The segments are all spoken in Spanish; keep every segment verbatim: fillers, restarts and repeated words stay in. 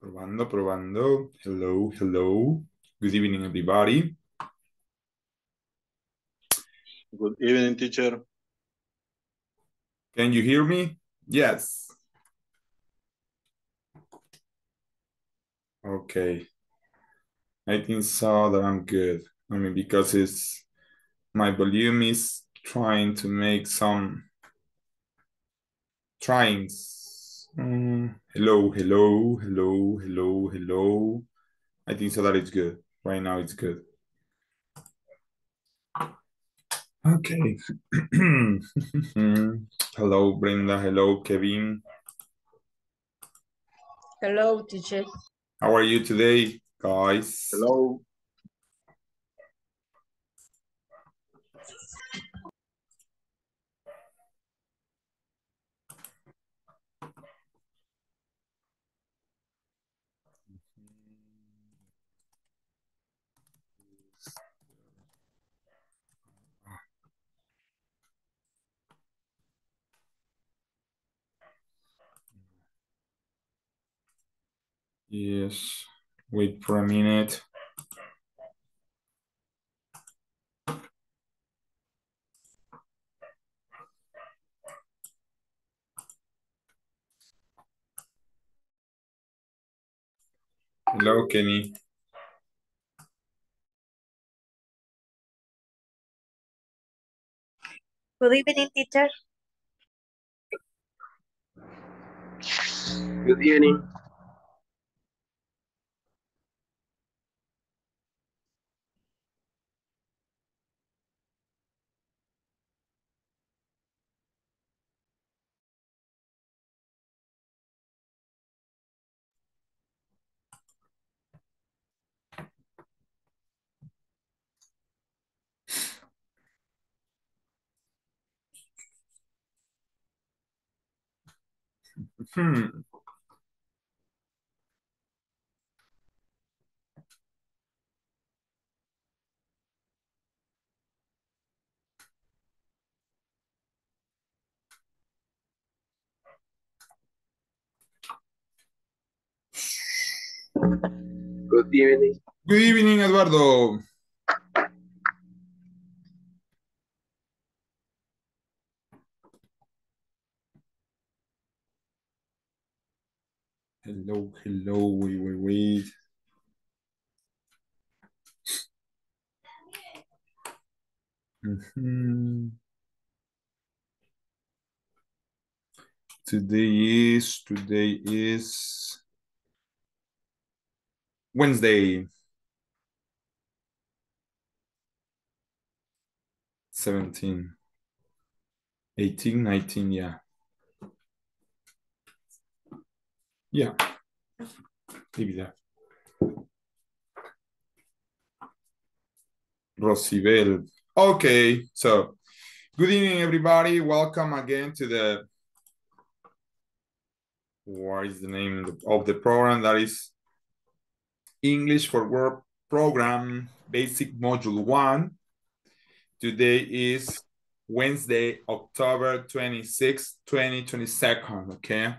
Probando, probando. Hello, hello. Good evening, everybody. Good evening, teacher. Can you hear me? Yes. Okay. I think so that I'm good. I mean, because it's my volume is trying to make some tryings. Mm, hello, hello, hello, hello, hello. I think so that it's good. Right now it's good. Okay. Hello, Brenda. Hello, Kevin. Hello, teacher. How are you today, guys? Hello. Yes, wait for a minute. Hello, Kenny. Good evening, teacher. Good evening. Hmm. Good evening. Good evening, Eduardo. Hello, hello, wait, wait, wait. Mm-hmm. Today is, today is Wednesday. seventeen. eighteen, nineteen, yeah. Yeah. Maybe that. Rosibel. Okay, so good evening, everybody. Welcome again to the, what is the name of the program? That is English for Work program, basic module one. Today is Wednesday, October twenty-sixth, twenty twenty-two, okay?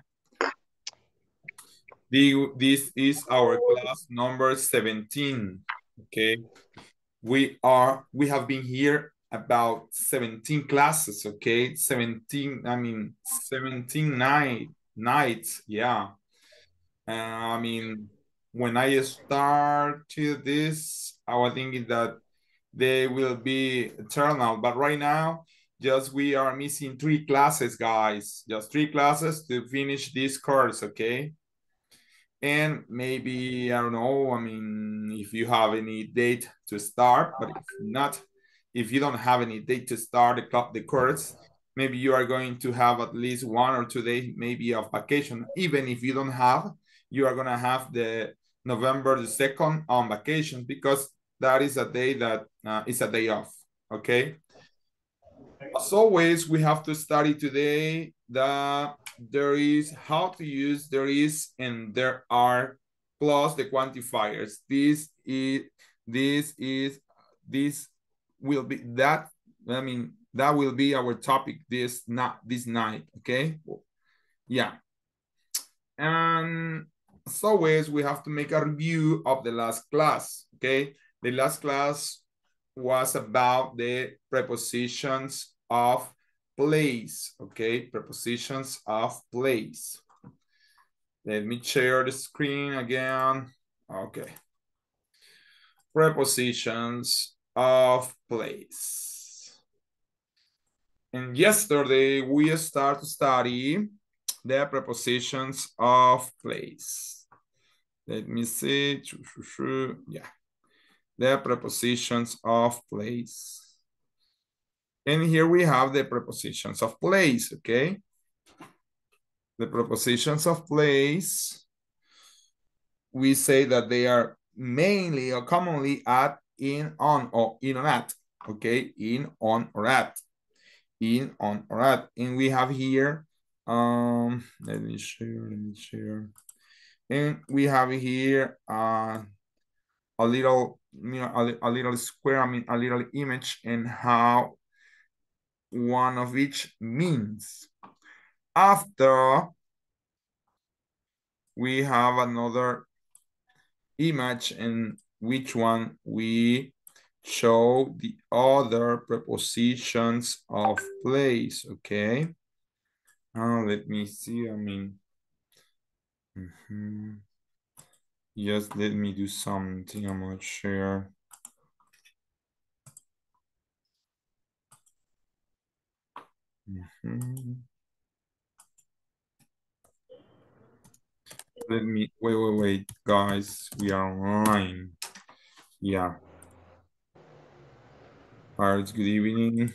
The, this is our class number seventeen, okay? We are, we have been here about seventeen classes, okay? seventeen, I mean, seventeen night, nights, yeah. Uh, I mean, when I started this, I was thinking that they will be eternal, but right now, just we are missing three classes, guys. Just three classes to finish this course, okay? And maybe, I don't know, I mean, if you have any date to start, but if not, if you don't have any date to start the, the course, maybe you are going to have at least one or two days maybe of vacation. Even if you don't have, you are gonna have the November the second on vacation, because that is a day that uh, is a day off, okay? As always, we have to study today that there is how to use there is and there are plus the quantifiers. This is this is this will be that I mean that will be our topic this not this night, okay? Yeah. And as always, we have to make a review of the last class, okay? The last class was about the prepositions of place, okay? Prepositions of place. Let me share the screen again. Okay. Prepositions of place. And yesterday we start to study the prepositions of place. Let me see. Yeah. The prepositions of place. And here we have the prepositions of place, okay? The prepositions of place, we say that they are mainly or commonly at, in, on, or in or at, okay? In, on, or at. In, on, or at. And we have here, um, let me share, let me share. And we have here uh, a little, you know, a, a little square, I mean, a little image and how one of each means. After, we have another image in which one we show the other prepositions of place, okay? Uh, let me see, I mean, mm-hmm. Just let me do something, I'm not sure. Mm-hmm. Let me, wait, wait, wait, guys, we are online. Yeah. All right, good evening.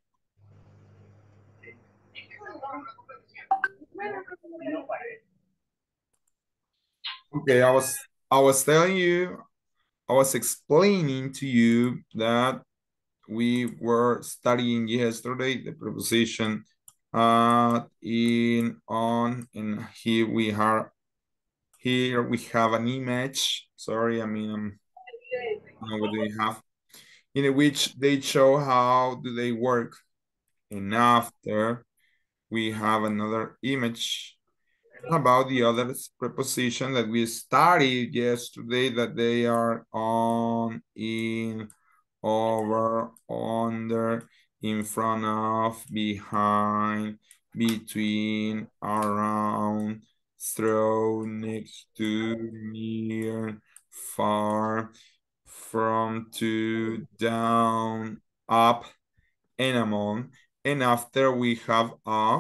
Okay, I was, I was telling you, I was explaining to you that we were studying yesterday the preposition uh, in, on, and here we are. Here we have an image. Sorry, I mean, um, I don't know what they have, in which they show how do they work. And after we have another image about the other preposition that we studied yesterday, that they are on, in, over, under, in front of, behind, between, around, through, next to, near, far, from, to, down, up, and among. And after we have a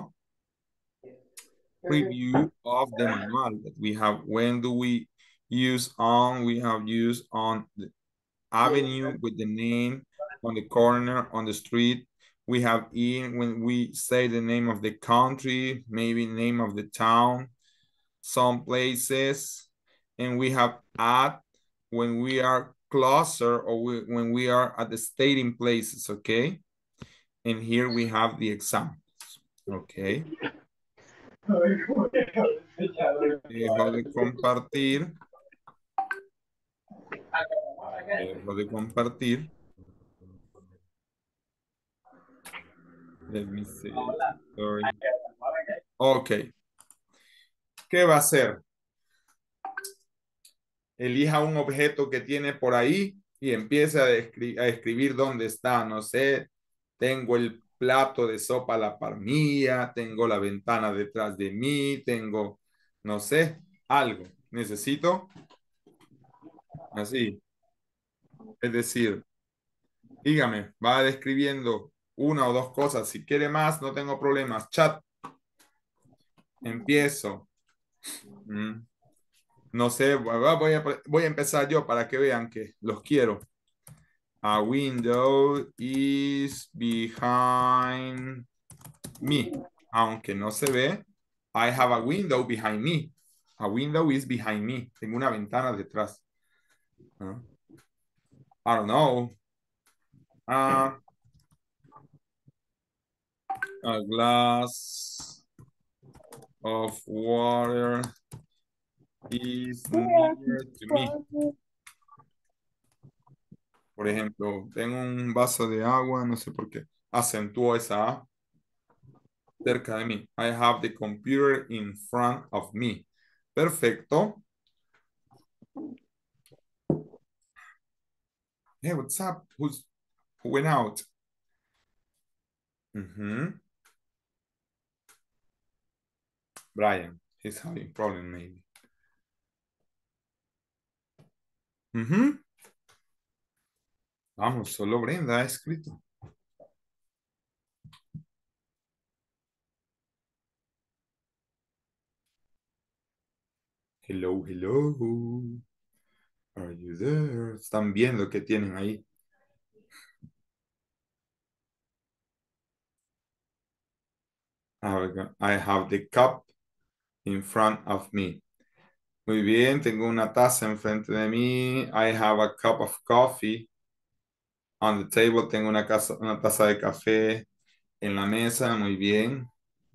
review of the manual that we have. When do we use on? We have used on the avenue with the name, on the corner, on the street. We have in when we say the name of the country, maybe name of the town, some places. And we have at when we are closer, or we, when we are at the stating places, okay? And here we have the examples, okay? Dejo de compartir. Dejo de compartir. Let me see. Sorry. Ok. ¿Qué va a hacer? Elija un objeto que tiene por ahí y empiece a, a escribir dónde está. No sé, tengo el plato de sopa a la par mía, tengo la ventana detrás de mí, tengo, no sé, algo. Necesito así. Es decir, dígame, va describiendo una o dos cosas. Si quiere más, no tengo problemas. Chat. Empiezo. Mm. No sé, voy a, voy a empezar yo para que vean que los quiero. A window is behind me. Aunque no se ve, I have a window behind me. A window is behind me. Tengo una ventana detrás. Uh, I don't know. Uh, a glass of water is near to me. Por ejemplo, tengo un vaso de agua, no sé por qué. Acentuó esa A. Cerca de mí. I have the computer in front of me. Perfecto. Hey, what's up? Who's who went out? Mm-hmm. Brian, he's having problem maybe. Mm-hmm. Vamos, solo Brenda ha escrito. Hello, hello. Are you there? Están viendo qué tienen ahí. I have the cup in front of me. Muy bien, tengo una taza enfrente de mí. I have a cup of coffee on the table. Tengo una, casa, una taza de café en la mesa. Muy bien.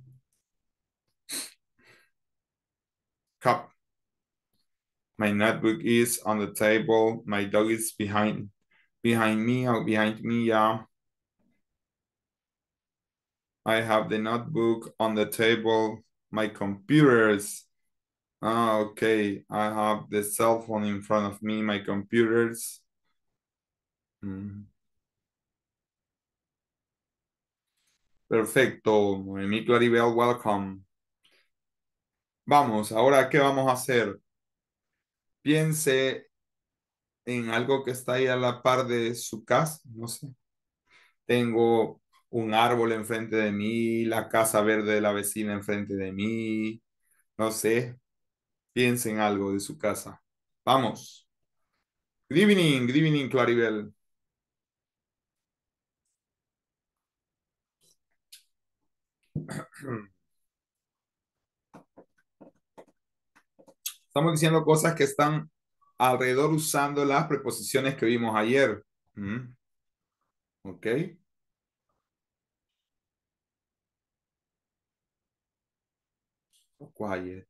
Cup. My notebook is on the table. My dog is behind behind me or behind me. Yeah. I have the notebook on the table. My computers. Ah, okay. I have the cell phone in front of me. My computers. Mm. Perfecto. Noemí Claribel, welcome. Vamos, ahora, ¿qué vamos a hacer? Piense en algo que está ahí a la par de su casa, no sé. Tengo un árbol enfrente de mí, la casa verde de la vecina enfrente de mí, no sé. Piense en algo de su casa. Vamos. Good evening, good evening, Claribel. Estamos diciendo cosas que están alrededor usando las preposiciones que vimos ayer. ¿Mm? Ok. Quiet.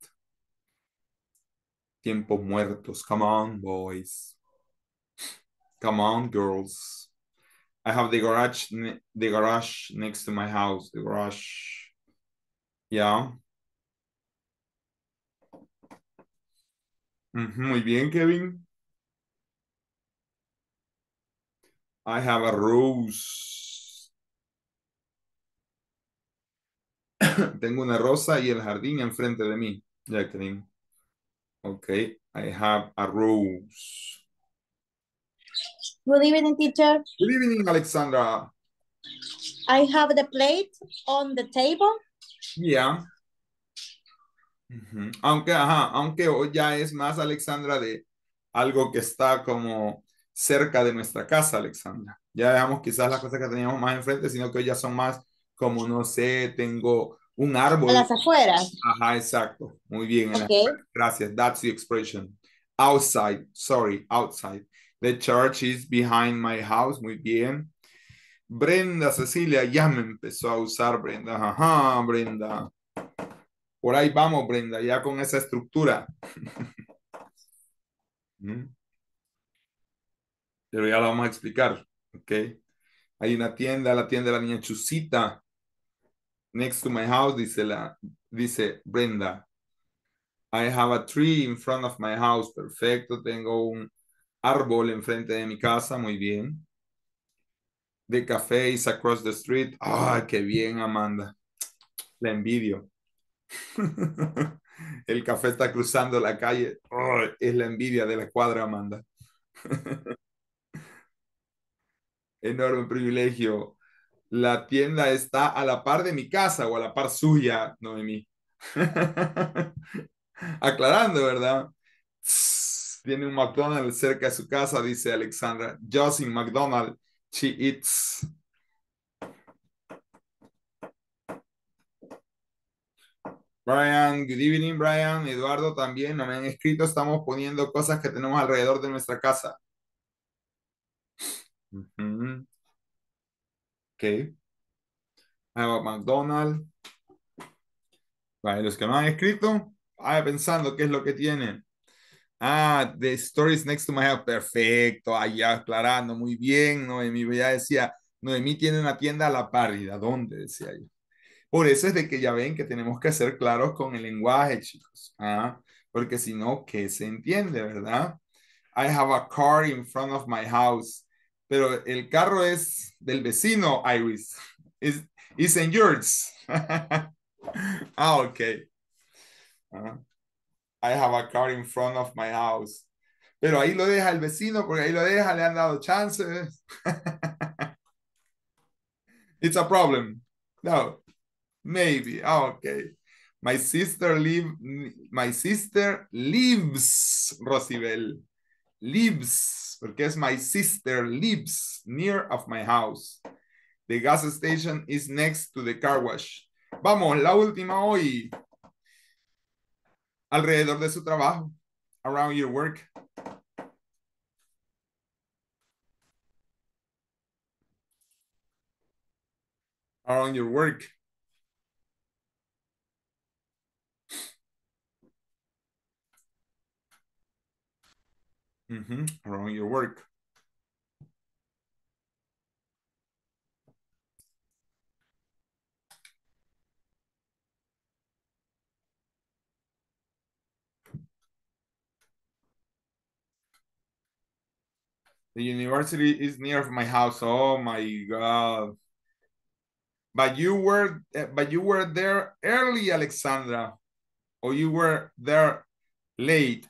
Tiempos muertos. Come on, boys. Come on, girls. I have the garage, the garage next to my house. The garage. Yeah. Mm-hmm. Muy bien, Kevin. I have a rose. Tengo una rosa y el jardín enfrente de mí, Jacqueline. Okay. I have a rose. Good evening, teacher. Good evening, Alexandra. I have the plate on the table. Yeah. Uh-huh. Aunque, ajá, aunque hoy ya es más, Alexandra, de algo que está como cerca de nuestra casa, Alexandra. Ya dejamos quizás las cosas que teníamos más enfrente, sino que hoy ya son más como, no sé, tengo un árbol. A las afueras. Ajá, exacto. Muy bien. Okay. Gracias. That's the expression. Outside. Sorry, outside. The church is behind my house. Muy bien. Brenda, Cecilia, ya me empezó a usar Brenda. Ajá, Brenda. Por ahí vamos, Brenda, ya con esa estructura. Pero ya la vamos a explicar. Ok. Hay una tienda, la tienda de la niña Chusita. Next to my house, dice, la, dice Brenda. I have a tree in front of my house. Perfecto. Tengo un árbol enfrente de mi casa. Muy bien. The cafe is across the street. Ah, qué bien, Amanda. La envidio. El café está cruzando la calle. Oh, es la envidia de la cuadra, Amanda. Enorme privilegio. La tienda está a la par de mi casa o a la par suya, Noemí. Aclarando, ¿verdad? Tiene un McDonald's cerca de su casa, dice Alexandra. Just in McDonald's, she eats. Brian, good evening, Brian. Eduardo también, no me han escrito. Estamos poniendo cosas que tenemos alrededor de nuestra casa. Uh-huh. Ok. I have a McDonald's. Vale, los que no han escrito, vaya pensando qué es lo que tienen. Ah, the stories next to my house. Perfecto. Allá aclarando. Muy bien, Noemí. Ya decía, Noemí tiene una tienda a la par. ¿Y a dónde? Decía yo. Por eso es de que ya ven que tenemos que ser claros con el lenguaje, chicos. Ah, porque si no, ¿qué se entiende, verdad? I have a car in front of my house. Pero el carro es del vecino, Iris. Is isn't yours. Ah, ok. Uh, I have a car in front of my house. Pero ahí lo deja el vecino, porque ahí lo deja, le han dado chances. It's a problem. No, maybe. Ah, okay. My sister live. My sister lives, Rosibel. Lives, porque es my sister lives near of my house. The gas station is next to the car wash. Vamos, la última hoy. Alrededor de su trabajo. Around your work. Around your work. Mm-hmm. Around your work. The university is near my house. Oh my God. But you were but you were there early, Alexandra. Or you were there late.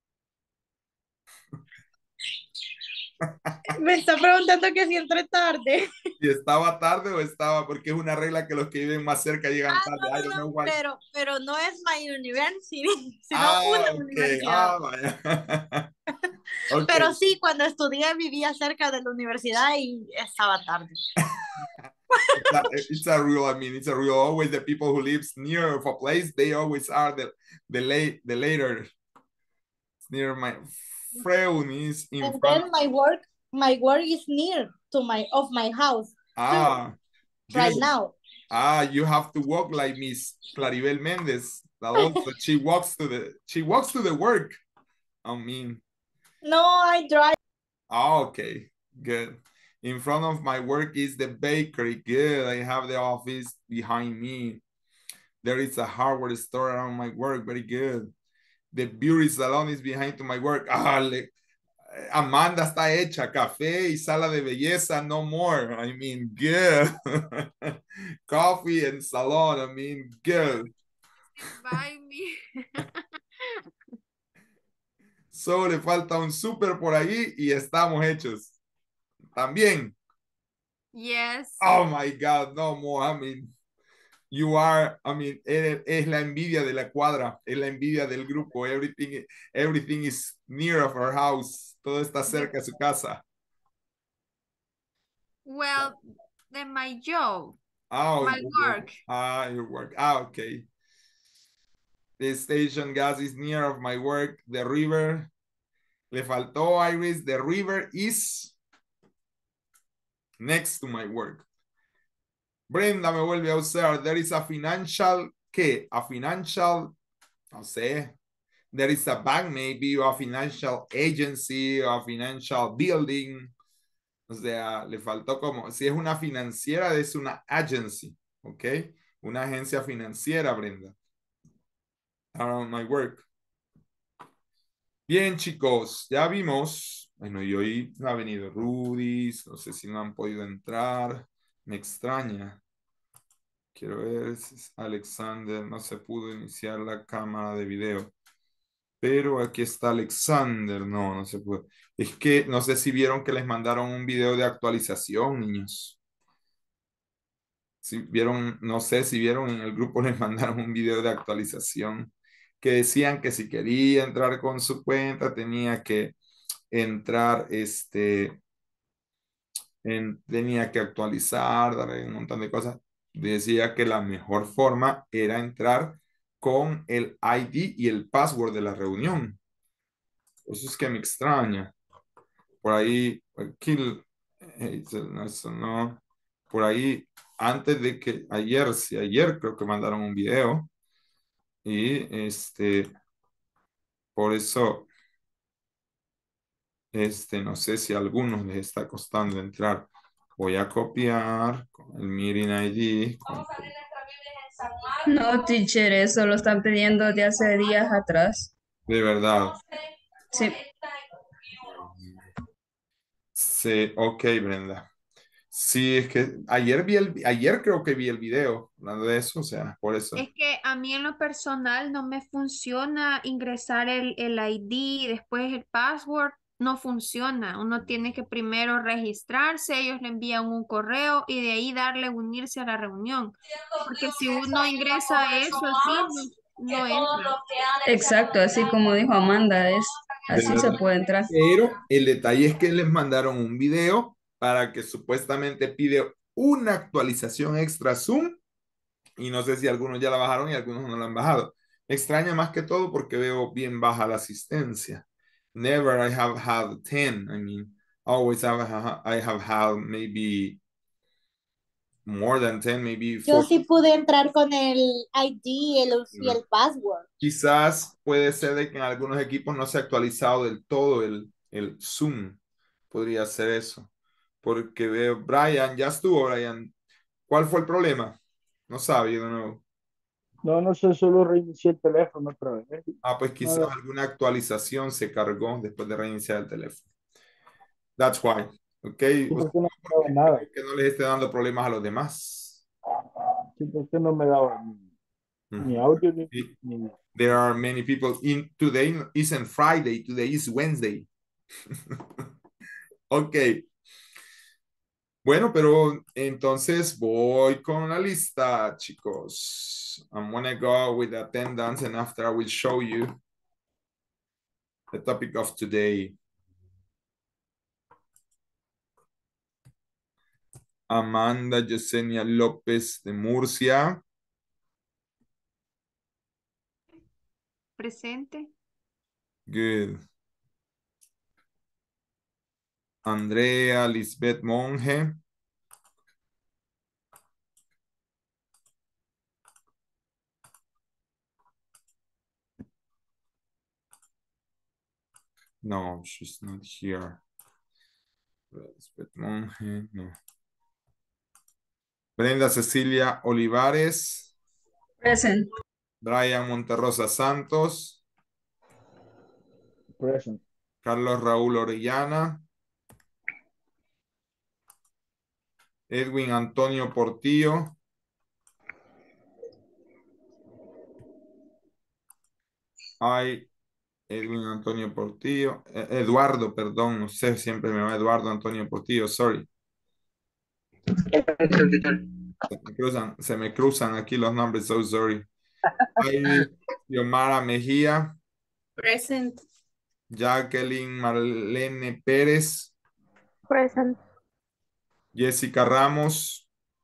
Me está preguntando que si entré tarde. Si estaba tarde o estaba, porque es una regla que los que viven más cerca llegan Ah, tarde. no, I no, don't know no, why. pero, pero no es my university, sino Ah, una ok. universidad. Ah, vaya. Okay. Pero sí, cuando estudié vivía cerca de la universidad y estaba tarde. It's a, it's a rule. I mean, it's a rule. Always the people who lives near of a place, they always are the the late the later. It's near my friend is in And front. then my work, my work is near to my of my house. Ah, too, right good. now. Ah, you have to walk like Miss Claribel Mendez. That also she walks to the she walks to the work. I mean. No, I drive. Oh, okay, good. In front of my work is the bakery. Good. I have the office behind me. There is a hardware store around my work. Very good. The beauty salon is behind to my work. Ah, le, Amanda está hecha. Café y sala de belleza. No more. I mean, good. Coffee and salon. I mean, good. By me. Solo le falta un súper por ahí y estamos hechos. También. Yes. Oh my God, no more. I mean, you are, I mean, es, es la envidia de la cuadra, es la envidia del grupo. Everything, everything is near of our house. Todo está cerca de su casa. Well, then my job, Oh, my you- work. Ah, your work. Ah, okay. The station gas is near of my work. The river. Le faltó, Iris. The river is next to my work. Brenda me vuelve a usar. There is a financial, ¿qué? A financial, no sé. There is a bank maybe, or a financial agency, or a financial building. O sea, le faltó como, si es una financiera, es una agency, ¿ok? Una agencia financiera, Brenda. Around my work. Bien, chicos, ya vimos. Bueno, y hoy no ha venido Rudy, no sé si no han podido entrar. Me extraña. Quiero ver si Alexander no se pudo iniciar la cámara de video. Pero aquí está Alexander. No, no se pudo. Es que no sé si vieron que les mandaron un video de actualización, niños. Si vieron, no sé si vieron en el grupo, les mandaron un video de actualización que decían que si quería entrar con su cuenta tenía que entrar, este, en, tenía que actualizar, darle un montón de cosas. Decía que la mejor forma era entrar con el I D y el password de la reunión. Eso es que me extraña. Por ahí, aquí, eh, no, eso no. Por ahí, antes de que ayer, sí, ayer creo que mandaron un video. Y este, por eso, este, no sé si a algunos les está costando entrar. Voy a copiar con el Meeting I D. Con- No, teacher, eso lo están pidiendo de hace días atrás. De verdad. Sí. Sí, ok, Brenda. Sí, es que ayer vi el, ayer creo que vi el video hablando de eso, o sea, por eso. Es que a mí en lo personal no me funciona ingresar el, el I D y después el password. No funciona. Uno tiene que primero registrarse, ellos le envían un correo y de ahí darle unirse a la reunión. Porque si uno ingresa eso así, no, no entra. Exacto, así como dijo Amanda, es De así se verdad. puede entrar. Pero el detalle es que les mandaron un video para que supuestamente pide una actualización extra Zoom y no sé si algunos ya la bajaron y algunos no la han bajado. Me extraña más que todo porque veo bien baja la asistencia. Never I have had ten. I mean, always have, I have had maybe more than ten, maybe Yo four. sí pude entrar con el I D y el, y el password. Quizás puede ser de que en algunos equipos no se ha actualizado del todo el, el Zoom. Podría ser eso. Porque veo, Brian, ya estuvo, Brian. ¿Cuál fue el problema? No sabe, yo de nuevo. No, no sé, solo reinicié el teléfono otra vez. Ah, pues quizás Nada. alguna actualización se cargó después de reiniciar el teléfono. That's why. Ok. Sí, O sea, porque no me daba porque nada. que no les esté dando problemas a los demás. Sí, porque no me daba ni, ni Ujú. audio ni, Sí. ni- There are many people in today isn't Friday, today is Wednesday. Ok. Bueno, pero entonces voy con la lista, chicos. I'm gonna go with the attendance and after I will show you the topic of today. Amanda Yesenia López de Murcia. Presente. Good. Andrea Lisbeth Monge. No, she's not here. Lisbeth Monge, no. Brenda Cecilia Olivares. Present. Brian Monterrosa Santos. present. Carlos Raúl Orellana. Edwin Antonio Portillo. Ay, Edwin Antonio Portillo. Eh, Eduardo, perdón, no sé, siempre me va Eduardo Antonio Portillo, sorry. Se me cruzan, se me cruzan aquí los nombres, so sorry. Ay, Xiomara Mejía. Present. Jacqueline Marlene Pérez. Present. Jessica Ramos.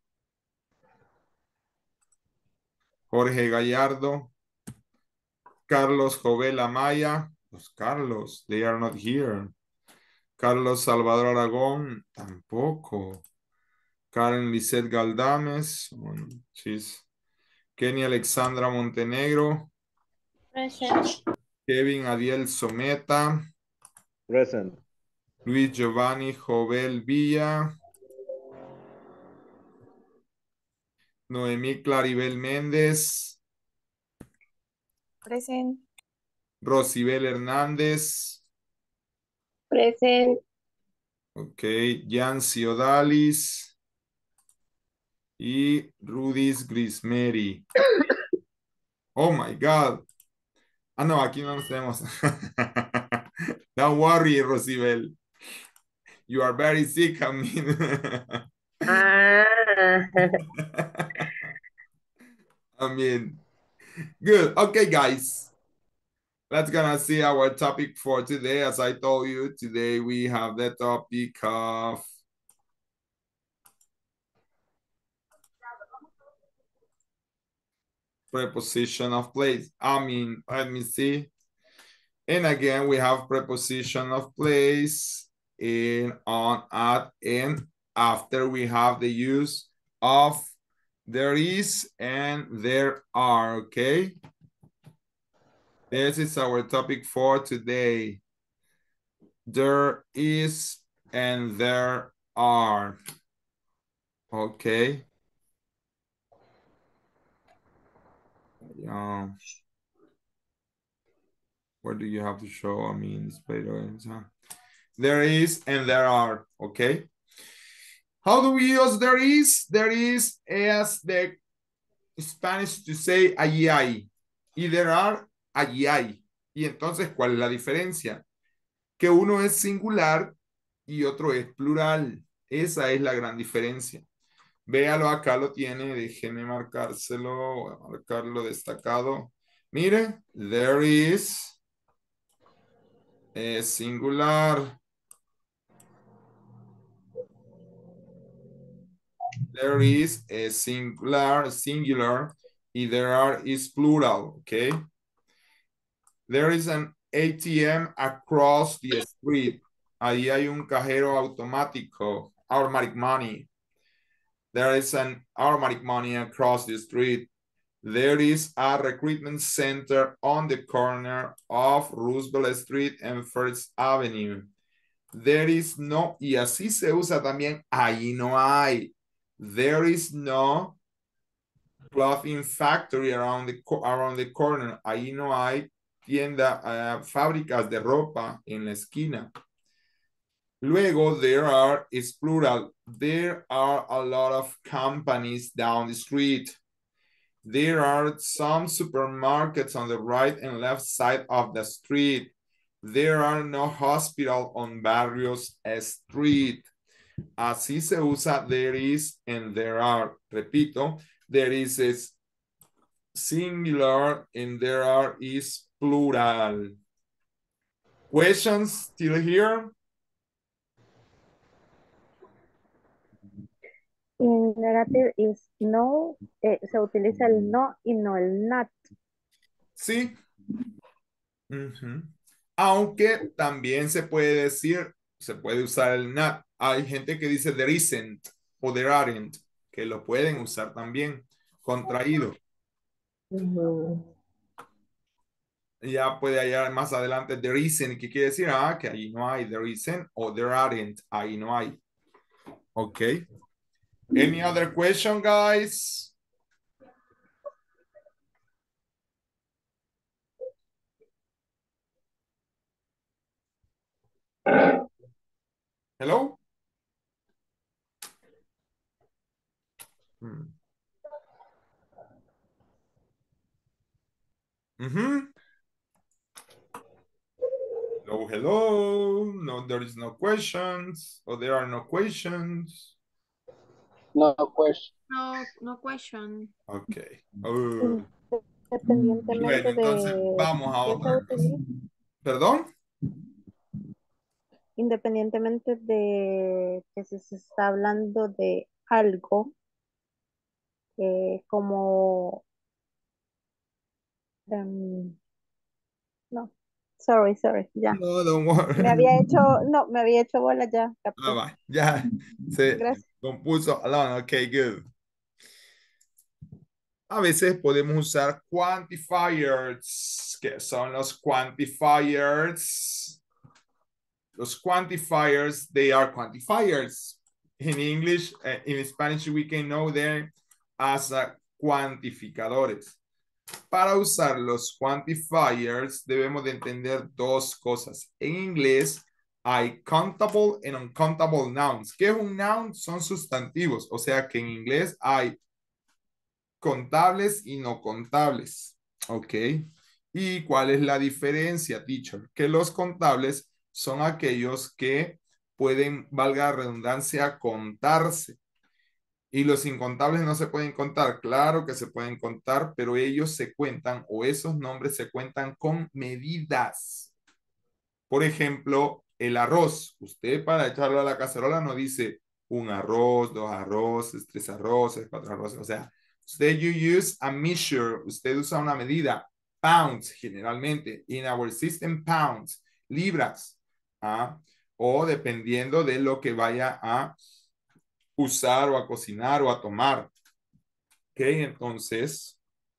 Jorge Gallardo. Carlos Jovel Amaya. Los Carlos, they are not here. Carlos Salvador Aragón, tampoco. Karen Lisette Galdames, bueno, she's Kenny Alexandra Montenegro. Present. Kevin Adiel Someta. Present. Luis Giovanni Jovel Villa. Noemí Claribel Méndez. Present. Rosibel Hernández. Present. Ok, Yancy Odalis. Y Rudis Grismeri. Oh my God. Ah, no, aquí no nos tenemos. Don't worry, Rosibel. You are very sick, I mean. Ah. I mean, good. Okay, guys. Let's gonna see our topic for today. As I told you, today we have the topic of preposition of place. I mean, let me see. And again, we have preposition of place in, on, at, and after we have the use of there is and there are, okay? This is our topic for today. There is and there are, okay? Yeah. Where do you have to show? I mean, display. There is and there are, okay? How do we use there is? There is as the Spanish to say allí hay. Y there are, allí hay. Y entonces, ¿cuál es la diferencia? Que uno es singular y otro es plural. Esa es la gran diferencia. Véalo, acá lo tiene. Déjeme marcárselo. Voy a marcarlo destacado. Mire, there is es singular. There is a singular, singular, y there are is plural, okay? There is an A T M across the street. Ahí hay un cajero automático, automatic money. There is an automatic money across the street. There is a recruitment center on the corner of Roosevelt Street and First Avenue. There is no, y así se usa también, ahí no hay. There is no clothing factory around the, around the corner. Ahí no hay tienda, uh, fábricas de ropa en la esquina. Luego, there are is plural. There are a lot of companies down the street. There are some supermarkets on the right and left side of the street. There are no hospital on Barrios Street. Así se usa there is and there are. Repito, there is is singular and there are is plural. Questions still here? In negative is no, eh, se utiliza el no y no el not. Sí. Uh-huh. Aunque también se puede decir, se puede usar el not. Hay gente que dice there isn't o there aren't, que lo pueden usar también, contraído. Mm-hmm. Ya puede hallar más adelante there isn't, que quiere decir, ah, que ahí no hay, there isn't, o there aren't, ahí no hay. Ok. Any other question, guys? Hello? Hmm. Mm-hmm. Hello, hello. No, there is no questions. Or there are no questions. No question. No, no question. Okay. Oh. Independientemente Bueno, entonces de vamos a qué se otra cosa. utilice, ¿Perdón? independientemente de que si se está hablando de algo, eh, como em, no, sorry, sorry, ya. No, don't worry. Me había hecho, no, me había hecho bola ya, capté. Ah, va. Ya se Gracias. compuso. Alone. Ok, good. A veces podemos usar quantifiers. ¿Qué son los quantifiers? Los quantifiers, they are quantifiers. In English, uh, in Spanish, we can know them as uh, cuantificadores. Para usar los quantifiers, debemos de entender dos cosas. En inglés, hay countable and uncountable nouns. ¿Qué es un noun? Son sustantivos. O sea que en inglés hay contables y no contables. ¿Ok? ¿Y cuál es la diferencia, teacher? Que los contables son aquellos que pueden, valga la redundancia, contarse. Y los incontables no se pueden contar. Claro que se pueden contar, pero ellos se cuentan o esos nombres se cuentan con medidas. Por ejemplo, el arroz. Usted para echarlo a la cacerola no dice un arroz, dos arroces, tres arroces, cuatro arroces. O sea, usted you use a measure. Usted usa una medida. Pounds, generalmente. In our system, pounds. Libras. ¿Ah? O dependiendo de lo que vaya a usar o a cocinar o a tomar. Ok, entonces,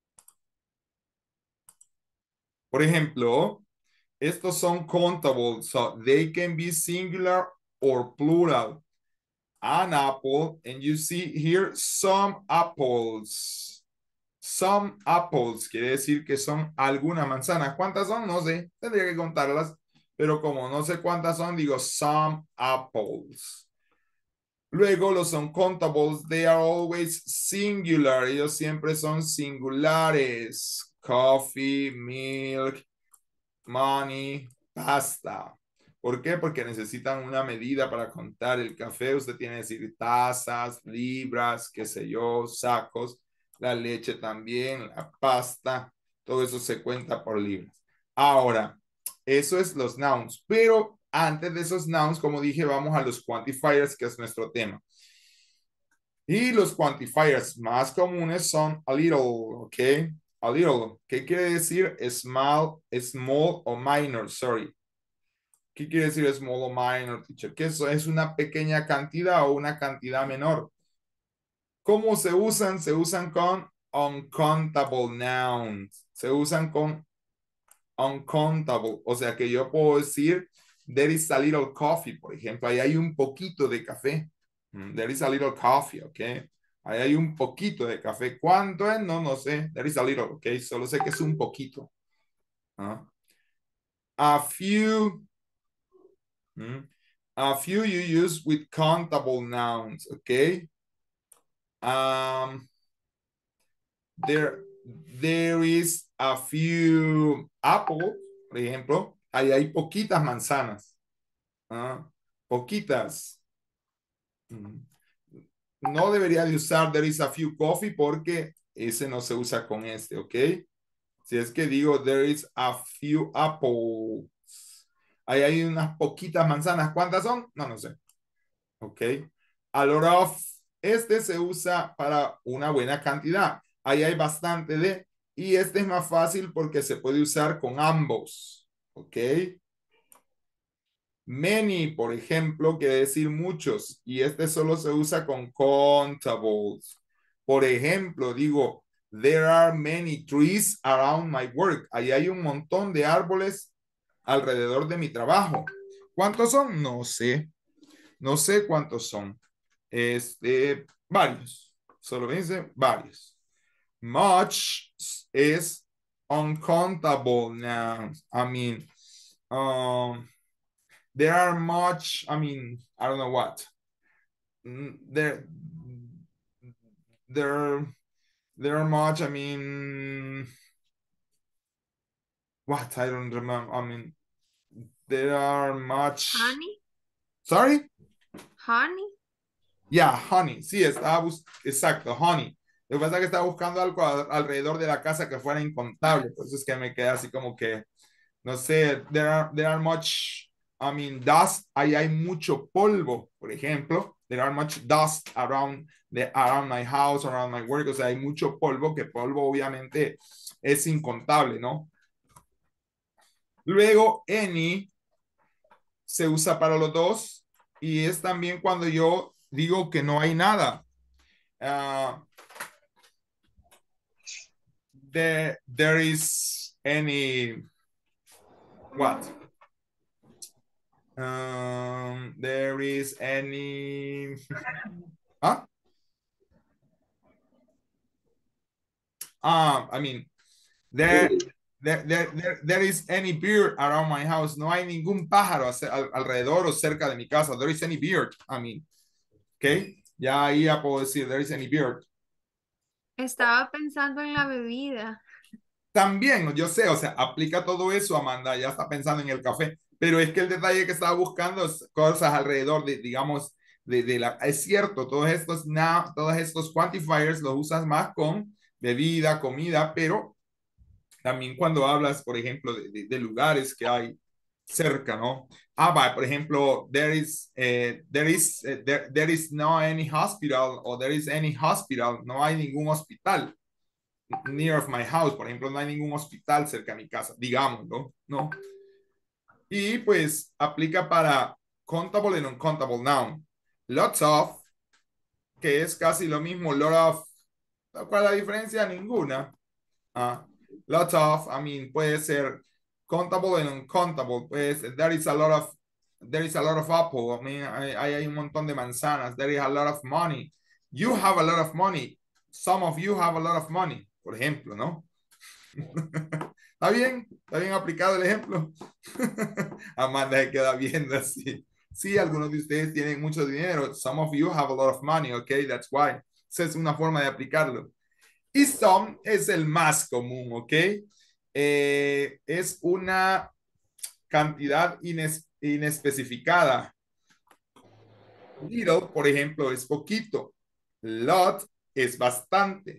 por ejemplo, estos son countable, so they can be singular or plural. An apple, and you see here some apples. Some apples quiere decir que son algunas manzanas. ¿Cuántas son? No sé. Tendría que contarlas. Pero como no sé cuántas son, digo some apples. Luego los uncountables, they are always singular. Ellos siempre son singulares. Coffee, milk, money, pasta. ¿Por qué? Porque necesitan una medida para contar el café. Usted tiene que decir tazas, libras, qué sé yo, sacos. La leche también, la pasta. Todo eso se cuenta por libras. Ahora, eso es los nouns. Pero antes de esos nouns, como dije, vamos a los quantifiers, que es nuestro tema. Y los quantifiers más comunes son a little, ¿ok? A little. ¿Qué quiere decir small, small o minor? Sorry. ¿Qué quiere decir small o minor, teacher? ¿Que eso es una pequeña cantidad o una cantidad menor? ¿Cómo se usan? Se usan con uncountable nouns. Se usan con uncountable. O sea que yo puedo decir, there is a little coffee, por ejemplo. Ahí hay un poquito de café. There is a little coffee, ¿ok? Ahí hay un poquito de café. ¿Cuánto es? No, no sé. There is a little, ¿ok? Solo sé que es un poquito. ¿Ah? A few. Mm. A few you use with countable nouns, okay? Um, there, there is a few apples, por ejemplo. Ahí hay poquitas manzanas. ¿Ah? Poquitas. Mm. No debería de usar there is a few coffee porque ese no se usa con este, ¿ok? Si es que digo there is a few apples. Ahí hay unas poquitas manzanas. ¿Cuántas son? No, no sé. Ok. A lot of. Este se usa para una buena cantidad. Ahí hay bastante de. Y este es más fácil porque se puede usar con ambos. Ok. Many, por ejemplo, quiere decir muchos. Y este solo se usa con countables. Por ejemplo, digo, there are many trees around my work. Ahí hay un montón de árboles alrededor de mi trabajo. ¿Cuántos son? No sé. No sé cuántos son. Este, varios. Solo dice varios. Much es uncountable nouns. I mean, um, there are much, I mean, I don't know what. There, there, there are much, I mean, what? I don't remember. I mean, there are much. Honey. Sorry? Honey. Yeah, honey. Sí, estaba buscando, exacto, honey. Lo que pasa es que estaba buscando algo a- alrededor de la casa que fuera incontable. Por eso es que me quedé así como que, no sé, there are, there are much, I mean, dust. Ahí hay mucho polvo, por ejemplo. There are much dust around, the, around my house, around my work. O sea, hay mucho polvo, que polvo obviamente es incontable, ¿no? Luego, any se usa para los dos y es también cuando yo digo que no hay nada. Uh, there, there is any what? Um, there is any huh? Um, I mean, there, there, there, there, there is any bird around my house. No hay ningún pájaro al, alrededor o cerca de mi casa. There is any bird. I mean, okay. Ya ahí ya puedo decir, there is any bird. Estaba pensando en la bebida. También, yo sé, o sea, aplica todo eso, Amanda, ya está pensando en el café, pero es que el detalle que estaba buscando es cosas alrededor de, digamos, de, de la, es cierto, todos estos, now, todos estos quantifiers los usas más con bebida, comida, pero también cuando hablas, por ejemplo, de, de, de lugares que hay cerca, ¿no? Ah, va, por ejemplo, there is, eh, there is, eh, there, there is no any hospital, o there is any hospital, no hay ningún hospital near of my house, por ejemplo, no hay ningún hospital cerca de mi casa, digámoslo, ¿no? Y pues aplica para countable y non-countable noun. Lots of, que es casi lo mismo, lot of, ¿cuál es la diferencia? Ninguna. Uh, lots of, I mean, puede ser countable and uncountable, pues there is a lot of, there is a lot of apple, I mean, hay, hay un montón de manzanas, there is a lot of money, you have a lot of money, some of you have a lot of money, por ejemplo, ¿no? ¿Está bien? ¿Está bien aplicado el ejemplo? Amanda se queda viendo así. Sí, algunos de ustedes tienen mucho dinero. Some of you have a lot of money, okay? That's why. Esa es una forma de aplicarlo. Y some es el más común, ¿ok? Eh, es una cantidad ines inespecificada. Little, por ejemplo, es poquito. Lot es bastante.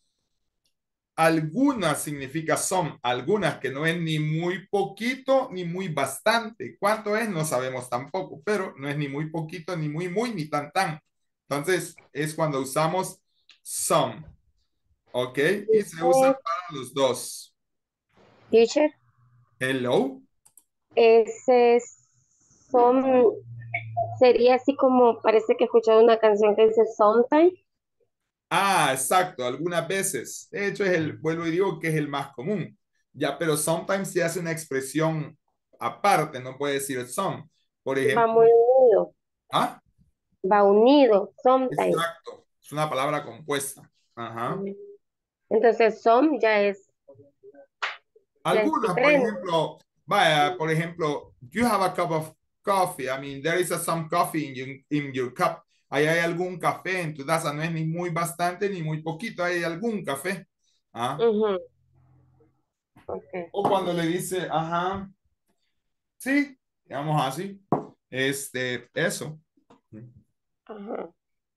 Algunas significa son, algunas que no es ni muy poquito ni muy bastante. ¿Cuánto es? No sabemos tampoco, pero no es ni muy poquito, ni muy, muy, ni tan, tan. Entonces, es cuando usamos some. ¿Ok? Y se usa para los dos. Teacher, Hello. ese son, sería así como, parece que he escuchado una canción que dice Sometimes. Ah, exacto, algunas veces. De hecho, es el, vuelvo y digo que es el más común. Ya, pero sometimes se hace una expresión aparte, no puede decir some. Por Va ejemplo, muy unido, ah, va unido, Sometimes. exacto, es una palabra compuesta. Ajá. Entonces, some ya es, ya es Algunas, por diferente. ejemplo, vaya, por ejemplo, you have a cup of coffee. I mean, there is a some coffee in your, in your cup. Ahí hay algún café en tu taza, no es ni muy bastante ni muy poquito, hay algún café. ¿Ah? Ujú. Okay. O cuando le dice, ajá, sí, digamos así, este, eso. Ajá.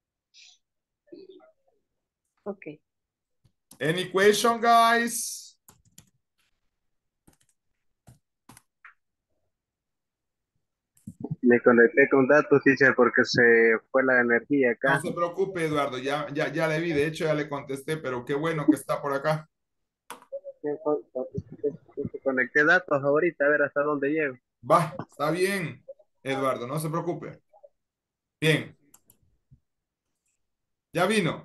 Okay. Any question, guys? Me conecté con datos, teacher, porque se fue la energía No acá. se preocupe, Eduardo, ya, ya, ya le vi, de hecho ya le contesté, pero qué bueno que está por acá. Me con- me conecté datos ahorita, a ver hasta dónde llego. Va, está bien, Eduardo, no se preocupe. Bien, ya vino.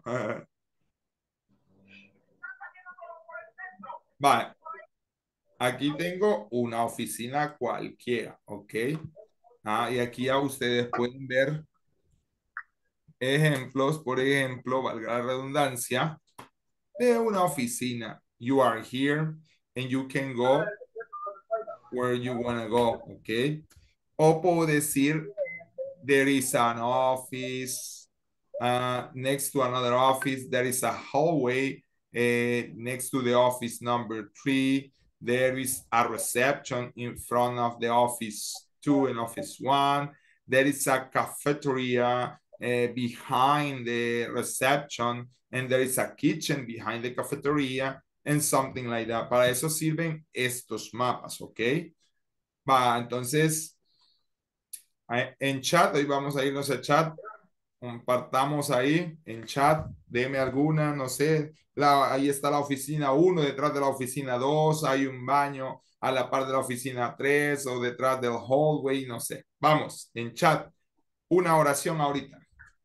Vale, aquí tengo una oficina cualquiera, ¿ok? Ah, y aquí ya ustedes pueden ver ejemplos, por ejemplo, valga la redundancia, de una oficina. You are here and you can go where you want to go, ¿ok? O puedo decir, there is an office uh, next to another office. There is a hallway uh, next to the office number three. There is a reception in front of the office two and office one. There is a cafeteria uh, behind the reception, and there is a kitchen behind the cafeteria, and something like that. Para eso sirven estos mapas, ¿ok? Va, entonces, en chat, ahí vamos a irnos a chat, compartamos ahí en chat, deme alguna, no sé, la, ahí está la oficina uno, detrás de la oficina dos, hay un baño a la par de la oficina tres o detrás del hallway, no sé. Vamos, en chat, una oración ahorita.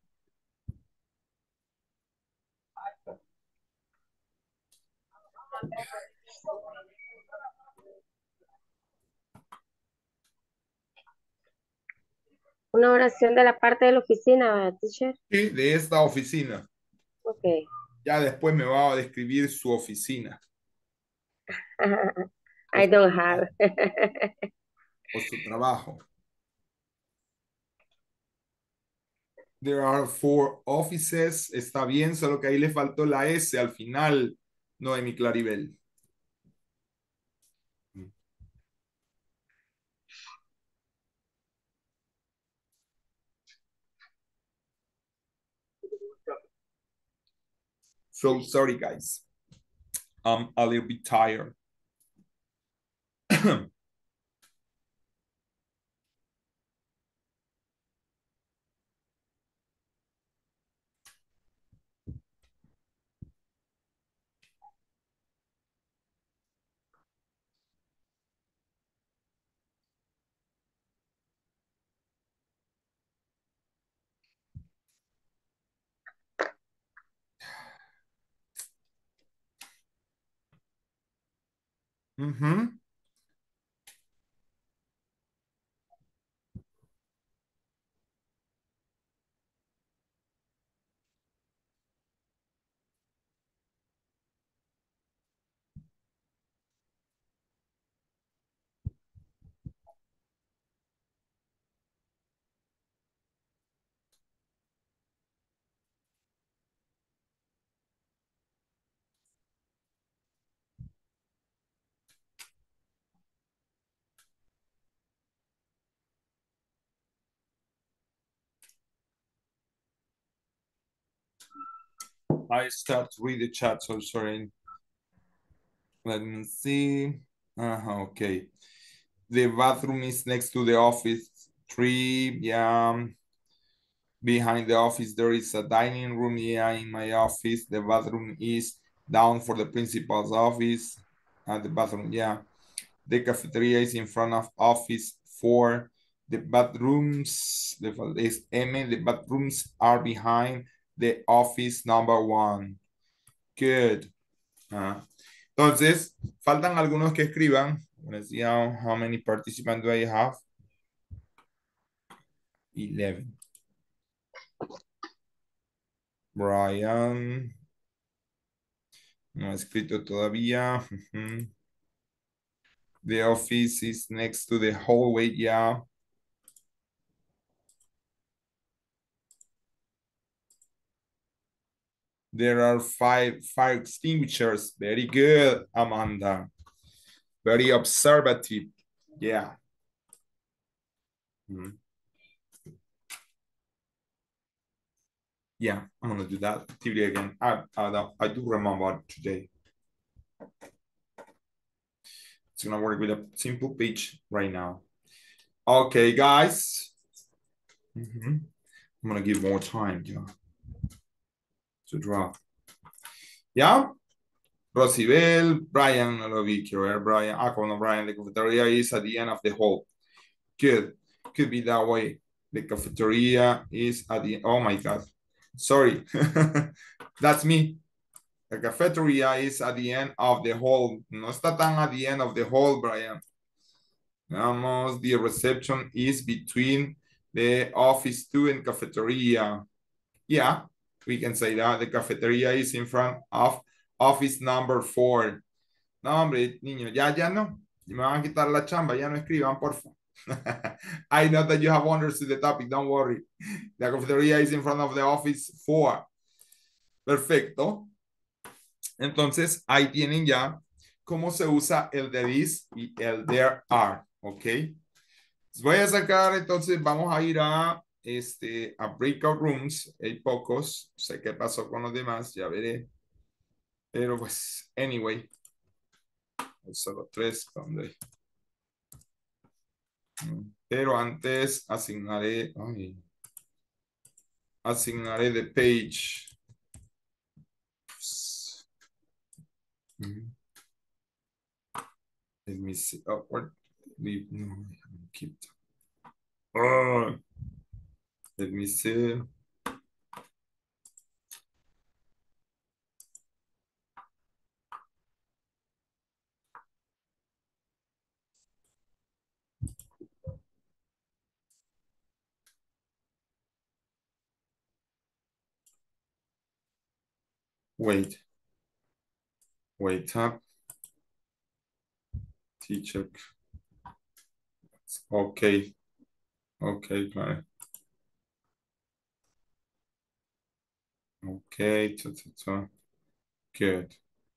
Una oración de la parte de la oficina, ¿verdad, teacher? Sí, de esta oficina. Okay. Ya después me va a describir su oficina. I don't have. O su trabajo. There are four offices. Está bien, solo que ahí le faltó la S al final, Noemi Claribel. So sorry, guys. I'm a little bit tired. Uh-huh. I start to read the chat, so sorry. Let me see. Uh-huh, okay. The bathroom is next to the office. Three, yeah. Behind the office, there is a dining room. Yeah, in my office, the bathroom is down for the principal's office. At the bathroom, yeah. The cafeteria is in front of office four. The bathrooms, the is M, the bathrooms are behind the office number one. Good. Ah. Entonces, faltan algunos que escriban. Let's see how, how many participants do I have? eleven. Brian. No ha escrito todavía. The office is next to the hallway, yeah. There are five fire extinguishers. Very good, Amanda. Very observative. Yeah. Mm-hmm. Yeah, I'm gonna do that activity again. I, I, I do remember today. It's gonna work with a simple page right now. Okay, guys. Mm-hmm. I'm gonna give more time, yeah, to draw. Yeah? Rosibel, Brian, no lo vi, quiero ver Brian. Ah, como no, Brian, the cafeteria is at the end of the hall. Good. Could be that way. The cafeteria is at the, oh my God. Sorry. That's me. The cafeteria is at the end of the hall. No está tan at the end of the hall, Brian. Vamos, the reception is between the office two and cafeteria. Yeah, we can say that. The cafeteria is in front of office number four. No, hombre, niño, ya, ya no. Me van a quitar la chamba, ya no escriban, por favor. I know that you have understood the topic, don't worry. The cafeteria is in front of the office four. Perfecto. Entonces, ahí tienen ya cómo se usa el there is y el there are, ¿ok? Voy a sacar, entonces vamos a ir a, este, a breakout rooms. Hay pocos, sé qué pasó con los demás, ya veré. Pero pues, anyway. Solo tres, ¿dónde? Pero antes asignaré, ay, asignaré the page. Let me see. Oh, what? We no, keep. Oh, let me see. Wait. Wait up. Teacher. Okay. Okay, fine. Okay. Ta, ta, ta. Good.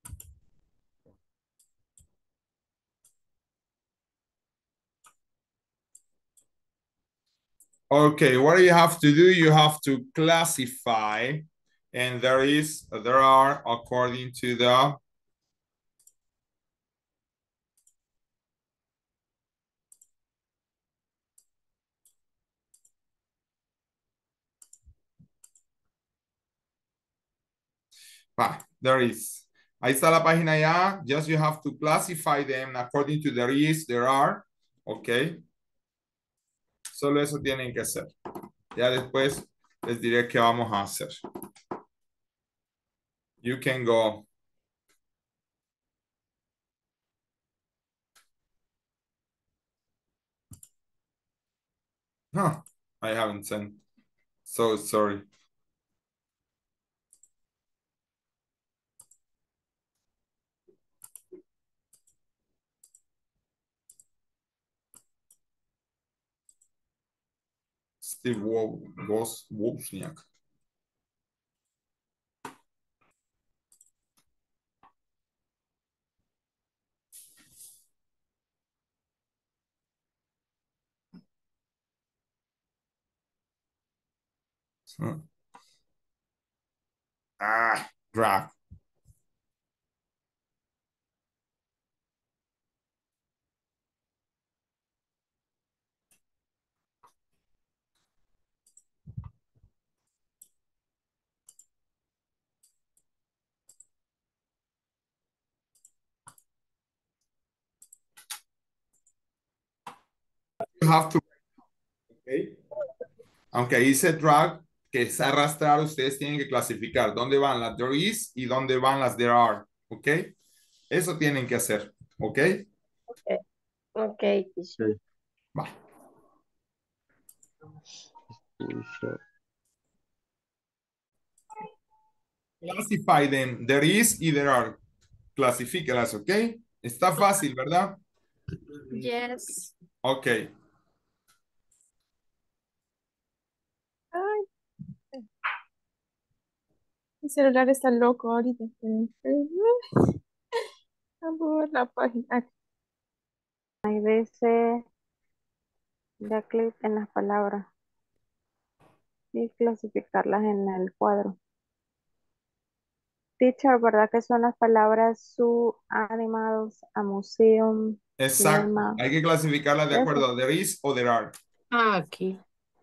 Okay, what do you have to do? You have to classify, and there is, there are, according to the ah, there is. Ahí está la página ya. Just you have to classify them according to there is, there are. Okay. Solo eso tienen que hacer. Ya después les diré qué vamos a hacer. You can go. Huh, I haven't sent. So sorry. Steve Wozniak. Huh. Ah, Drag. You have to, okay. Aunque ahí dice drag, que es arrastrar, ustedes tienen que clasificar dónde van las there is y dónde van las there are, ¿ok? Eso tienen que hacer, ¿ok? Ok, teacher. Sí. Va. Teacher. Classify them, there is y there are. Clasifícalas, ¿ok? Está fácil, ¿verdad? Yes. Ok. Ay, mi celular está loco ahorita. Vamos a ver la página. Aquí. Hay veces da clic en las palabras y clasificarlas en el cuadro. Teacher, ¿verdad que son las palabras zoo, animals, a museum, Exacto. cinema? Hay que clasificarlas de Eso. acuerdo a there is o there are. Ah, aquí.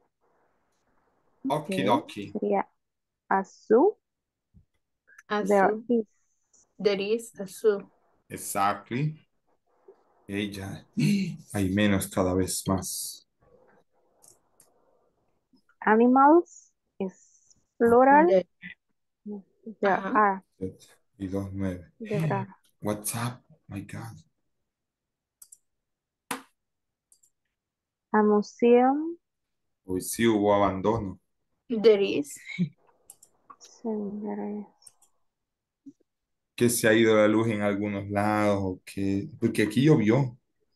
Okidoki. Sería a zoo, there Azul. is. There is azul. Exactly. Ella. Hay menos cada vez más. Animals is plural. There. There Ajá. are. Y dos, nueve. There are. What's up? My God. A museum. Hoy sí hubo abandono. There is. Sí, there is. Que se ha ido la luz en algunos lados o que porque aquí llovió.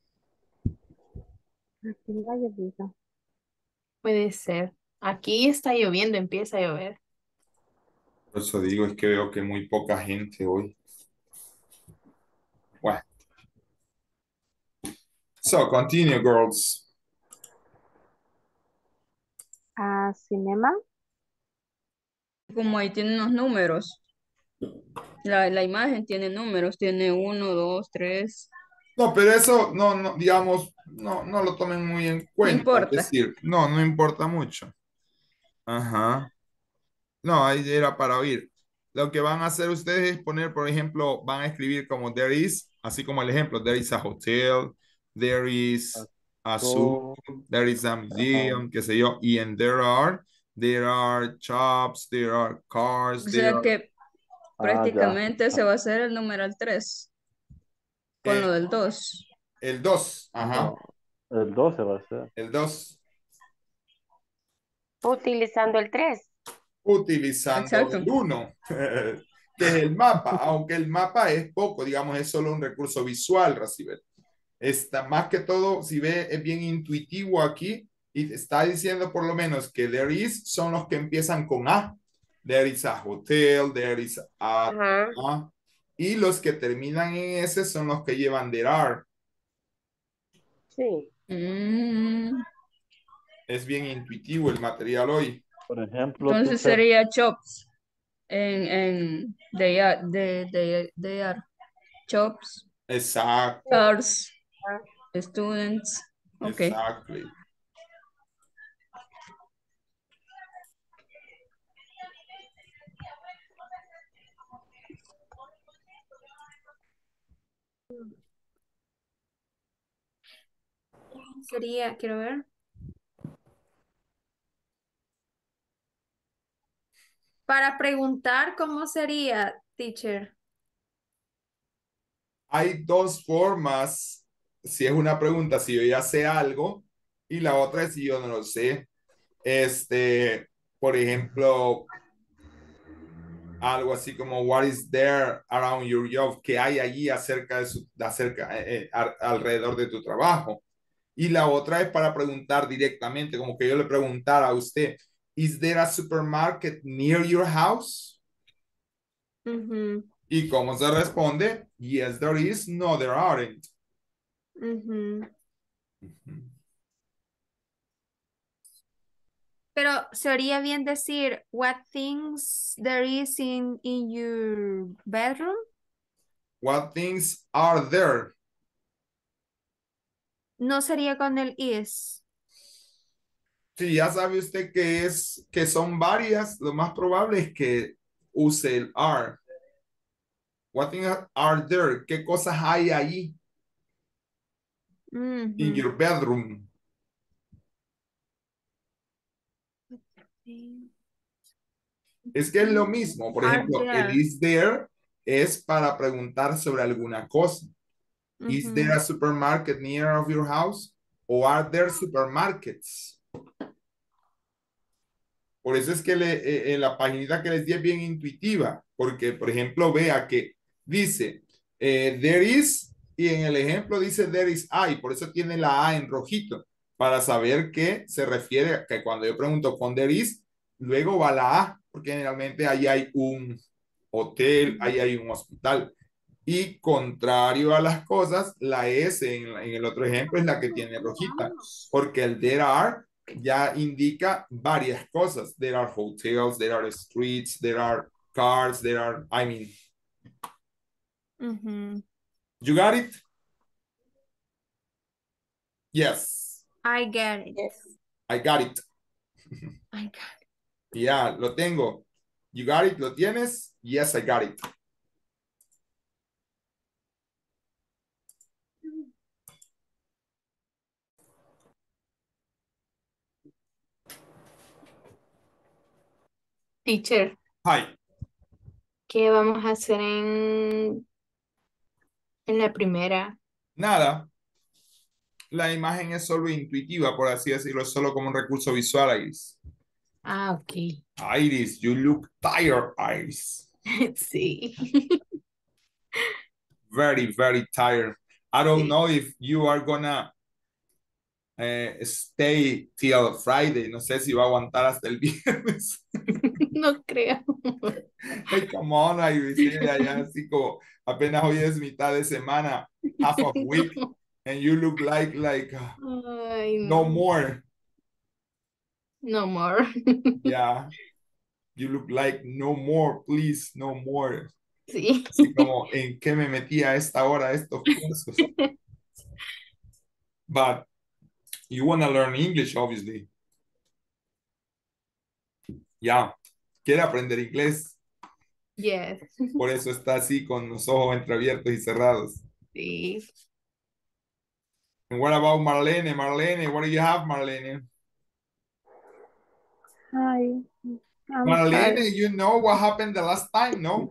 Aquí no ha llovido. Puede ser. Aquí está lloviendo, empieza a llover. Por eso digo, es que veo que muy poca gente hoy. Bueno. So, continue, girls. A cinema. Como ahí tiene unos números. La, la imagen tiene números, tiene uno, dos, tres. No, pero eso no, no, digamos, no, no lo tomen muy en cuenta. importa. Es decir, no, no importa mucho. Ajá. No, ahí era para oír. Lo que van a hacer ustedes es poner, por ejemplo, van a escribir como there is, así como el ejemplo, there is a hotel, there is a zoo, there is a museum, qué sé yo, y en there are, there are shops, there are cars, O there sea are, que Ah, prácticamente se va a hacer el numeral tres con Eh, lo del dos. el dos, ajá, No, el doce va a ser. el dos, Utilizando el tres. utilizando Exacto. el uno, que es el mapa, aunque el mapa es poco, digamos, es solo un recurso visual, Racibel. Está más que todo, si ve, es bien intuitivo aquí y está diciendo por lo menos que there is son los que empiezan con A. There is a hotel, there is a, Ajá. a y los que terminan en S son los que llevan there are. Sí. Mm, Es bien intuitivo el material hoy. Por ejemplo, entonces teacher, sería chops en, en they are, de, de, they are chops, Exacto, cars, students. Ok. exactly. Sería, quiero ver. Para preguntar cómo sería, teacher. Hay dos formas, si es una pregunta, si yo ya sé algo, y la otra es si yo no lo sé. Este, por ejemplo, algo así como what is there around your job, qué hay allí acerca de su, acerca, eh, eh, a, alrededor de tu trabajo. Y la otra es para preguntar directamente, como que yo le preguntara a usted, is there a supermarket near your house? Ujú, Y cómo se responde, yes there is, no there aren't. ujú. Ujú. Pero sería bien decir, what things there is in, in your bedroom. What things are there? No sería con el is. Si ya sabe usted que es que son varias, lo más probable es que use el are. What things are there? ¿Qué cosas hay ahí? Mhm. In your bedroom. Es que es lo mismo. Por Are ejemplo, el there. is there es para preguntar sobre alguna cosa. Is there Mhm. a supermarket near of your house? Or are there supermarkets? Por eso es que le, eh, eh, la página que les di es bien intuitiva, porque, por ejemplo, vea que dice, eh, there is, y en el ejemplo dice there is I, por eso tiene la A en rojito, para saber que se refiere a que cuando yo pregunto con there is, luego va la A, porque generalmente ahí hay un hotel, ahí hay un hospital. Y contrario a las cosas, la S en, en el otro ejemplo es la que tiene rojita, porque el there are ya indica varias cosas. There are hotels, there are streets, there are cars, there are, I mean. Mhm. You got it? Yes, I get it. Yes. I got it. I got it. Ya, lo tengo. You got it, ¿lo tienes? Yes, I got it. Teacher, Hi. ¿qué vamos a hacer en, en la primera? Nada. La imagen es solo intuitiva, por así decirlo, es solo como un recurso visual, Iris. Ah, ok. Iris, you look tired, Iris. Sí. Very, very tired. I don't Sí. know if you are gonna uh, stay till Friday. No sé si va a aguantar hasta el viernes. No creo. Hey, come on, Iris. Yeah, ya así como apenas hoy es mitad de semana, half of week, and you look like, like, uh, Ay, no no. more. No more. Yeah, you look like no more, please, no more. Sí. Así como, ¿en qué me metí a esta hora estos cursos? But you want to learn English, obviously. Ya, quiere aprender inglés. Yes. Por eso está así con los ojos entreabiertos y cerrados. Sí. And what about Marlene? Marlene, what do you have, Marlene? Hi, I'm Marlene, sorry. you know what happened the last time, no?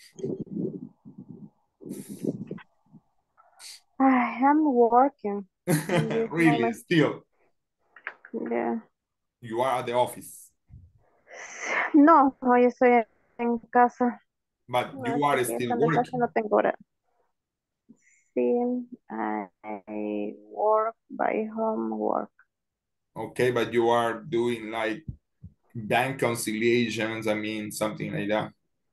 I am working in this Really, moment. still, Yeah. you are at the office, No, hoy estoy en casa. but you Así are que still estando en casa working. no tengo hora. Sí, I work by home work. Okay, but you are doing like bank conciliations, I mean, something like that.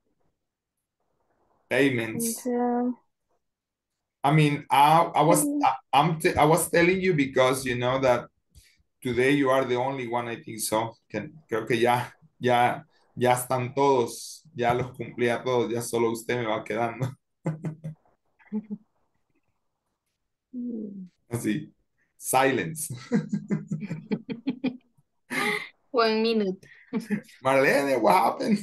Payments. Yeah. I mean, I, I was Sí. I, I'm t I was telling you because you know that today you are the only one, I think so. Que, creo que ya, ya, ya están todos, ya los cumplí a todos, ya solo usted me va quedando. Mm. Así, silence. One minute. Marlene, what happened?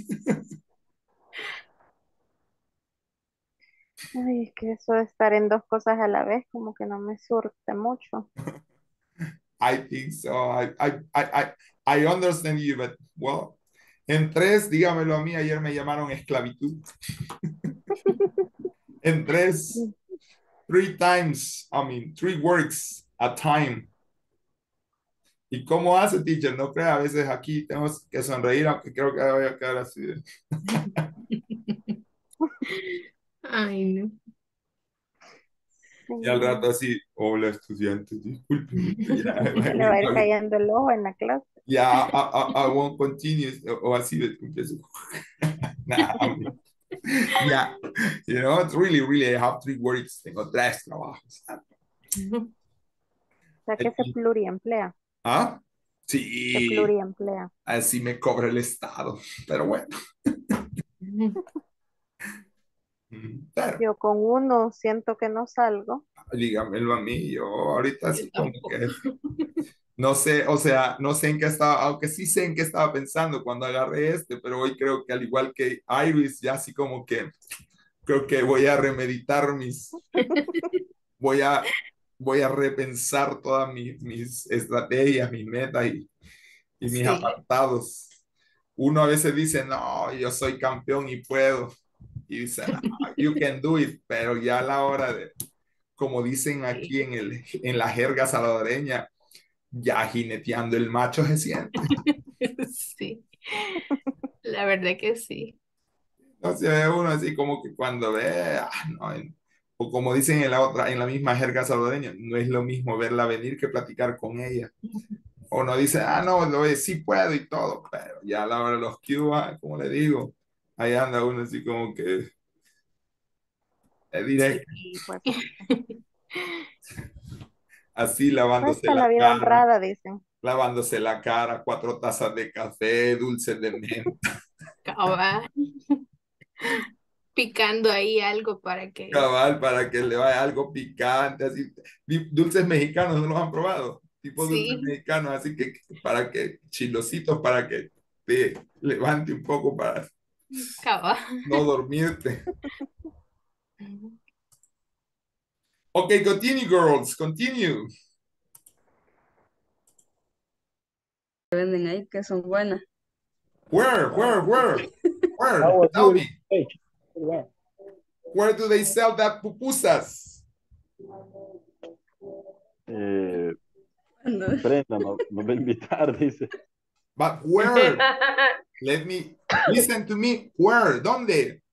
Ay, es que eso de estar en dos cosas a la vez como que no me surte mucho. I think so. I, I, I, I, I understand you, but well, en tres, dígamelo a mí, ayer me llamaron esclavitud. En tres, three times, I mean, three works a time. ¿Y cómo hace, teacher? No crea, a veces aquí tenemos que sonreír, aunque creo que voy a quedar así. Ay, no. Y al rato Sí. así, hola estudiantes, disculpen. Ya, Se le va a ir cayendo el ojo en la clase. ya, I, I, I won't continue. O así de empiezo. Nah, I mean, yeah, you know, it's really, really, I have three works. Tengo tres trabajos. O sea que se pluriemplea. ¿Ah? Se Sí, pluriemplea. así me cobra el Estado, pero bueno. Pero Yo con uno siento que no salgo. dígamelo a mí, yo ahorita Yo así como tampoco. que no sé, o sea, no sé en qué estaba, aunque sí sé en qué estaba pensando cuando agarré este, pero hoy creo que al igual que Iris, ya así como que creo que voy a remeditar mis, voy a, voy a repensar todas mis, mis estrategias, mis metas y, y mis Sí, apartados. Uno a veces dice, no, yo soy campeón y puedo. Y dice, no, you can do it, pero ya a la hora de, como dicen sí, aquí en, el, en la jerga salvadoreña, ya jineteando el macho se siente. sí, la verdad que sí. No se ve uno así como que cuando ve, ah, no, en- o como dicen en la otra, en la misma jerga salvadoreña, no es lo mismo verla venir que platicar con ella. O no dice, ah, no, lo es, sí puedo y todo, pero ya a la hora de los Cuba, como le digo, ahí anda uno así como que es Sí. directo, Y pues, pues, así lavándose cuesta la la vida cara, honrada, dicen. lavándose la cara, cuatro tazas de café, dulces de menta, Cabal, picando ahí algo para que... cabal, para que le vaya algo picante, así. Di- Dulces mexicanos, ¿no los han probado? Tipo dulces Sí, mexicanos, así que para que, chilositos, para que te levante un poco para cabal. no dormirte. Ok, continue, girls, continue. Venden ahí que son buenas. Where, where, where, How where? was Tell your me, page? Yeah. where do they sell that pupusas? Eh, Cuando- Brenda nos, nos va a invitar, dice. But where? Let me, listen to me. Where? ¿Dónde?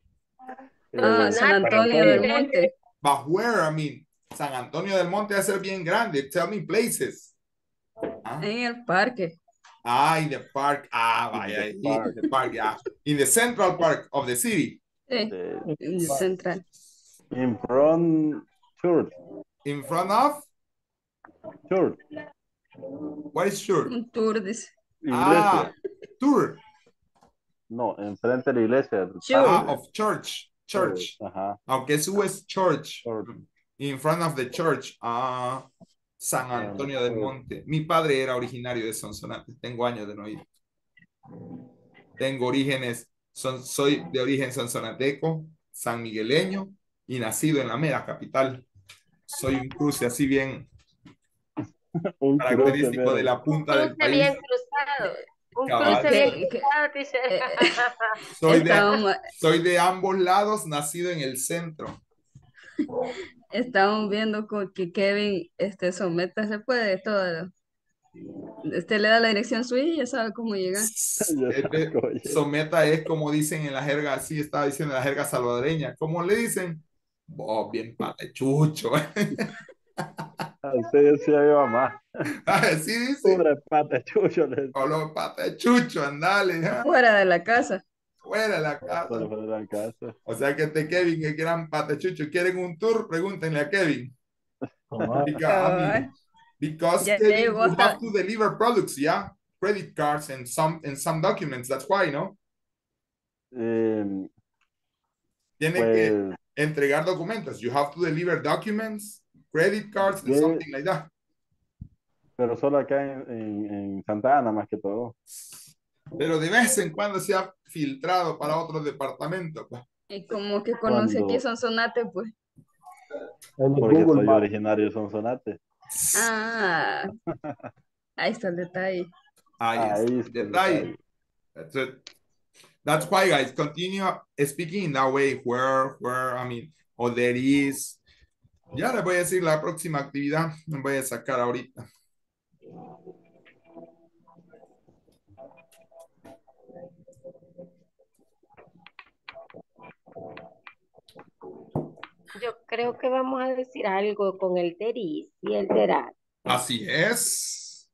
Ah, Eh, San San Antonio del Antonio. Monte. But where? I mean, San Antonio del Monte va a ser bien grande. Tell me places. Ah, En el parque. ah, in the park. Ah, In vaya, the ahí, in park. the park, yeah. In the central park of the city. Sí, Eh, en el central. in front church. In front of, Church. what is sure? Un tour, dice. Ah, Iglesia. tour. No, enfrente de la iglesia. Del Sure. Ah, parque. of church. Church. Church. Ajá. Aunque su es church. Church. In front of the church. Ah, San Um, Antonio del church. Monte. Mi padre era originario de Sonsonate. Tengo años de no ir. Tengo orígenes, son, soy de origen sonsonateco, sanmigueleño y nacido en la mera capital. Soy un cruce así bien Un cruce, característico de pero. la Un punta del cruce país. bien cruzado. Un Es Cabal. cruce bien que, que, cruzado, dice. eh, Soy de, estábamos, soy de ambos lados, nacido en el centro. estábamos viendo con que Kevin este, someta se puede de todo. Usted le da la dirección suya y ya sabe cómo llegar. Ya sabes Este, cómo llega. someta es como dicen en la jerga, así estaba diciendo en la jerga salvadoreña. ¿Cómo le dicen? Vos, bien patechucho. Ah, usted decía mi mamá. Así dice. Pura pata chucho. Le decía. Solo patechucho, andale. ¿Ah? Fuera de la casa. Fuera de la Por casa. fuera de la casa. O sea que este Kevin, que gran patechucho, ¿quieren un tour? Pregúntenle a Kevin. Ajá. Because, I Cabal. mean, because Ya Kevin, llegó you have hasta, to deliver products, yeah? Credit cards and some and some documents. That's why, ¿no? Eh, Tiene que pues entregar documentos. You have to deliver documents, credit cards, and yo, something like that. pero solo acá en, en, en Santa Ana más que todo. Pero de vez en cuando se ha filtrado para otros departamentos, pues. y como que conoce aquí Cuando, Sonsonate, pues. en el porque Google soy Maps. Originario de Sonsonate. Ah, ahí está el detalle. Ahí Ahí está el está el detalle. detalle. That's it. That's why, guys, continue speaking in that way. Where, where, I mean, or there is. Ya les voy a decir la próxima actividad. Me voy a sacar ahorita. Yo creo que vamos a decir algo con el Teris y el Terat. Así es.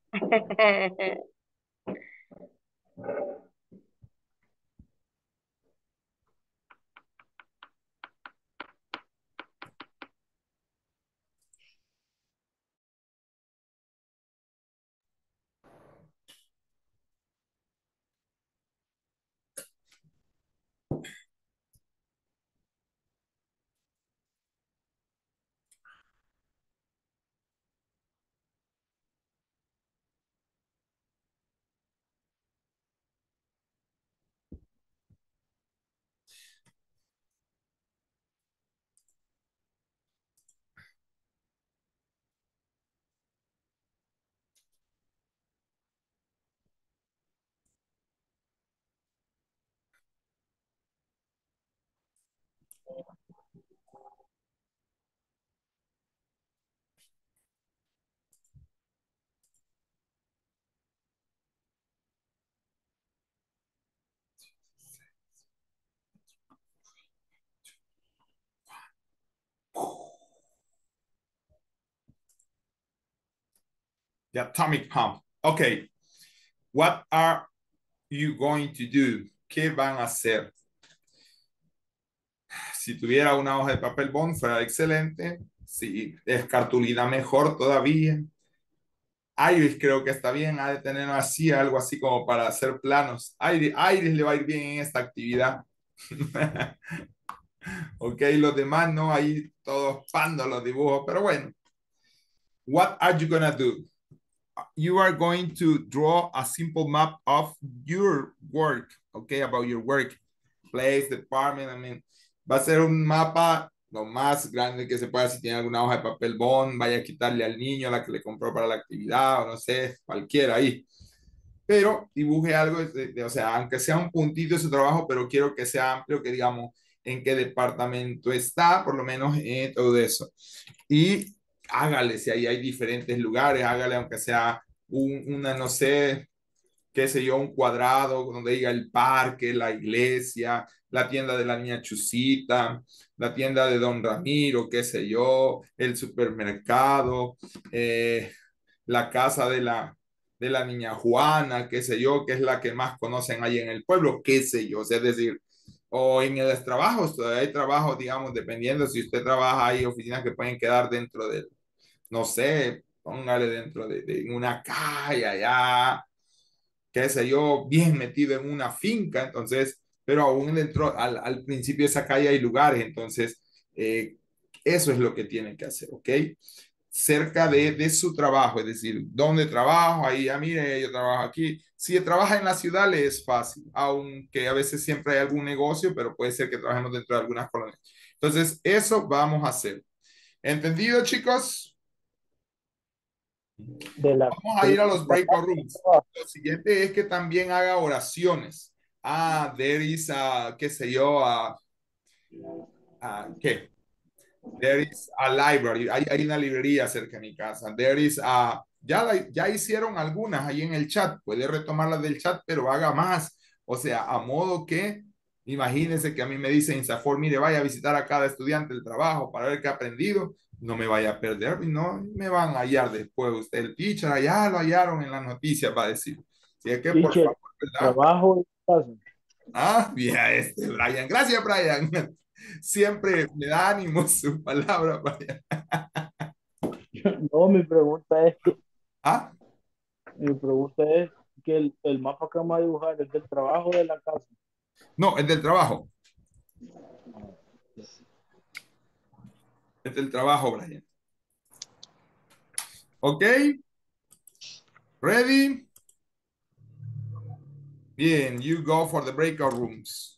The atomic pump. Okay. What are you going to do? ¿Qué van a hacer? Si tuviera una hoja de papel bond, fuera excelente. Si es cartulina, mejor todavía. Iris creo que está bien, ha de tener así, algo así como para hacer planos. Iris, Iris le va a ir bien en esta actividad. Ok, los demás no, ahí todos pando los dibujos, pero bueno. What are you gonna do? You are going to draw a simple map of your work, okay, about your work, place, department, I mean, va a ser un mapa lo más grande que se pueda. Si tiene alguna hoja de papel bond, vaya a quitarle al niño la que le compró para la actividad, o no sé, cualquiera ahí. Pero dibuje algo, de, de, o sea, aunque sea un puntito de su trabajo, pero quiero que sea amplio, que digamos en qué departamento está, por lo menos en todo eso. Y hágale, si ahí hay diferentes lugares, hágale aunque sea un, una, no sé, qué sé yo, un cuadrado donde diga el parque, la iglesia, la tienda de la niña Chusita, la tienda de Don Ramiro, qué sé yo, el supermercado, eh, la casa de la, de la niña Juana, qué sé yo, que es la que más conocen ahí en el pueblo, qué sé yo, o sea, es decir, o en los trabajos, todavía hay trabajos, digamos, dependiendo si usted trabaja, hay oficinas que pueden quedar dentro de, no sé, póngale dentro de, de una calle allá, qué sé yo, bien metido en una finca, entonces, pero aún dentro, al, al principio de esa calle hay lugares, entonces, eh, eso es lo que tienen que hacer, ¿ok? Cerca de, de su trabajo, es decir, ¿dónde trabajo? Ahí, ya mire, yo trabajo aquí. Si trabaja en la ciudad, le es fácil, aunque a veces siempre hay algún negocio, pero puede ser que trabajemos dentro de algunas colonias. Entonces, eso vamos a hacer. ¿Entendido, chicos? De la, Vamos a ir a los breakout rooms. Lo siguiente es que también haga oraciones. Ah, there is a, qué sé yo, a, a ¿qué? There is a library. Hay, hay una librería cerca de mi casa. There is a, ya, la, ya hicieron algunas ahí en el chat. Puede retomarlas del chat, pero haga más. O sea, a modo que, imagínense que a mí me dice Insafor, mire, vaya a visitar a cada estudiante el trabajo para ver qué ha aprendido. No me vaya a perder, y no me van a hallar después. Usted, el teacher, allá lo hallaron en las noticias, va a decir. Si es que, por teacher, favor, ¿verdad? trabajo en casa. Ah, bien, este, Brian. Gracias, Brian. Siempre me da ánimo su palabra, Brian. No, mi pregunta es que, ¿Ah? mi pregunta es que el, el mapa que vamos a dibujar es del trabajo o de la casa. No, es del trabajo. Es del trabajo, Brian. ¿Ok? ¿Ready? Bien, you go for the breakout rooms.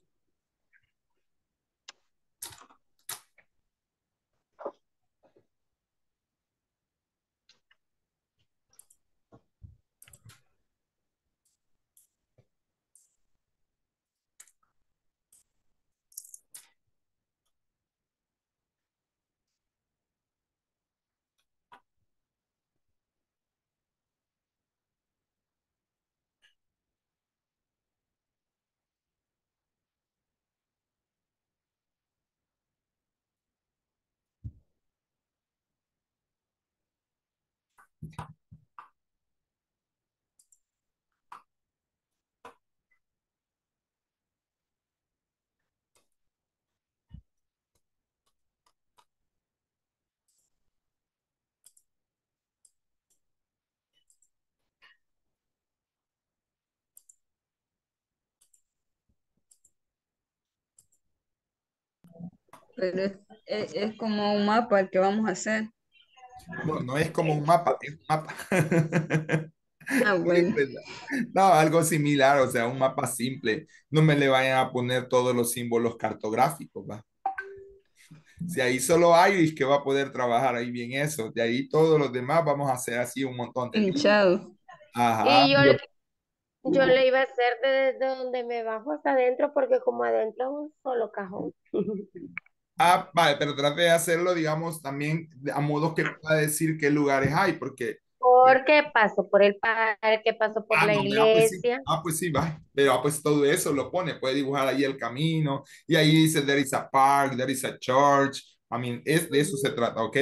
Pero es, es- es como un mapa el que vamos a hacer. No, no es como un mapa, es un mapa. Ah, bueno. No, algo similar, o sea, un mapa simple. No me le vayan a poner todos los símbolos cartográficos, ¿va? Si ahí solo Iris que va a poder trabajar ahí bien eso, de ahí todos los demás vamos a hacer así un montón de líneas. Hinchado. Ajá. Y yo, le- yo le iba a hacer desde donde me bajo hasta adentro, porque como adentro es un solo cajón. Ah, vale, pero trate de hacerlo, digamos, también a modo que pueda decir qué lugares hay, porque... Porque paso por el parque, paso por Ah, la no, me- ah, pues sí, iglesia. ah, pues sí, va. Pero ah, pues todo eso lo pone, puede dibujar ahí el camino, y ahí dice, there is a park, there is a church. I mean, es, de eso se trata, ¿ok?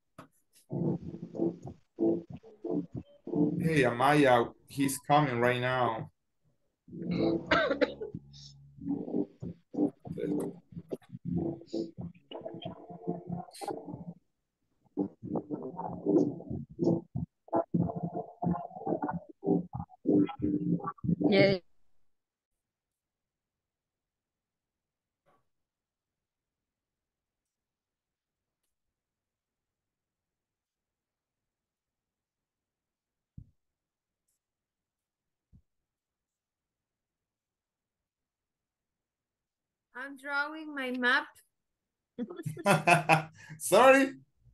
Hey, Amaya, he's coming right now. Yeah. I'm drawing my map. Sorry?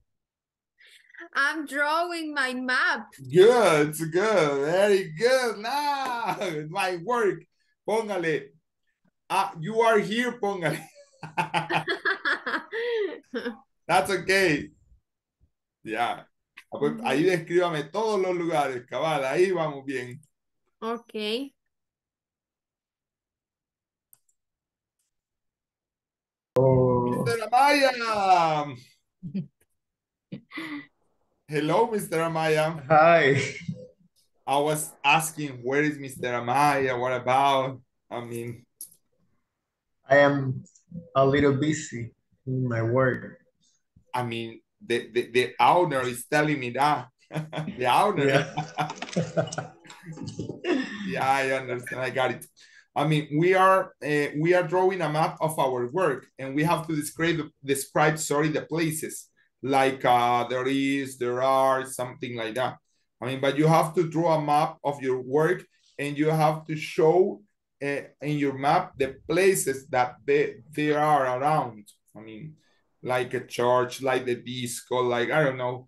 I'm drawing my map. Good, good, very good. Nah, my work. Póngale. Ah, you are here, póngale. That's okay. Ya. Ah, pues, ahí Ujú. descríbame todos los lugares, cabal, ahí vamos bien. Ok. mister Amaya. Hello, mister Amaya. Hi, I was asking, where is mister Amaya? What about? I mean, I am a little busy in my work. I mean, the, the, the owner is telling me that. The owner. Yeah. Yeah, I understand. I got it. I mean, we are uh, we are drawing a map of our work, and we have to describe describe sorry the places like uh, there is, there are, something like that. I mean, but you have to draw a map of your work, and you have to show uh, in your map the places that they they are around. I mean, like a church, like the disco, like I don't know.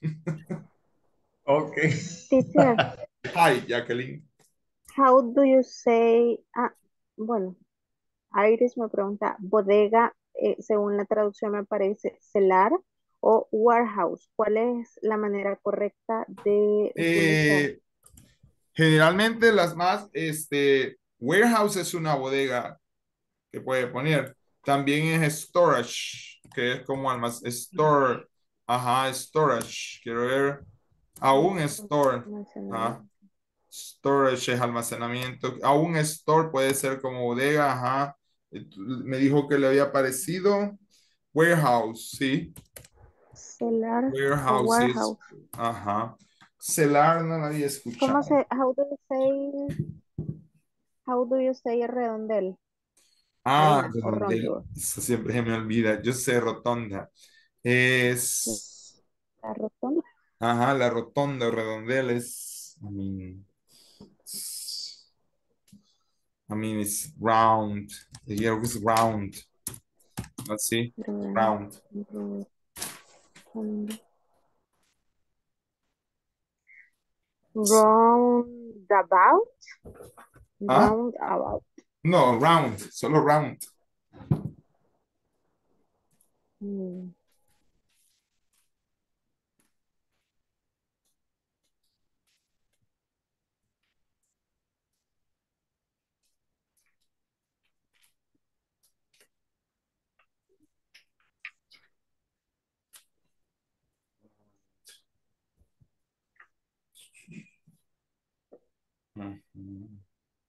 Okay. Teacher, Hi, Jacqueline. how do you say, ah, bueno, Iris me pregunta, bodega, eh, según la traducción me parece celar o warehouse. ¿Cuál es la manera correcta de utilizar? Eh, Generalmente las más, este, warehouse es una bodega que puede poner. También es storage, que es como almacén, store, ajá, storage, quiero ver, aún store, ajá, Almacenamiento. storage es almacenamiento, aún store puede ser como bodega, ajá, me dijo que le había parecido, warehouse, sí, Celar o warehouse es, warehouse. ajá, celar no la había ¿Cómo escuchado. se, how do you say, how do you say redondel? Ah, Arena o redondel. rondo. Eso siempre se me olvida. Yo sé rotonda. Es. La rotonda. Ajá, la rotonda o redondel es. I mean, it's, I mean, it's round. The year is round. Let's see. Round. Roundabout. ¿Ah? Roundabout. No, round. Solo round. Mm. Ujú.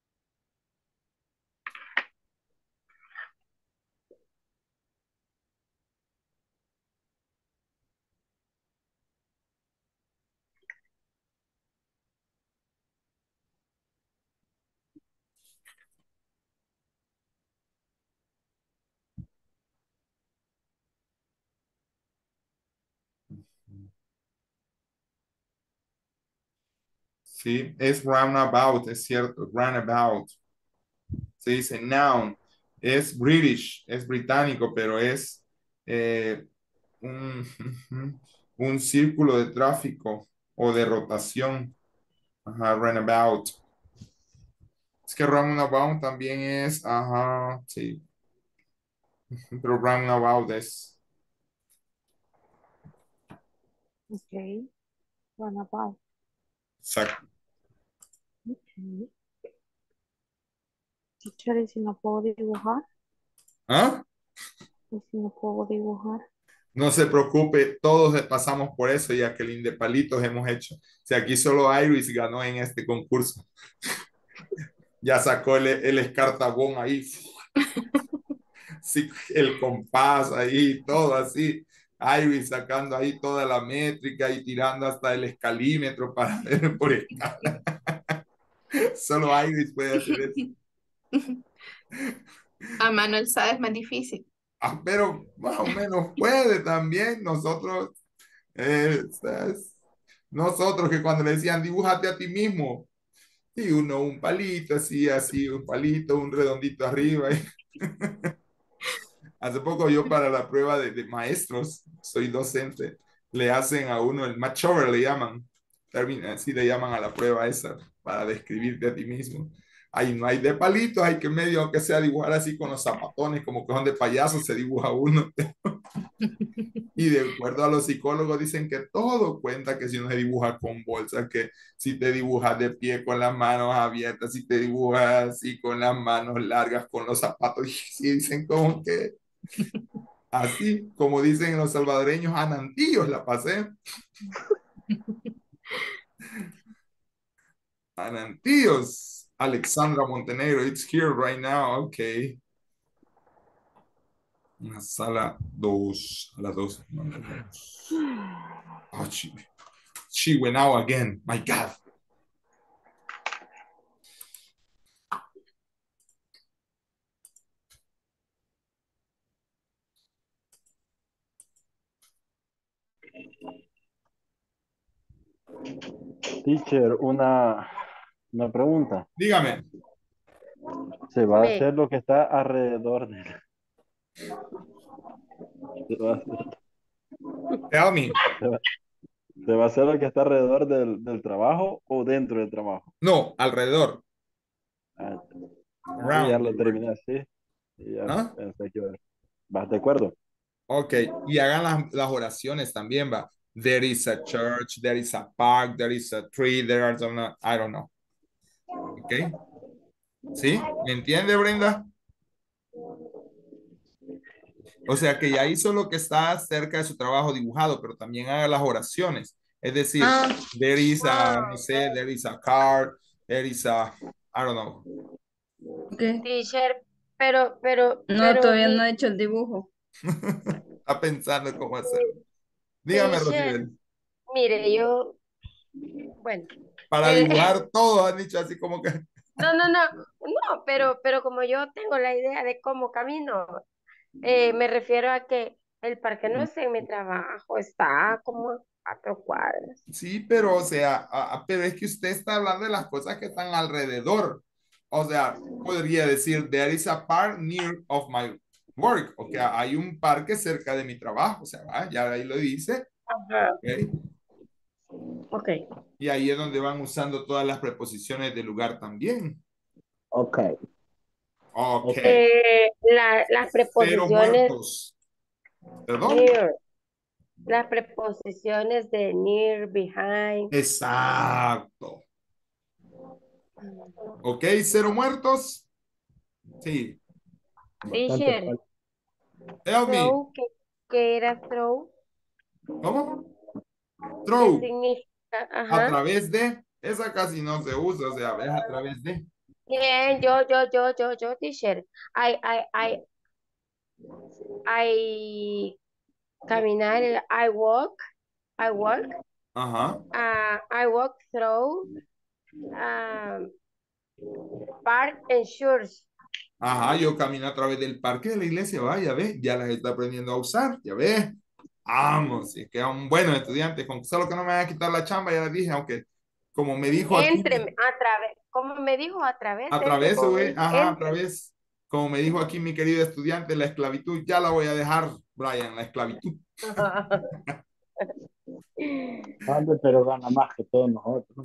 Sí, es roundabout, es cierto. Roundabout. Se dice noun. Es British, es británico, pero es eh, un, un círculo de tráfico o de rotación. Ajá, runabout. Es que roundabout también es, ajá, sí. program about this. Ok. Bueno, about. Exacto. Ok. Teacher, ¿y si no puedo dibujar? ¿Ah? ¿Y si no puedo dibujar? No se preocupe, todos pasamos por eso, ya que el de palitos hemos hecho. Si aquí solo Iris ganó en este concurso, ya sacó el, el escartabón ahí, sí, el compás ahí, todo así. Iris sacando ahí toda la métrica y tirando hasta el escalímetro para ver por escala. Solo Iris puede hacer eso. A mano alzada es más difícil. Ah, pero más o menos puede también. Nosotros, eh, ¿sabes? Nosotros que cuando le decían dibújate a ti mismo, y uno un palito así, así, un palito, un redondito arriba. Hace poco yo para la prueba de, de maestros, soy docente, le hacen a uno el match over, le llaman, termina, así le llaman a la prueba esa, para describirte a ti mismo. Ahí no hay de palitos, hay que medio, aunque sea dibujar así con los zapatones, como que son de payasos, se dibuja uno. Y de acuerdo a los psicólogos dicen que todo cuenta, que si uno se dibuja con bolsas, que si te dibujas de pie con las manos abiertas, si te dibujas así con las manos largas, con los zapatos, y si dicen como que así, como dicen los salvadoreños, anantillos la pasé. Anantillos. Alexandra Montenegro, it's here right now, okay. Una sala dos, a las dos. Oh, she, she went out again, my God. Teacher, una, una pregunta. Dígame. Se va a Me, hacer lo que está alrededor de... Se va a hacer, Tell me. se va- se va a hacer lo que está alrededor del, del trabajo o dentro del trabajo. No, alrededor. Ah, sí, ya Around lo the world. terminé así. Y ya ¿Ah? pensé que... ¿Vas de acuerdo? Ok, y hagan las, las oraciones también, va. There is a church, there is a park, there is a tree, there are some, I don't know. Ok, ¿sí? ¿Me entiende, Brenda? O sea que ya hizo lo que está cerca de su trabajo dibujado, pero también haga las oraciones. Es decir, Ah, there is a, ah, no ok. sé, there is a car, there is a, I don't know. Ok. Teacher, pero, pero, No, pero todavía no mi he hecho el dibujo. Está pensando cómo hacerlo. Dígame, teacher, Rosibel. mire, yo, bueno, Para el, dibujar todo, han dicho así como que, no, no, no, no, pero, pero como yo tengo la idea de cómo camino, eh, me refiero a que el parque no es en mi trabajo, está como a cuatro cuadras. sí, pero o sea, a- a- pero es que usted está hablando de las cosas que están alrededor. O sea, podría decir, there is a park near of my work. O sea, hay un parque cerca de mi trabajo. O sea, va, ya ahí lo dice. Ajá, ¿Ok? ok. Y ahí es donde van usando todas las preposiciones del lugar también. Ok. Ok. Eh, la- las Cero preposiciones muertos. ¿Perdón? near, las preposiciones de near, behind. Exacto. Ok, cero muertos. Sí. Bastante Teacher, falta. Tell me. throw, ¿qué, qué era throw? ¿Cómo? ¿Qué Throw. significa? A Ajá. través de. Esa casi no se usa. O sea, es a través de. Bien, yo, yo, yo, yo, yo, teacher. I, I, I, I caminar, I walk, I walk, Ajá. uh, I walk through um, park and shores. Ajá, yo camino a través del parque de la iglesia, va, ya ves, ya las está aprendiendo a usar, ya ves. Vamos, si es que es un buen estudiante, con solo que no me van a quitar la chamba, ya les dije, aunque como me dijo aquí, Entre, a través, como me dijo, a través, a entre través, con güey, él, ajá, a entre. través, como me dijo aquí mi querido estudiante, la esclavitud ya la voy a dejar, Brian, la esclavitud. Ande, pero gana más que todos nosotros.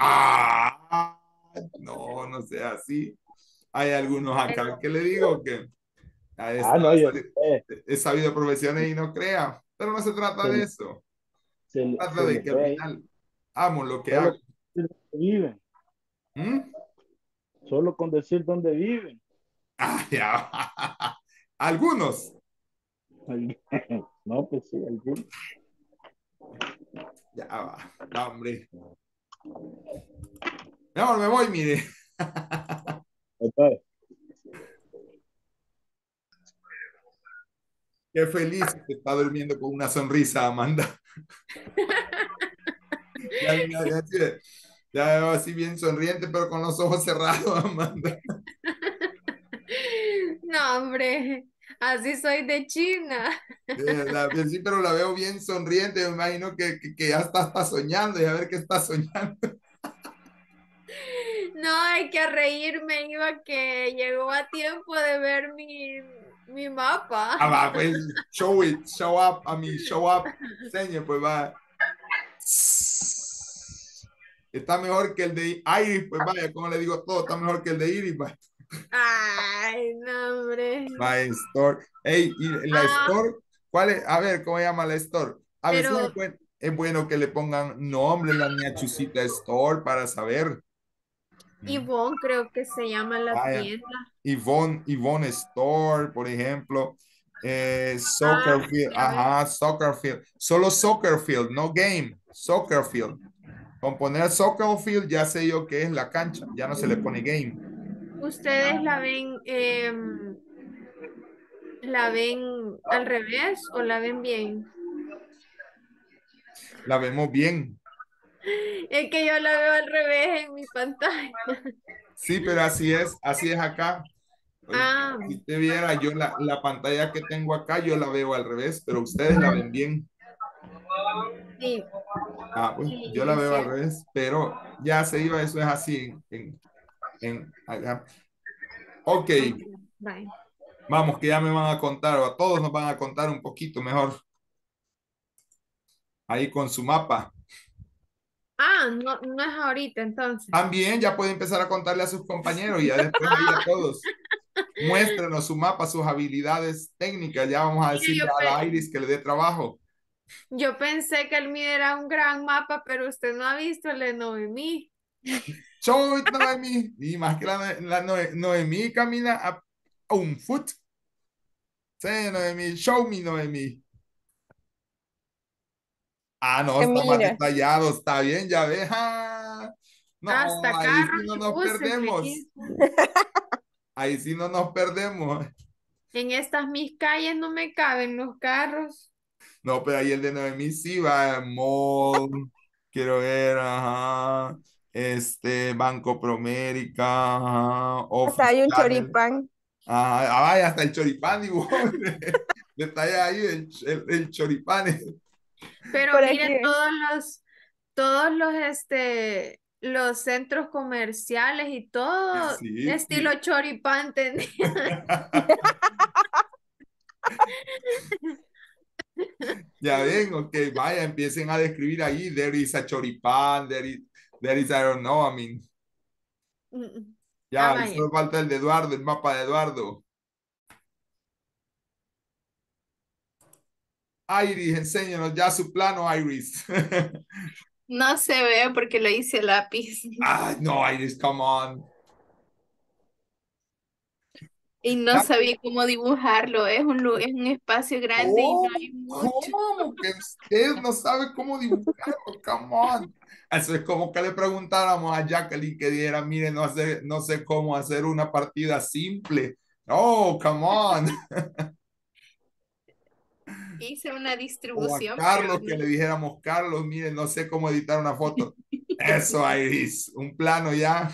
Ah, no, no sea así. Hay algunos acá Bueno, que le digo que Ah, Ah, no, yo sé. he sabido profesiones y no crea, pero no se trata Se, de le- eso. se, le- Trata se de les que al ve. final amo lo que Solo hago. con decir dónde viven. ¿Mm? Solo con decir dónde viven. Ah, ya. Algunos. No, pues sí, algunos. Ya va, va, hombre. Mi amor, me voy, mire. Entonces, Qué feliz que está durmiendo con una sonrisa, Amanda. Ya, ya, ya, ya, ya veo así bien sonriente, pero con los ojos cerrados, Amanda. No, hombre, así soy de China. De verdad, pues sí, pero la veo bien sonriente. Me imagino que, que, que ya está, está soñando y a ver qué está soñando. No, hay que reírme, iba que llegó a tiempo de ver mi, mi mapa. Ah, va, pues show it, show up, a mí, show up, señor, pues va. Está mejor que el de Iris, pues vaya, como le digo todo, está mejor que el de Iris, va. Ay, no, hombre. Va, store. Hey, y la Ah, store, ¿cuál es? A ver, ¿cómo se llama la store? A veces es pero buen- es bueno que le pongan nombre, la niña Chusita Store, para saber. Yvonne creo que se llama la Vaya, tienda. Yvonne, Yvonne Store, por ejemplo. Eh, Ah, Soccerfield, ya ves. ajá, Soccerfield. Solo Soccerfield, no game. Soccerfield. Con poner Soccerfield ya sé yo que es la cancha, ya no se le pone game. ¿Ustedes la ven, em, la ven al revés o la ven bien? La vemos bien. Es que yo la veo al revés en mi pantalla. Sí, pero así es, así es acá. Ah, Si usted viera, yo la, la pantalla que tengo acá, yo la veo al revés, pero ustedes la ven bien. sí, Ah, pues sí, yo la es veo al cierto. revés, pero ya se iba, eso es así en, en, acá. Ok, Ok, bye. vamos, que ya me van a contar, o a todos nos van a contar un poquito mejor ahí con su mapa. Ah, no, no es ahorita entonces. También ya puede empezar a contarle a sus compañeros y ya después ahí a todos. Muéstrenos su mapa, sus habilidades técnicas. Ya vamos a Sí, decirle yo, a la pe- Iris que le dé trabajo. yo pensé que el mío era un gran mapa, pero usted no ha visto el de Noemí. Show it, Noemi. Y más que la, la Noe- Noemí camina a, a un foot. Sí, Noemí. Show me, Noemí. Ah, no, Que está más mira, detallado. Está bien, ya ves. Ah, no, Hasta ahí sí carros no le nos puse, perdemos. fíjese. Ahí sí no nos perdemos. En estas mis calles no me caben los carros. No, pero ahí el de Noemí sí va. Mall. Quiero ver, ajá. Este, Banco Promérica, ajá, hasta Office hay un Channel. choripán. Ajá, ah, vaya, hasta el choripán, digo. Detalle ahí, el, el, el choripán. Pero Por mire aquí. todos los, todos los, este, los centros comerciales y todo Sí, estilo sí. choripán tenía. Ya ven, ok, vaya, empiecen a describir ahí. There is a choripán, there is, there is, I don't know, I mean. Ah, Ya, y vaya. solo falta el de Eduardo, el mapa de Eduardo. Iris, enséñanos ya su plano, Iris. No se ve porque lo hice a lápiz. Ay, no, Iris, come on. Y no Ya, sabía cómo dibujarlo. Es un, lu- es un espacio grande y no ¿cómo? hay mucho. ¿Cómo? Que usted no sabe cómo dibujarlo, come on. Eso es como que le preguntáramos a Jacqueline que diera, mire, no sé, no sé cómo hacer una partida simple. Oh, come on. Hice una O a distribución, pero Carlos que le dijéramos, Carlos, mire, no sé cómo editar una foto. Eso, Iris, un plano ya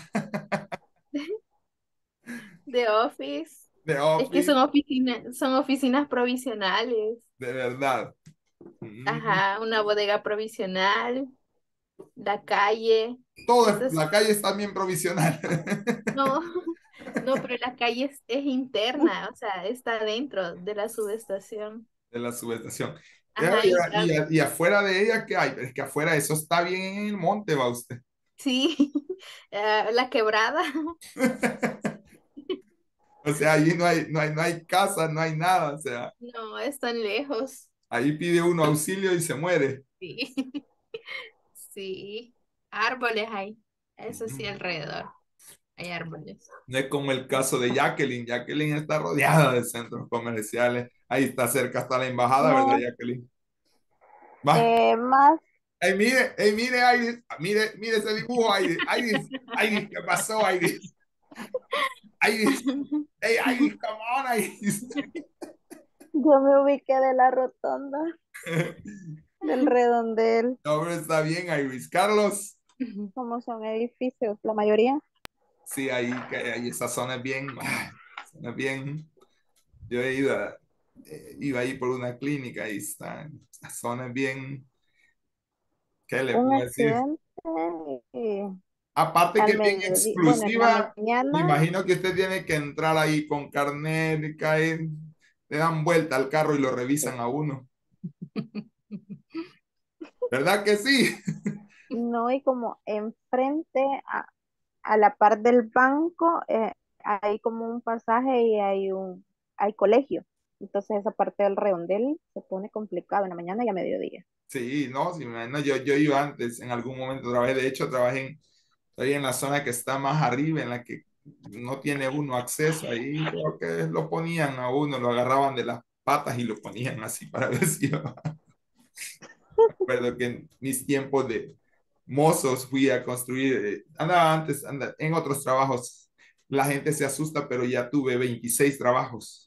de Office. de Es que son Office, oficinas, son oficinas provisionales. de verdad. Mm, Ajá, una bodega provisional, la calle. todo, es- Esas, la calle es también provisional no, no, pero la calle es, es interna, o sea, está dentro de la subestación. de la subestación. Ajá, y Y, está, y- y afuera de ella, ¿qué hay? Es que afuera eso está bien en el monte, va usted. sí, eh, la quebrada. O sea, allí no hay, no hay, no hay casa, no hay nada. O sea, No, están lejos. ahí pide uno auxilio y se muere. Sí. Sí. Árboles hay. Eso sí, alrededor. Hay árboles. No es como el caso de Jacqueline. Jacqueline está rodeada de centros comerciales. Ahí está cerca, está la embajada, ¿verdad, No, Jacqueline? Va. eh, más, Hey, mire, hey, mire, Iris. Mire, mire ese dibujo, Iris. Iris, Iris, ¿qué pasó, Iris? Iris, hey, Iris, come on, Iris. yo me ubiqué de la rotonda, del redondel, No, pero está bien, Iris. Carlos. como son edificios, la mayoría. Sí, ahí, que- ahí esa zona es bien, ah, zona es bien. Yo he ido, a- eh, iba ahí por una clínica y está, esa zona es bien, ¿qué le Un puedo decir? accidente y Aparte que al es bien mediodía, bueno, en la exclusiva, me mañana, imagino que usted tiene que entrar ahí con carnet y caer, le dan vuelta al carro y lo revisan a uno. ¿Verdad que sí? no, y como enfrente a, a la par del banco, eh, hay como un pasaje y hay un, hay colegio. Entonces esa parte del redondel se pone complicado en la mañana y a mediodía. Sí, no, sí, me imagino, yo, yo iba antes, en algún momento trabajé, de hecho trabajé en, ahí en la zona que está más arriba, en la que no tiene uno acceso, ahí creo que lo ponían a uno, lo agarraban de las patas y lo ponían así para ver si iba. Recuerdo que en mis tiempos de mozos fui a construir, eh, andaba antes, anda, en otros trabajos, la gente se asusta, pero ya tuve veintiséis trabajos,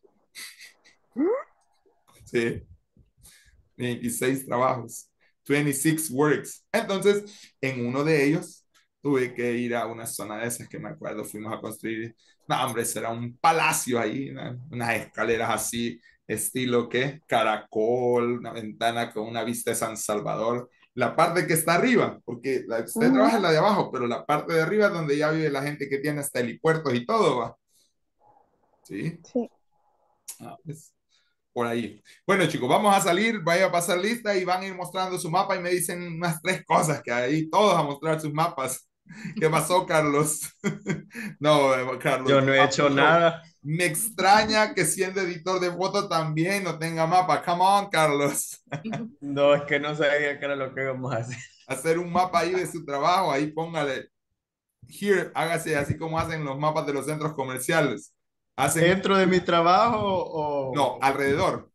sí, veintiséis trabajos, veintiséis works. Entonces, en uno de ellos tuve que ir a una zona de esas que me acuerdo, fuimos a construir, no, hombre, será un palacio ahí, una- unas escaleras así, estilo que caracol, una ventana con una vista de San Salvador. La parte que está arriba, porque la, usted Ujú, trabaja en la de abajo, pero la parte de arriba es donde ya vive la gente que tiene hasta helipuertos y todo, va. ¿Sí? sí. Ah, pues, por ahí. Bueno, chicos, vamos a salir, vaya a pasar lista y van a ir mostrando su mapa y me dicen unas tres cosas que hay, todos a mostrar sus mapas. ¿Qué pasó, Carlos? No, eh, Carlos, Yo no he hecho no. nada. Me extraña que siendo editor de foto también no tenga mapa. Come on, Carlos. No, es que no sabía qué era lo que íbamos a hacer. Hacer un mapa ahí de su trabajo, ahí póngale, here, hágase así como hacen los mapas de los centros comerciales. Hacen, ¿Dentro de mi trabajo no, o...? alrededor.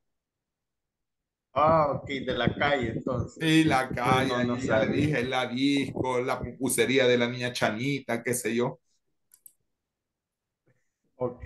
Ah, ok, de la calle entonces. Y la No, calle, no, no ahí ya le sabía. dije, la disco, la pupusería de la niña Chanita, qué sé yo. Ok.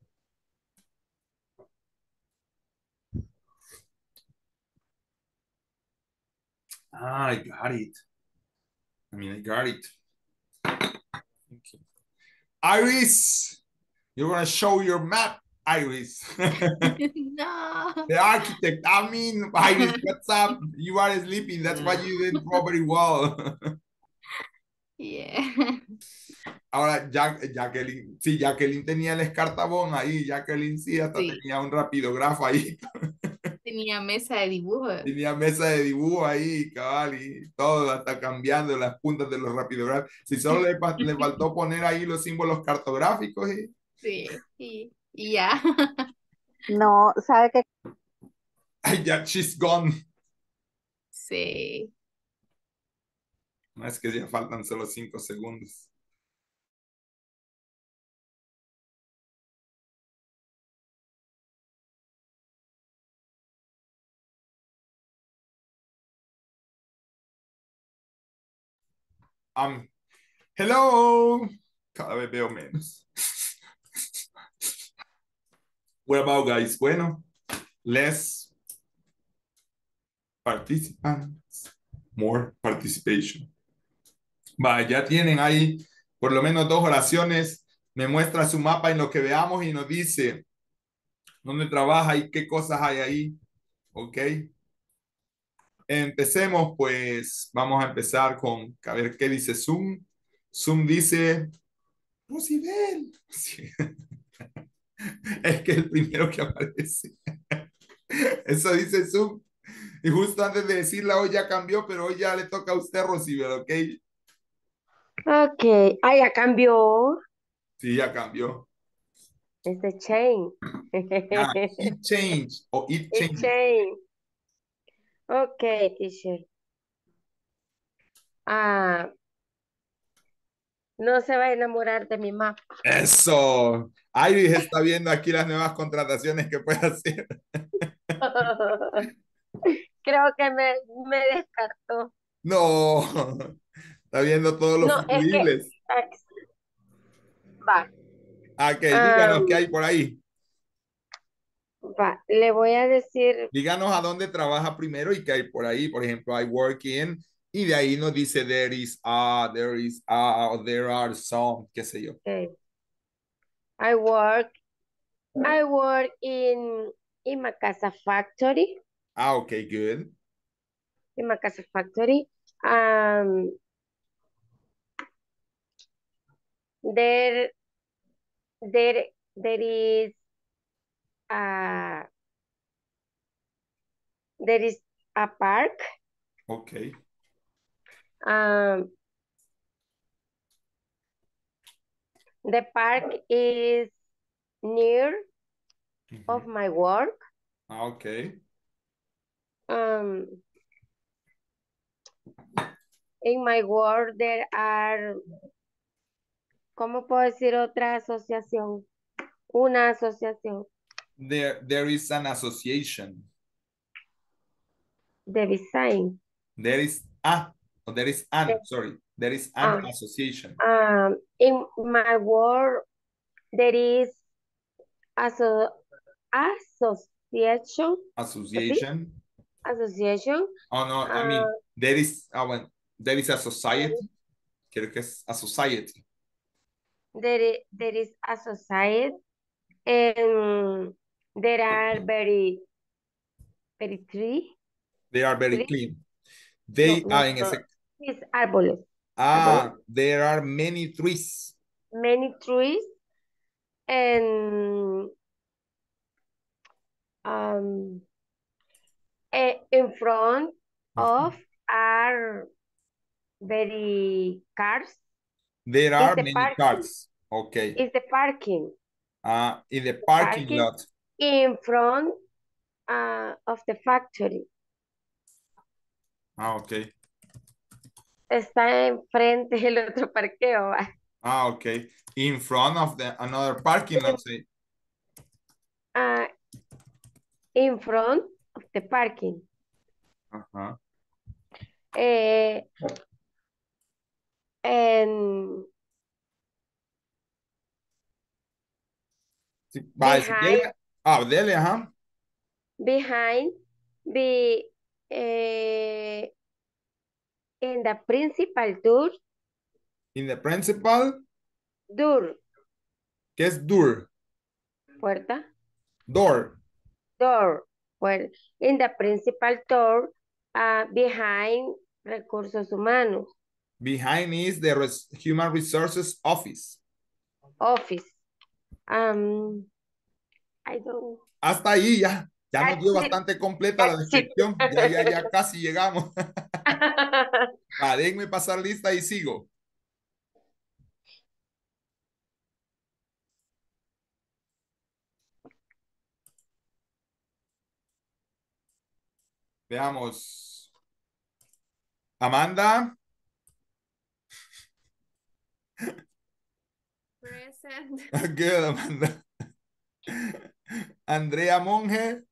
Ah, I got it. I mean, I got it. Okay. Iris, you're gonna show your map, Iris. No. The architect, I mean, Iris, what's up? You are sleeping, that's why you didn't draw very well. Yeah. Ahora, Jack, Jacqueline, sí, Jacqueline tenía el escartabón ahí, Jacqueline sí, hasta Sí, tenía un rapidógrafo ahí. tenía mesa de dibujo. Tenía mesa de dibujo ahí, cabal, y todo, hasta cambiando las puntas de los rapidográficos. Si solo le, fa- le faltó poner ahí los símbolos cartográficos y Sí, y, y ya. No, ¿sabe qué? ay, ya, she's gone. Sí. No es que ya faltan solo cinco segundos. Um, hello. Cada vez veo menos. What about guys? Bueno, less participants, more participation. Va, ya tienen ahí por lo menos dos oraciones. Me muestra su mapa en lo que veamos y nos dice dónde trabaja y qué cosas hay ahí. ¿Ok? Empecemos, pues vamos a empezar con, a ver qué dice Zoom. Zoom dice, Rosibel. Sí. Es que es el primero que aparece. Eso dice Zoom. Y justo antes de decirla, hoy ya cambió, pero hoy ya le toca a usted, Rosibel, ¿ok? Ok. Ah, ya cambió. Sí, ya cambió. Es the chain. Ah, it changed o it It changed. chain. Ok, teacher. Ah, no se va a enamorar de mi mapa. Eso. Iris está viendo aquí las nuevas contrataciones que puede hacer. Creo que me, me descartó. No. Está viendo todos los No, es que, futuribles. ex- va, Ok, díganos am, qué hay por ahí. va, le voy a decir, Díganos a dónde trabaja primero y qué hay por ahí. Por ejemplo, I work in, y de ahí nos dice there is a, there is a, or there are some, qué sé yo. okay, I work, I work in, in Macasa factory, Ah, ok, good. in Macasa factory. Um, there, there, there is, a, there is a park. Ok. Um, the park is near of my work. Ah, ok. Um, in my work there are, ¿cómo puedo decir otra asociación? Una asociación There, there is an association. de design. There is a, or there is an, Eh, sorry. There is an ah, association. um, in my work there is aso association, ¿sí? Association. Association. Oh, no, I Uh, mean, there is, ah, bueno, there is a society. Creo que es a society. there is, there is a society and there are very, very tree, They are very tree, clean. no, They no, are en no, ese. es árboles, Ah, árboles, there are many trees. many trees and um, eh, in front of are very cars. There Is are the many parking. cars. Okay. Is the parking. Uh, in the parking Parking lot. in front uh, of the factory. Ah, okay. Está enfrente el otro parqueo. ¿Va? Ah, okay. In front of the another parking lot. Say. Uh, in front of the parking. Uh-huh. Eh, and Sí, va, si behind, quiere. Ah, dele, ajá. behind the eh, in the principal door, In the principal. door, ¿Qué es door? puerta, Door. door, puerta. In the principal door, uh, behind recursos humanos, Behind is the res human resources office. office. Um, I don't. Hasta ahí ya. Ya nos That's dio it. bastante completa la That's it. descripción. Ya, ya, ya casi llegamos. Va, déjenme pasar lista y sigo. Veamos. Amanda. Present. Good, Amanda. Andrea Monge.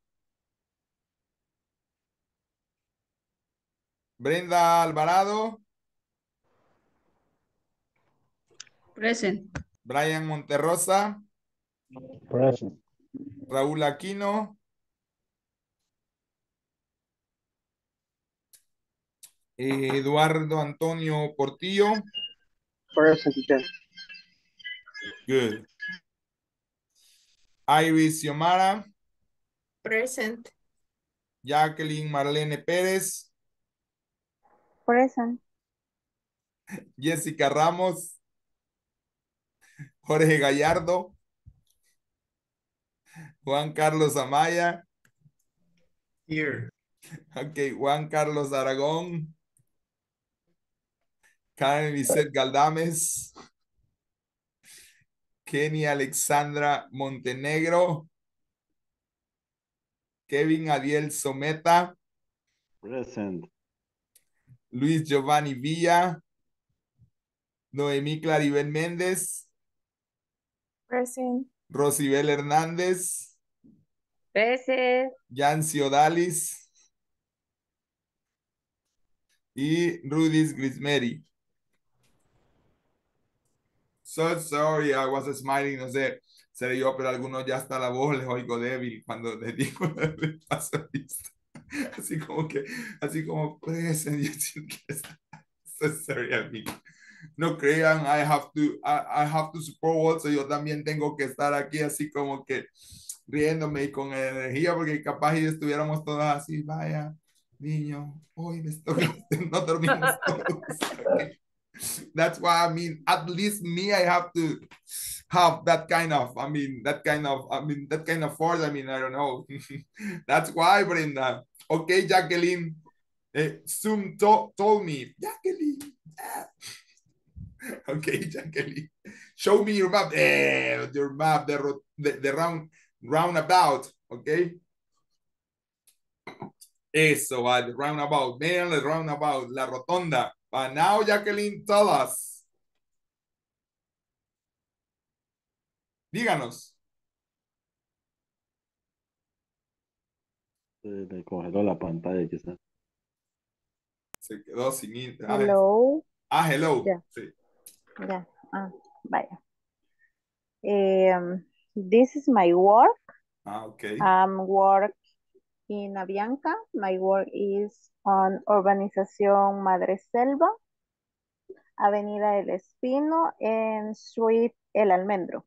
Brenda Alvarado. Present. Brian Monterrosa. Present. Raúl Aquino. Eduardo Antonio Portillo. Present, teacher. Good. Iris Xiomara. Present. Jacqueline Marlene Pérez. Present. Jessica Ramos. Jorge Gallardo. Juan Carlos Amaya. Here. Ok, Juan Carlos Aragón. Karen Lisette Galdames. Kenny Alexandra Montenegro. Kevin Adiel Someta. Present. Luis Giovanni Villa. Noemí Claribel Méndez. Present. Rosibel Hernández. Present. Yancy Odalis. Y Rudis Grismeri. So sorry, I was smiling, no sé, seré yo, pero algunos ya hasta la voz les oigo débil cuando les digo el paso listo. Así como que, así como, pues, yo siento que está- so sorry, amigo. No crean, I have to, I, I have to support also, yo también tengo que estar aquí así como que riéndome y con energía, porque capaz y estuviéramos todos así, vaya, niño, hoy me estoy, no dormimos todos. Okay. That's why I mean, at least me, I have to have that kind of, I mean, that kind of, I mean, that kind of force. I mean, I don't know. That's why, Brenda. Okay, Jacqueline. Eh, Zoom to told me, Jacqueline. Yeah. Okay, Jacqueline. Show me your map. Eh, your map, the, ro- the, the round, roundabout. Okay. Eso, va, the roundabout. Vean the roundabout, la rotonda. But now, Jacqueline, tell us. Díganos. Se le congeló la pantalla quizás. Se quedó sin ir. Ah, Hello. ah, hello. Ya. Sí. Ya. Ah, vaya. Um, this is my work. Ah, okay. I'm work in Avianca. My work is on Urbanización Madre Selva, Avenida El Espino, and Street El Almendro.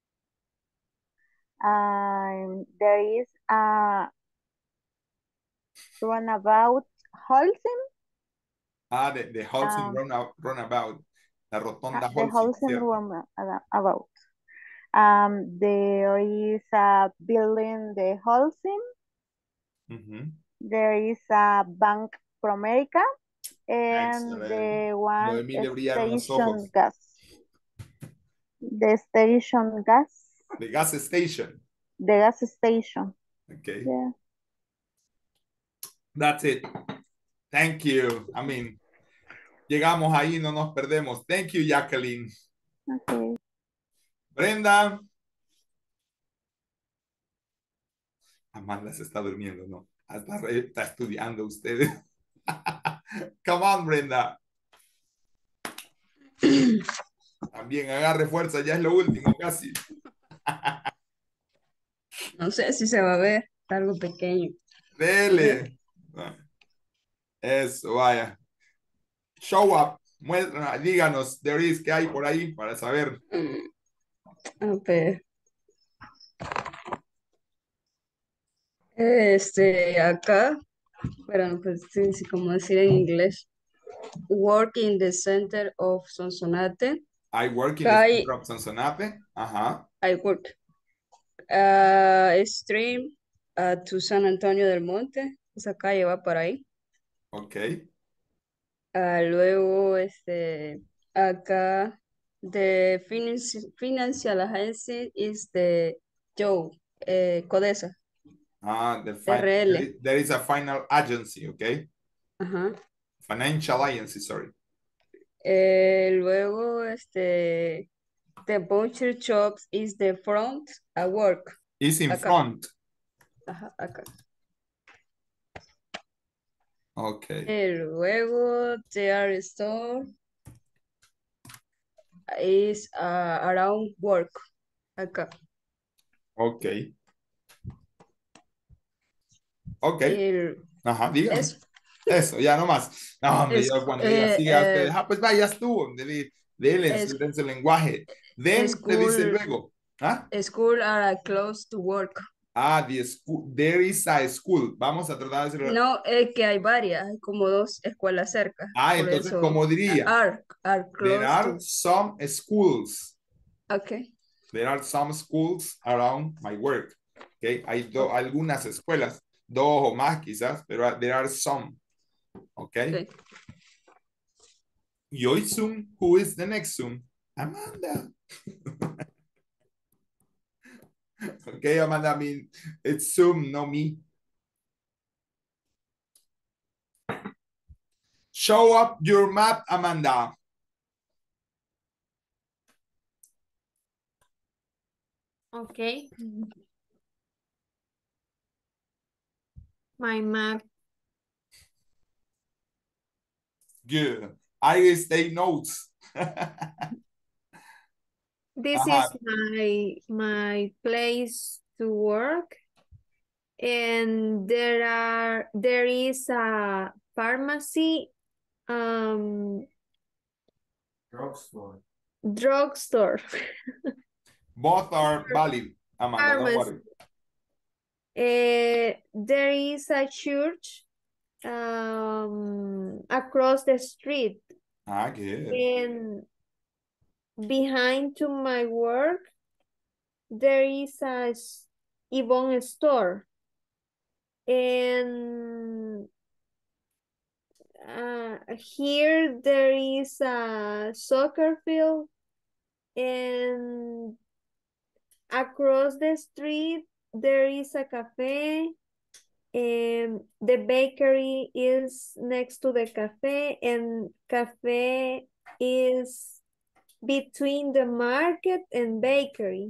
Um, there is a runabout Holcim. Ah, the, the Holcim Um, run, runabout. La rotonda the Holcim, Holcim ¿cierto? runabout. Um, there is a building, the Holcim. Ujú. There is a Bank Promerica. And Excelente. the Lo one de mí le brillaron los station ojos. gas. The station gas. The gas station. The gas station. Okay. Yeah. That's it. Thank you. I mean, llegamos ahí, no nos perdemos. Thank you, Jacqueline. Okay. Brenda. Amanda se está durmiendo, ¿no? Está, está estudiando ustedes. Come on, Brenda. También agarre fuerza, ya es lo último, casi. No sé si se va a ver, está algo pequeño. Dele. Eso, vaya. Show up. Muestra, díganos, there is, ¿qué hay por ahí para saber? A ver. Este, acá, pero pues sí, sí, como decir en inglés. Work in the center of Sonsonate. I work in the Hay- center of Sonsonate. Ajá. I work. Uh, stream uh, to San Antonio del Monte. Esa calle va para ahí. Ok. Ah, luego, este, acá, the financi- financial agency is the Joe, eh, Codesa. Ah, the fin- R L. there is- there is a final agency, ok. Ajá. Financial agency, sorry. Eh, luego, este, the butcher shops is the front at work. Is in Acá. front. Ajá, acá. Ok. Eh, luego, the art store is uh, around work. Acá. Ok. Ok. El, Ajá, dígame. es, Eso, ya nomás. No, hombre, Es- yo cuando diga eh, siga eh, ustedes, ah, pues vaya, estuvo. Dele, dele, es- dense el lenguaje. Then es te dice cool. luego. ¿Ah? school are close to work. Ah, the school. There is a school. Vamos a tratar de hacerlo. No, es que hay varias, hay como dos escuelas cerca. Ah, por entonces, eso, ¿cómo diría? Are, are There close are to. some schools. Okay. There are some schools around my work. Okay. Hay do- algunas escuelas, dos o más quizás, pero there are some. Okay. Okay. Y hoy Zoom, who is the next Zoom? Amanda. Okay, Amanda, I mean, it's Zoom, no me. Show up your map, Amanda. Okay. My map. Good. Iris, take notes. This Uh-huh. is my my place to work, and there are there is a pharmacy, um, Drugstore. drugstore, Both are valid, Amanda, don't pharmacy. worry. Eh, there is a church um, across the street, Ah, good. and behind to my work, there is a s- Yvonne store, and uh, here there is a soccer field, and across the street there is a cafe, and the bakery is next to the cafe, and cafe is between the market and bakery.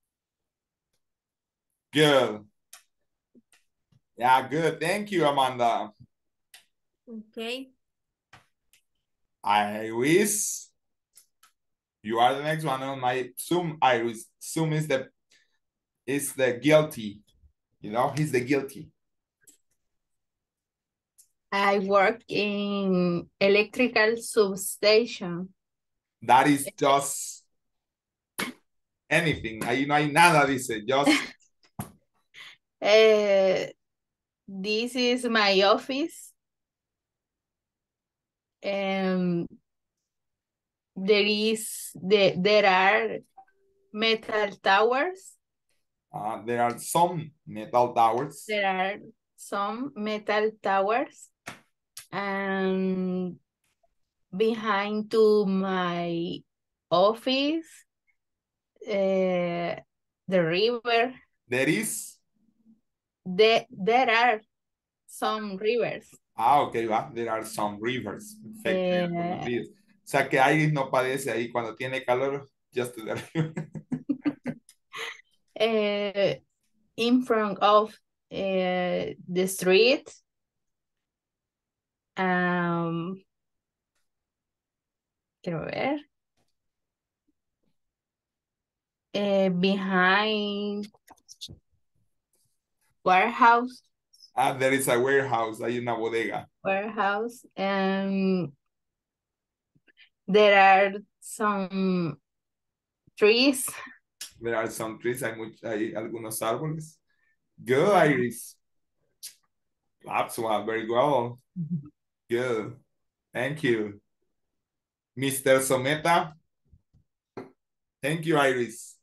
Good. Yeah, good. Thank you, Amanda. Okay. Iris, you are the next one on my Zoom. Iris, Zoom is the is the guilty. You know, he's the guilty. I work in electrical substation. That is just anything. Ahí no hay nada, dice. Just Uh, this is my office. Um, there is the there are metal towers. uh, there are some metal towers. There are some metal towers, and behind to my office, uh, the river. There is. The, there are some rivers. Ah, ok, va. There are some rivers. Perfecto. Hay algunos Eh, ríos. O sea que Iris no padece ahí cuando tiene calor. Just the river. uh, in front of uh, the street. Um, quiero ver. Uh, behind warehouse. Ah, there is a warehouse. Hay una bodega. Warehouse. And there are some trees. There are some trees. Hay, much, hay algunos árboles. Good, Iris. That's one. Very well. Good. Thank you. Mister Someta. Thank you, Iris.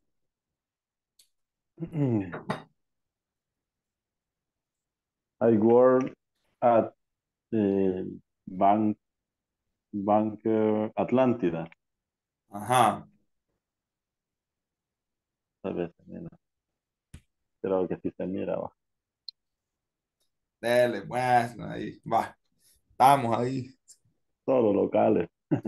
I work at the bank, Bank uh, Atlántida. Ajá. A ver, mira. Creo que sí se mira. Va. Dale, pues, ahí va. Estamos ahí. Solo locales.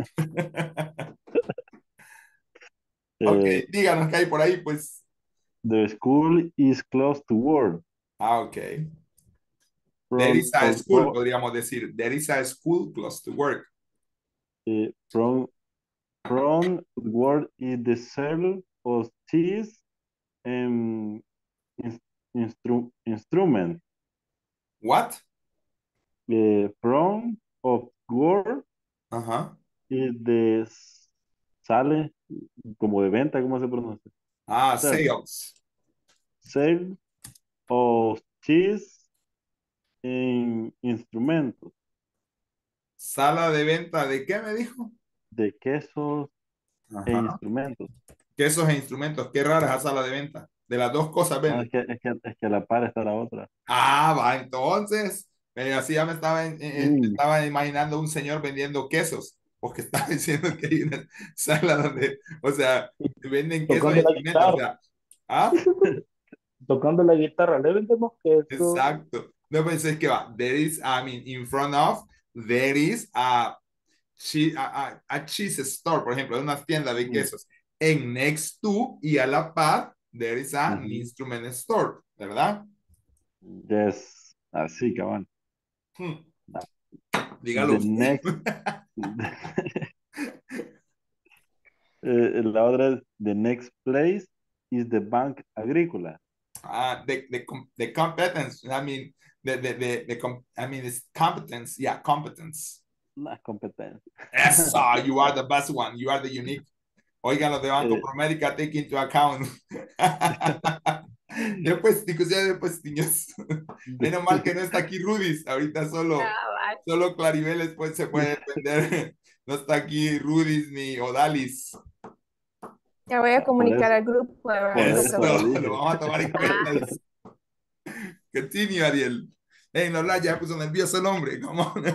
Ok, Eh, díganos qué hay por ahí, pues. The school is close to work. Ah, ok. From, There is a from school, work, podríamos decir. There is a school close to work. eh, from, from work is the sale of cheese and ins- instru instrument. What? Eh, from of work Ajá. is the sale como de venta, ¿cómo se pronuncia? Ah, Sale. sales. Sale of cheese en instrumentos, Sala de venta de qué me dijo? de quesos e Ajá. instrumentos. Quesos e instrumentos. Qué rara esa sala de venta. De las dos cosas No, venden. es que, es que, es que a la par está la otra. Ah, va, entonces. Pero así ya me estaba, en- en- me Mm. estaba imaginando un señor vendiendo quesos. Porque estaba diciendo que hay una sala donde, o sea, venden quesos e Tocando la instrumentos. O guitarra. sea, ¿ah? tocando la guitarra, le vendemos queso. Exacto. No, pues es que va. There is, I mean, in front of, there is a, che- a, a- a cheese store, por ejemplo, una tienda de Mm. quesos. En next to y a la par, there is an Ujú. instrument store, ¿verdad? Yes, así, cabal. Hmm. Ah, Dígalo The usted. next, eh, la otra es, the next place is the Bank Agrícola. Ah, the, the, com- the competence, I mean, the, the, the, the com- I mean, it's competence, yeah, competence. La competencia. Eso, you are the best one, you are the unique. Oigan, los de Banco Eh, Promérica, take into account. Después, chicos, ya después, niños. Menos mal que no está aquí Rudis, ahorita solo, Cabal. solo Claribel después se puede defender. No está aquí Rudis ni Odalis. Ya voy a por comunicar eso, al grupo de por Banco Eso, eso lo Promérica. lo dije. vamos a tomar en cuenta. Continue, Ariel. Hey, no habla, ya puso nervioso el hombre. Come on.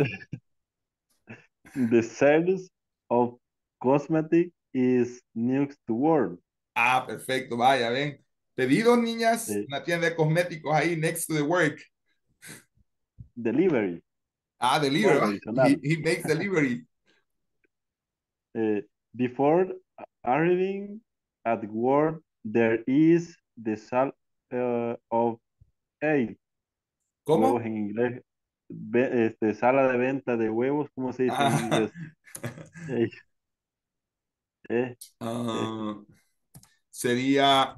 The service of cosmetic is next to work. Ah, perfecto, vaya, ven. Pedidos, niñas, Eh, una tienda de cosméticos ahí next to the work. delivery, Ah, delivery, verbo va. He, adicional. he makes delivery. Eh, before arriving at work, there is the sale uh, of egg. ¿Cómo? Huevos en inglés. Ve- este, sala de venta de huevos, ¿cómo se dice en Ah, inglés? Egg. Eh, eh, ah, sería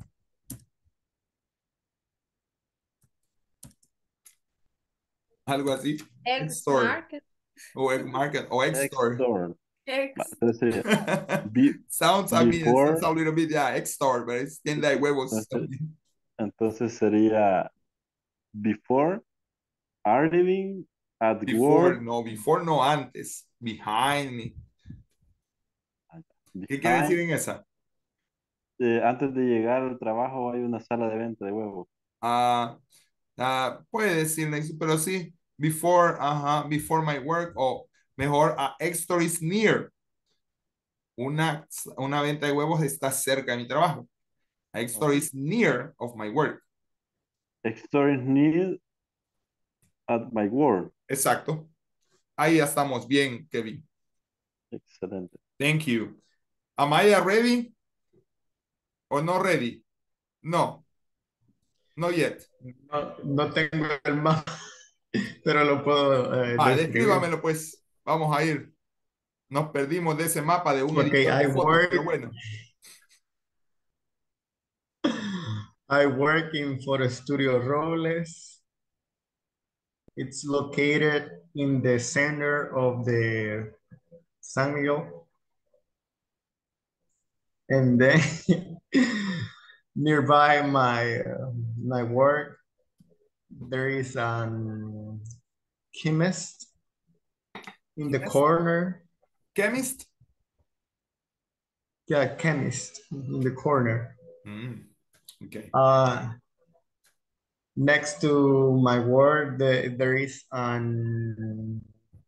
algo así. Egg Ex store. market. O egg market. O egg egg store. store. Va, Ex. entonces sería be- Sounds, I mean, it sounds before, a little bit, yeah, egg store, but it's tienda de huevos. entonces, entonces sería before arriving at Before, work, no, before, no, antes. Behind me. ¿Qué quiere decir behind, en esa? eh, antes de llegar al trabajo hay una sala de venta de huevos. Ah, ah, puede decir, next, pero sí, before, ajá, before my work, o mejor, a egg store is near. Una, una venta de huevos está cerca de mi trabajo. A egg store is near of my work. Store is near at my work. Exacto. Ahí ya estamos bien, Kevin. Excelente. Thank you. Am I ready? Or not ready? No. Not yet. No, no tengo el mapa, pero lo puedo eh, Ah, describir. descríbamelo pues. Vamos a ir. Nos perdimos de ese mapa de un Okay, editor I de fotos, work, pero bueno. I work in Photo Studio Robles. It's located in the center of the San Miguel. And then nearby my uh, my work, there is an chemist in the Chemist? corner. Chemist? Yeah, chemist in the corner. Mm, okay. Uh, next to my work, the, there is an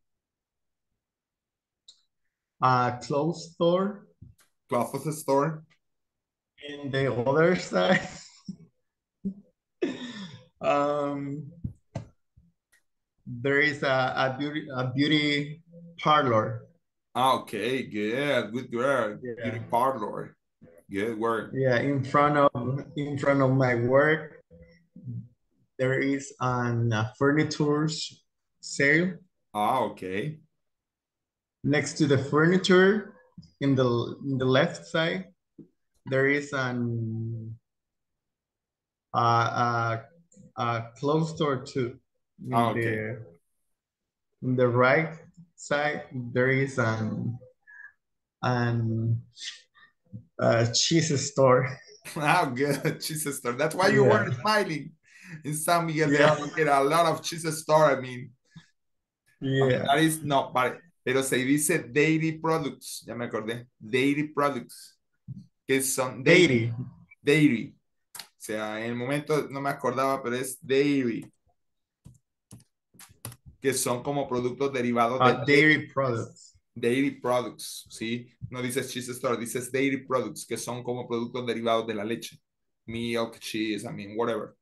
a clothes store. Clothes store. In the other side, um, there is a, a beauty a beauty parlor. Ah, okay, good, good work. Yeah. Beauty parlor. Good work. Yeah, in front of in front of my work, there is an uh, furniture sale. Ah, okay. Next to the furniture, in the in the left side, there is an uh, uh, a clothes store too. In Ah, okay. the in the right side, there is an an uh, cheese store. Ah, good. Cheese store. That's why you Yeah. were smiling. In San Miguel de Yeah. Allende, a lot of cheese store. I mean, I mean, Yeah. that is no, but, pero se dice dairy products. Ya me acordé. Dairy products. Que son dairy. Dairy. Dairy. O sea, en el momento no me acordaba, pero es dairy. Que son como productos derivados de Uh, dairy products. dairy products, ¿sí? No dices cheese store, dices dairy products, que son como productos derivados de la leche. milk, cheese, I mean, whatever.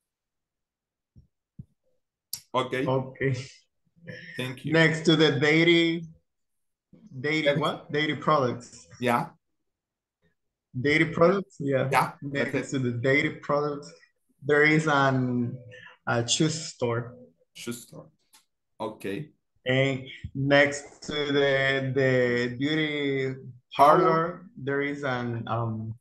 Okay. Okay. Thank you. Next to the dairy, dairy Next. what? Dairy products. Yeah. Dairy products, yeah. Yeah, that's Next it. to the dairy products, there is an a shoe store. Shoe store. Okay. And next to the the beauty Parlor. parlor, there is an um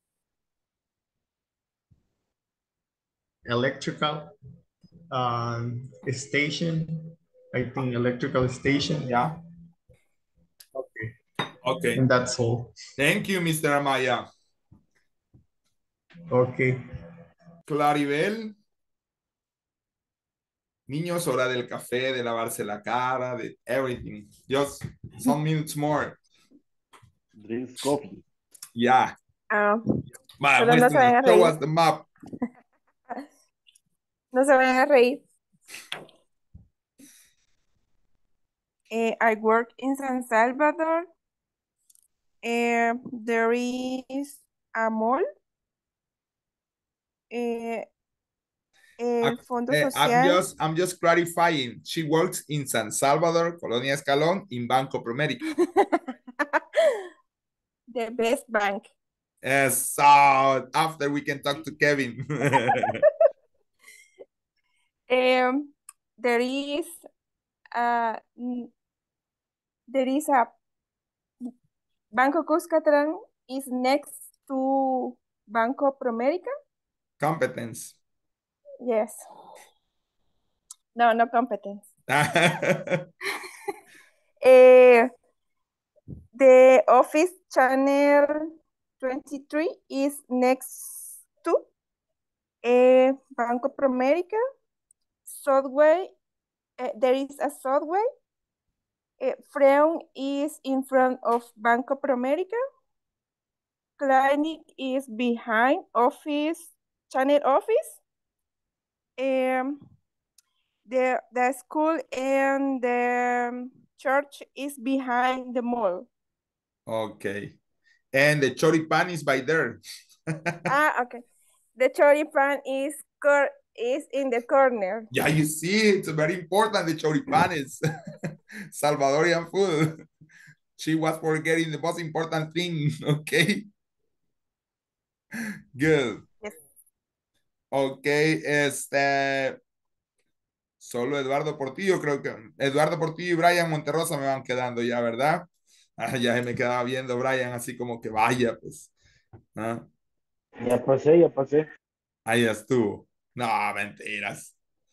electrical um station. I think electrical station. Yeah. Okay. Okay. And that's all. Thank you, Mister Amaya. Okay. Claribel. Niños, hora del café, de lavarse la cara, de everything. Just some minutes more. Drinks coffee. Yeah. Ah, Vale, pero no se vayan a show reír. us the map. No se vayan a reír. Eh, I work in San Salvador. Eh, there is a mall. Eh, I'm, el Fondo eh, I'm Social. just I'm just clarifying. She works in San Salvador, Colonia Escalón, in Banco Promérica. The best bank. Yes, so after we can talk to Kevin. Um, there is a there is a Banco Cuscatlán is next to Banco Promérica. Competence. Yes. No, no competence. Eh, the office channel twenty-three is next to eh, Banco Promérica. Subway, eh, there is a subway. Eh, Freon is in front of Banco Promérica. Clinic is behind office, channel office. Um, the, the school and the church is behind the mall. Okay. And the choripan is by there. Ah, okay. The choripan is cor is in the corner. Yeah, you see, it's very important. The choripan is Salvadorian food. She was forgetting the most important thing. Okay. Good. Yes. Okay, este. Solo Eduardo Portillo, creo que Eduardo Portillo y Brian Monterrosa me van quedando ya, ¿verdad? Ah, ya me quedaba viendo Brian así como que vaya, pues. ¿Ah? Ya pasé, ya pasé. Ahí estuvo. No, mentiras.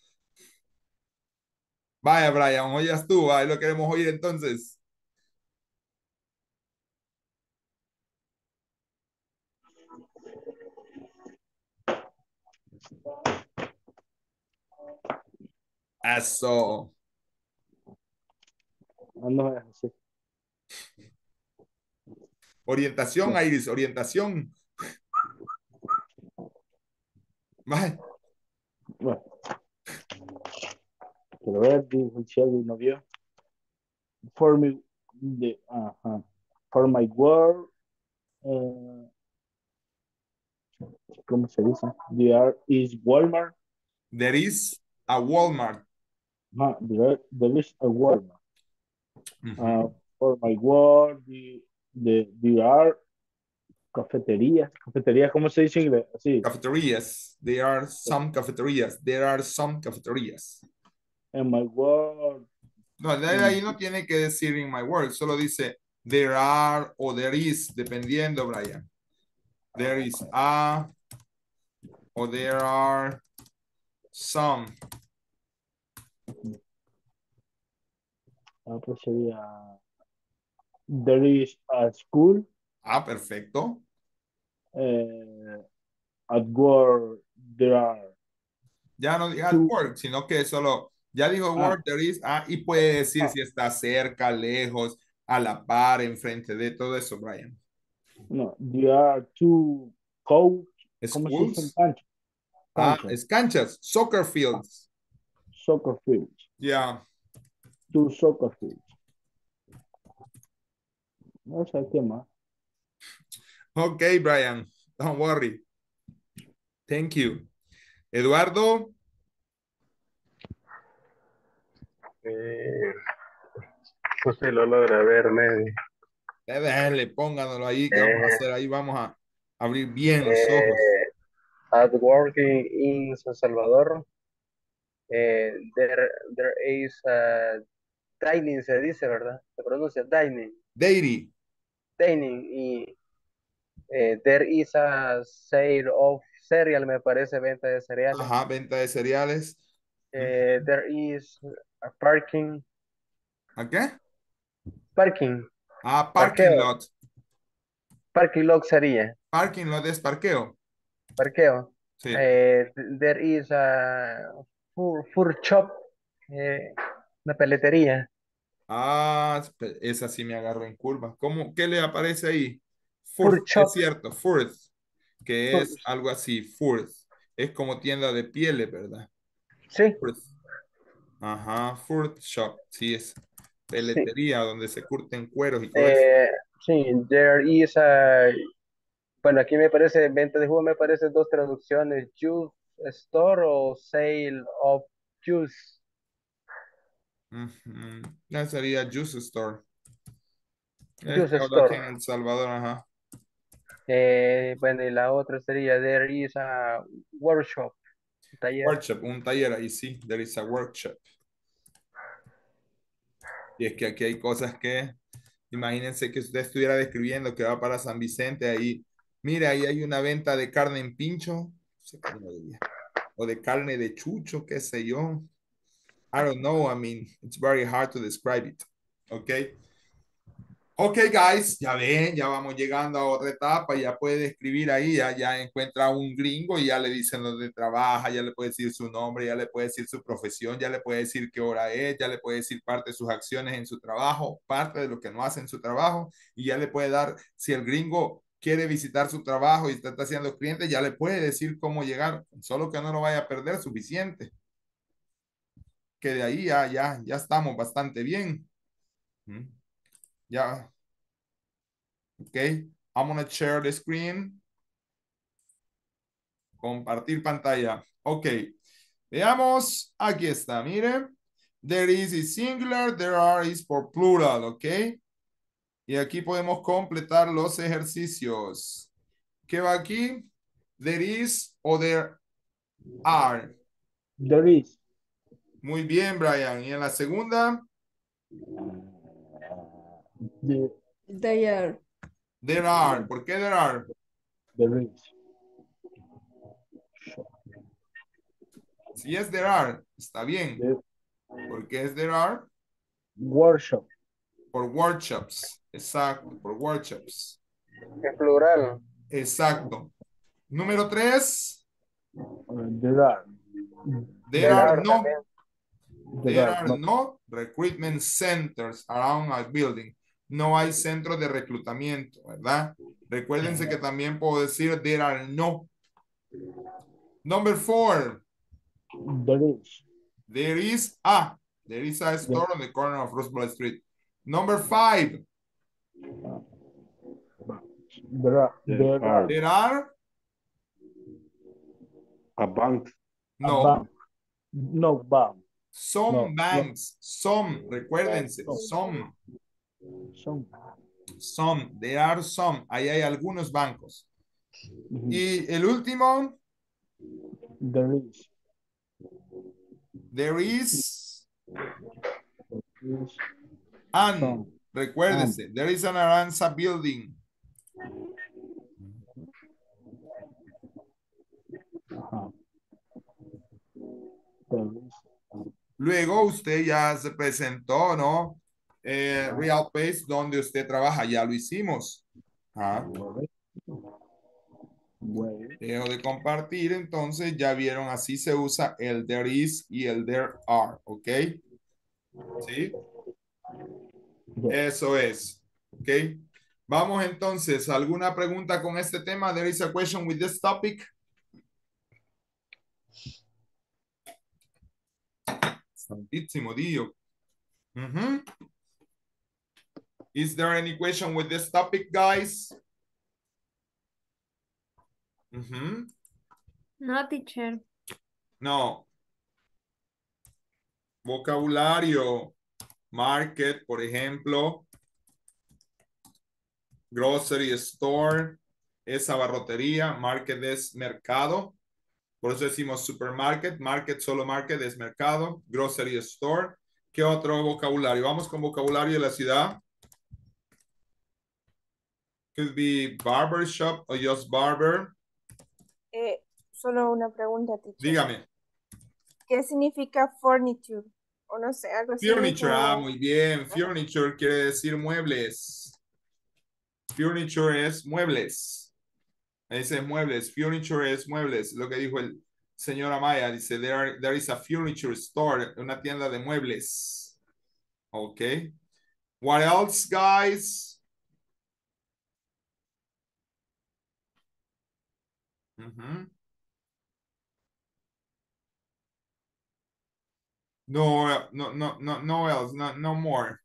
Vaya, Brian, hoy ya estuvo. Ahí lo queremos oír entonces. Eso. Ah, no, sí. Orientación, Sí. Iris, orientación. Vaya. Bueno. Quiero ver, dijo si alguien no vio. For me, the, uh-huh. For my work, uh, ¿cómo se dice? There is Walmart. There is a Walmart. Uh, there, there is a Walmart. Uh-huh. Uh, for my work, the, the, there are cafeterías. Cafeterías, ¿cómo se dice en inglés? Sí. Cafeterías. There are some cafeterías. There are some cafeterías. En my work. No, de ahí no tiene que decir in my work, solo dice there are o there is, dependiendo, Brian. There is a o there are some. Ah, pues sería there is a school. Ah, perfecto. Uh, at work there are. Ya no diga at two. work, sino que solo, ya dijo Ah. work, there is, ah, y puede decir Ah. si está cerca, lejos, a la par, enfrente de todo eso, Brian. No, there are two coach. ¿Cómo se dice? Schools. Cancha. Ah, Cancha. es canchas, soccer fields. Soccer fields. Yeah. Two soccer fields. No sé qué más. Okay, Brian, don't worry. Thank you. Eduardo. Eh, no sé si lo logra ver, Medi. Eh, Déjale, pónganlo ahí, que vamos a Eh, hacer ahí, vamos a abrir bien los ojos. eh, at working in San Salvador, eh, there, there is a dining, se dice, ¿verdad? Se pronuncia dining. Dairy. Dining y eh, there is a sale of cereal, me parece, venta de cereales. Ajá, venta de cereales. Eh, there is a parking. ¿A qué? Parking. Ah, parking Parqueo. lot. Parking lot sería. Parking lot es parqueo. Parqueo. Sí. Eh, there is a food, food shop. Eh, una peletería. Ah, espe- esa sí me agarró en curva. ¿Cómo? ¿Qué le aparece ahí? Food Fourth, shop. es cierto, fourth, que Food- es algo así, fourth. Es como tienda de pieles, ¿verdad? Sí. Fourth. Ajá, fourth shop, sí es Sí. peletería donde se curten cueros y todo eso. Eh, sí, there is a. Bueno, aquí me parece, venta de jugo, me parece dos traducciones, juice store o sale of juice. Ujú. Ya sería Juice Store. Es Juice que hablo aquí store. en El Salvador, ajá. Eh, bueno, y la otra sería, there is a workshop, taller. Workshop, un taller ahí sí, there is a workshop. Y es que aquí hay cosas que, imagínense que usted estuviera describiendo que va para San Vicente, ahí, mira, ahí hay una venta de carne en pincho, no sé cómo diría, o de carne de chucho, qué sé yo. I don't know, I mean, it's very hard to describe it. Ok. Ok, guys, ya ven, ya vamos llegando a otra etapa, ya puede escribir ahí, ya, ya encuentra un gringo y ya le dicen dónde trabaja, ya le puede decir su nombre, ya le puede decir su profesión, ya le puede decir qué hora es, ya le puede decir parte de sus acciones en su trabajo, parte de lo que no hace en su trabajo, y ya le puede dar, si el gringo quiere visitar su trabajo y está, está haciendo clientes, ya le puede decir cómo llegar, solo que no lo vaya a perder suficiente. Que de ahí ya, ya, ya estamos bastante bien. ¿Mm? Ya. Ok, I'm gonna share the screen. Compartir pantalla. Ok, veamos. Aquí está, miren. There is is singular, there are is por plural, ok. Y aquí podemos completar los ejercicios. ¿Qué va aquí? There is o there are. There is. Muy bien, Brian. Y en la segunda, The, They are. there are. ¿Por qué there are? there is. Si es there are, está bien. The ¿Por qué es there are? workshop. Por workshops. Exacto, por workshops. En plural. Exacto. Número tres. Uh, there are. There are no. también. There There are are no. no recruitment centers around a building. No hay centros de reclutamiento, ¿verdad? Recuérdense que también puedo decir there are no. Number four. There is. There is a. There is a store on the corner of Roosevelt Street. Number five. There are. There There are. are. There are A bank. A no. bank. No bank. Some No, no. banks. Some. Recuérdense. No. Some. Some. Some. There are some. Ahí hay algunos bancos. Mhm. Y el último. There is. There is There is an. some. Recuérdese. There is an Aranza building. Ajá. There is. Luego usted ya se presentó, ¿no? Eh, Real Pace, donde usted trabaja, ya lo hicimos. Ah, Well, dejo de compartir, entonces ya vieron, así se usa el there is y el there are, ¿ok? ¿Sí? Eso es, ¿ok? Vamos entonces, ¿alguna pregunta con este tema? There is a question with this topic. Santísimo Dio. Uh-huh. Is there any question with this topic, guys? Uh-huh. No, teacher. No. Vocabulario. Market, por ejemplo. Grocery store es abarrotería. Market es mercado. Por eso decimos supermarket. Market, solo market es mercado. Grocery store. ¿Qué otro vocabulario? Vamos con vocabulario de la ciudad. Could be barber shop or just barber. Eh, solo una pregunta, teacher. Dígame. ¿Qué significa furniture? O no sé, algo así Furniture, ah, como... muy bien. Furniture quiere decir muebles. Furniture es muebles. Ese es muebles. Furniture es muebles. Lo que dijo el señor Amaya. Dice, there, are- there is a furniture store. Una tienda de muebles. Ok. What else, guys? Ujú. No, no, no, no, no else, no, no more.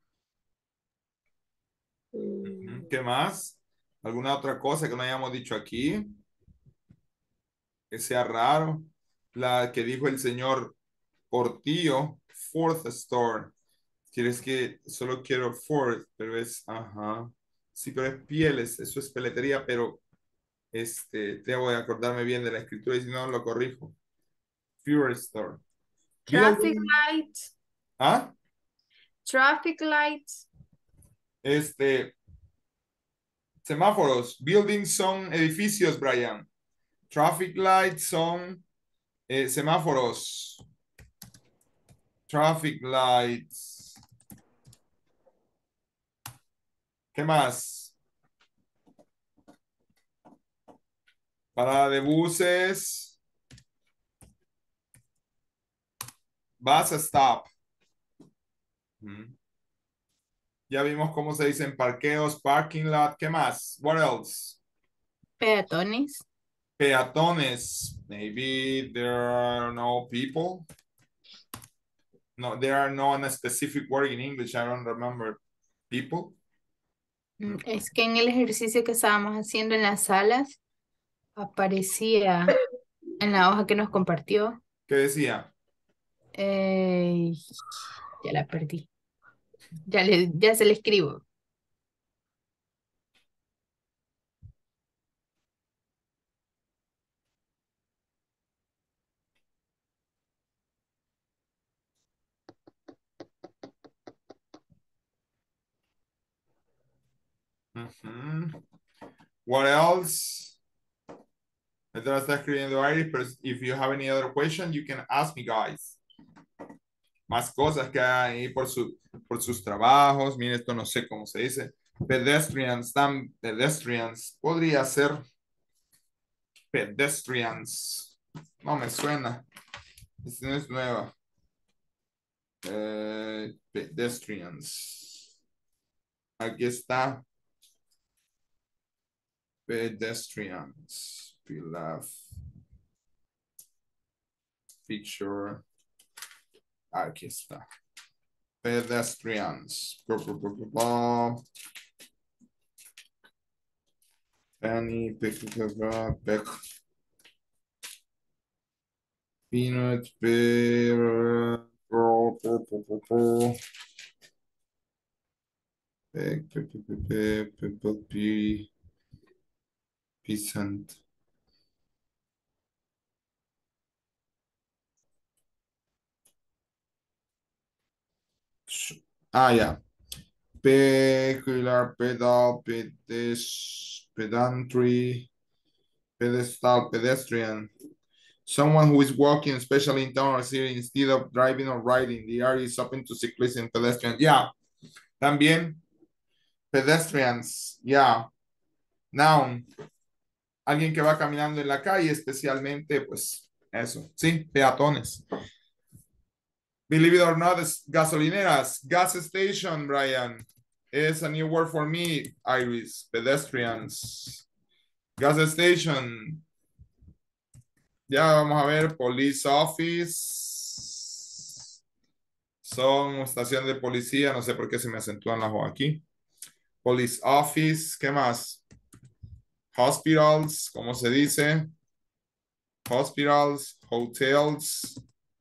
Ujú. ¿Qué más? ¿Alguna otra cosa que no hayamos dicho aquí? Que sea raro. La que dijo el señor Portillo, fourth store. Quieres que solo quiero fourth, pero es, ajá. Sí, pero es pieles, eso es peletería, pero este, debo de acordarme bien de la escritura y si no lo corrijo. Fewer store. Traffic Building. lights. ¿Ah? Traffic lights. Este, semáforos. Buildings son edificios, Brian. Traffic lights son eh, semáforos. Traffic lights. ¿Qué más? Parada de buses. Bus stop. Ujú. Ya vimos cómo se dicen parqueos, parking lot. ¿Qué más? What else? Peatones. Peatones. Maybe there are no people. No, there are no a specific word in English. I don't remember. People. Mm, Es que en el ejercicio que estábamos haciendo en las salas aparecía en la hoja que nos compartió. ¿Qué decía? eh, ya la perdí. Ya, le, ya se le escribo. Ujú. What else? Esto lo está escribiendo Iris, pero if you have any other question, you can ask me, guys. Más cosas que hay por, su, por sus trabajos. Miren, esto no sé cómo se dice. Pedestrians, tam, pedestrians. Podría ser pedestrians. No me suena. Esta no es nueva. Eh, pedestrians. Aquí está. Pedestrians. Pilaf. Picture. Aquí está. Pedestrians. Penny, peck, peanut, pear, peck, peck, peasant. Ah, ya. Peculiar, pedal, pedes, pedantry, pedestal, pedestrian. Someone who is walking, especially in town or city, instead of driving or riding. The area is open to cyclists and pedestrians. Yeah. También. Pedestrians. Yeah. Noun. Alguien que va caminando en la calle, especialmente, pues, eso. Sí, peatones. Believe it or not, es gasolineras. Gas station, Brian. It's a new word for me, Iris. Pedestrians. Gas station. Ya vamos a ver. Police office. Son estación de policía. No sé por qué se me acentúan las O aquí. Police office. ¿Qué más? Hospitals. ¿Cómo se dice? hospitals, hotels.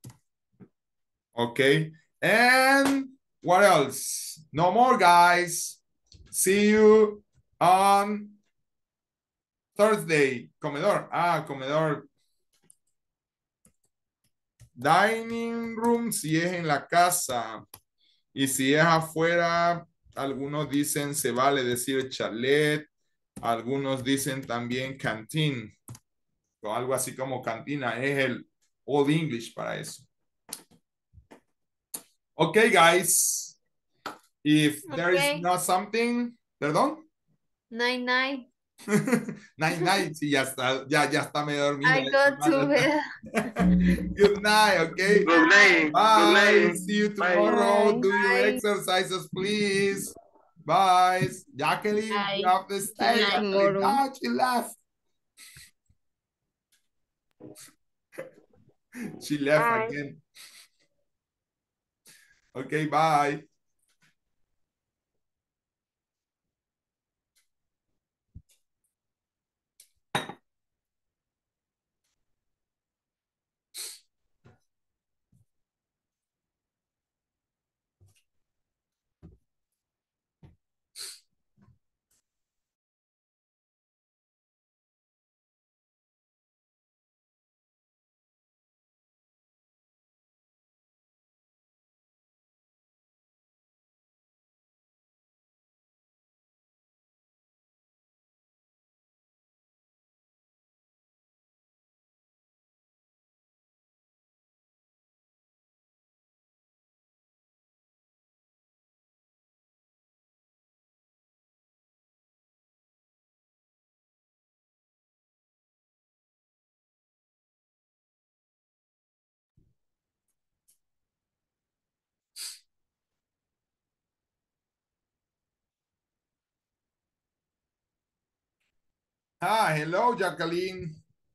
Okay. And what else? No more, guys. See you on Thursday. Comedor. Ah, comedor. Dining room si es en la casa. Y si es afuera, algunos dicen se vale decir chalet. Algunos dicen también canteen. O algo así como cantina. Es el Old English para eso. Okay, guys. If there is Okay. not something, perdón. Night night. Night night. Sí, ya está, ya, ya está medio dormido. I go to bed. Good night, okay? Good night. Bye. Good night. See you Bye. tomorrow. Bye. Do your Bye. exercises, please. Bye. Jacqueline, Bye. you have to stay. Bye, Jacqueline. tomorrow. Ah, she left. She left Bye. again. Okay, bye. Ah, hello, Jacqueline.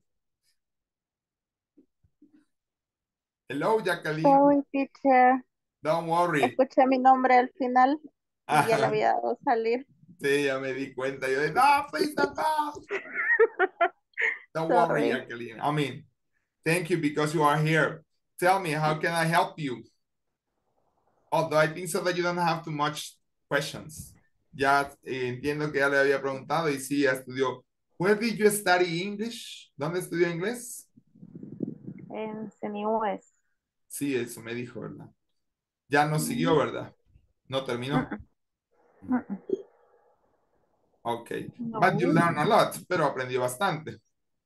Hello, Jacqueline. Sorry, teacher. Don't worry. Escuché mi nombre al final y ya le Ajá. había dado salir. Sí, ya me di cuenta. Yo de, no, please don't go. Don't worry, Sorry. Jacqueline. I mean, thank you because you are here. Tell me, how can I help you? Although I think so that you don't have too much questions. Ya eh, entiendo que ya le había preguntado y sí, ya estudió. Where did you study English? ¿Dónde estudió inglés? En C N U S. Sí, eso me dijo, ¿verdad? Ya no siguió, ¿verdad? No terminó. Mm-mm. Ok. No, But you learn a lot, pero aprendió bastante.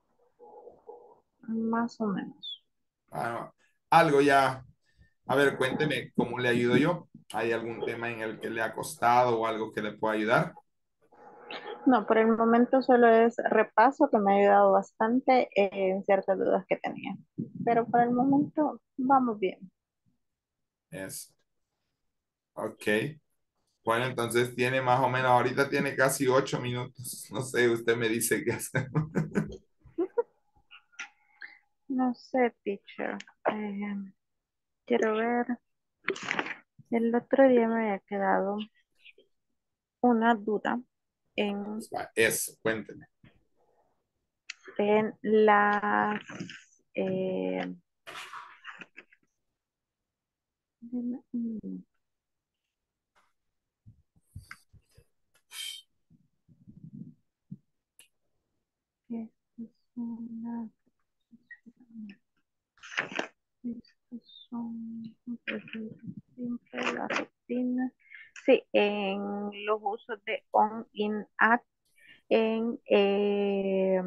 más o menos. Ah, algo ya. A ver, cuénteme cómo le ayudo yo. ¿Hay algún tema en el que le ha costado o algo que le pueda ayudar? No, por el momento solo es repaso que me ha ayudado bastante en ciertas dudas que tenía. Pero por el momento vamos bien. Eso. Ok. Bueno, entonces tiene más o menos, ahorita tiene casi ocho minutos. No sé, usted me dice qué hacer. No sé, teacher. Eh, quiero ver. El otro día me había quedado una duda en, Eso, cuénteme. en las eh, mm, estas son las estas son siempre la rutina. Sí, en los usos de on, in, at, en eh,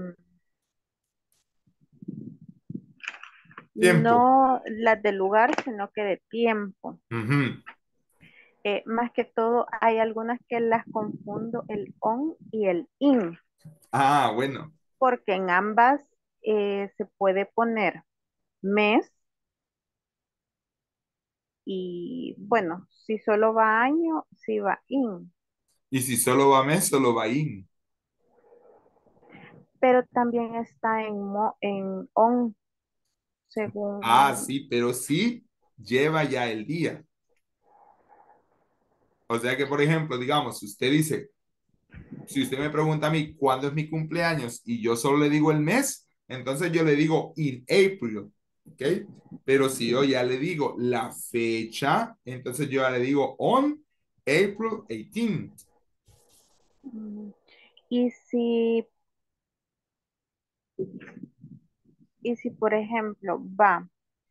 Tiempo. no las de lugar, sino que de tiempo. Ujú. Eh, más que todo, hay algunas que las confundo el on y el in, Ah, bueno. porque en ambas eh, se puede poner mes y bueno, si solo va año, si va in, Y si solo va mes, solo va in. pero también está en, mo- en on, según... Ah, sí, pero sí lleva ya el día. O sea que, por ejemplo, digamos, si usted dice, si usted me pregunta a mí cuándo es mi cumpleaños y yo solo le digo el mes, entonces yo le digo in April, ¿ok? Pero si yo ya le digo la fecha, entonces yo ya le digo on April eighteenth. Mm, Y si, y si, por ejemplo, va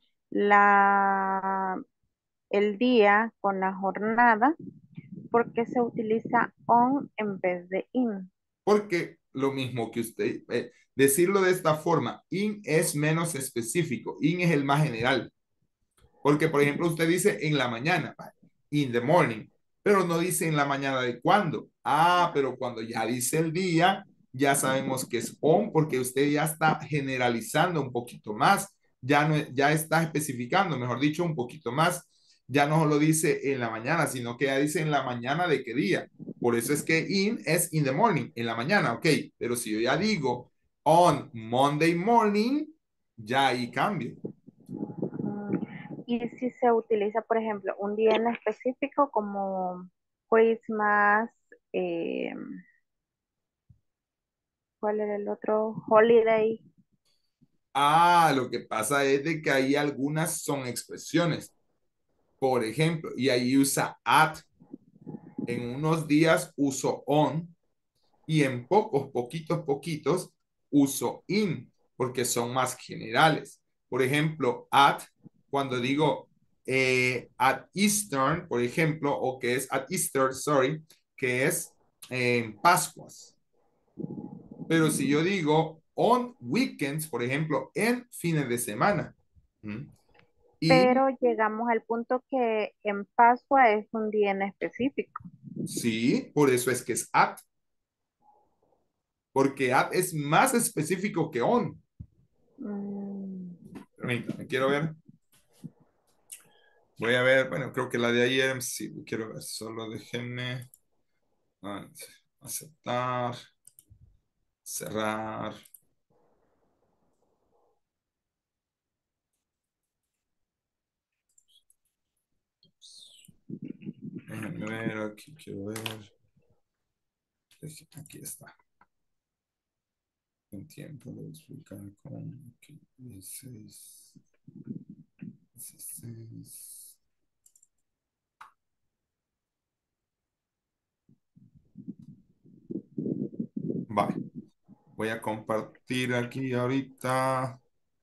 la, el día con la jornada, ¿por qué se utiliza on en vez de in? Porque lo mismo que usted, eh, decirlo de esta forma, in es menos específico, in es el más general. Porque, por ejemplo, usted dice en la mañana, in the morning, pero no dice en la mañana de cuándo. Ah, pero cuando ya dice el día, ya sabemos que es on porque usted ya está generalizando un poquito más, ya, no, ya está especificando, mejor dicho, un poquito más. Ya no lo dice en la mañana, sino que ya dice en la mañana de qué día. Por eso es que in es in the morning, en la mañana, ok. Pero si yo ya digo on Monday morning, ya ahí cambio. Mm, Y si se utiliza, por ejemplo, un día en específico como Christmas, eh, ¿cuál era el otro? Holiday. Ah, lo que pasa es de que ahí algunas son expresiones. Por ejemplo, y ahí usa at. En unos días uso on y en pocos, poquitos, poquitos uso in porque son más generales. Por ejemplo, at, cuando digo eh, at Eastern, por ejemplo, o que es at Easter, sorry, que es en Pascuas. Pero si yo digo on weekends, por ejemplo, en fines de semana. ¿Mm? Y Pero llegamos al punto que en Pascua es un día en específico. sí, por eso es que es at. Porque at es más específico que on. Mm, Permítame, quiero ver. Voy a ver, bueno, creo que la de ayer, sí, quiero ver, solo déjenme ah, aceptar, cerrar. Déjenme ver, aquí quiero ver. Aquí está. En tiempo lo voy a explicar con aquí, dieciséis, dieciséis. Vale. Voy a compartir aquí ahorita.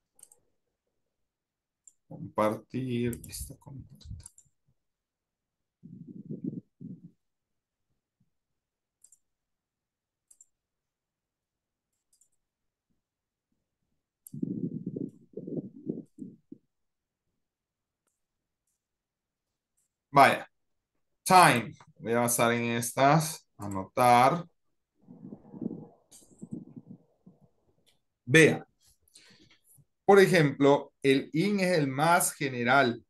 Compartir. Esta compartir. Vaya. Time. Voy a basar en estas. Anotar. Vea. Por ejemplo, el in es el más general.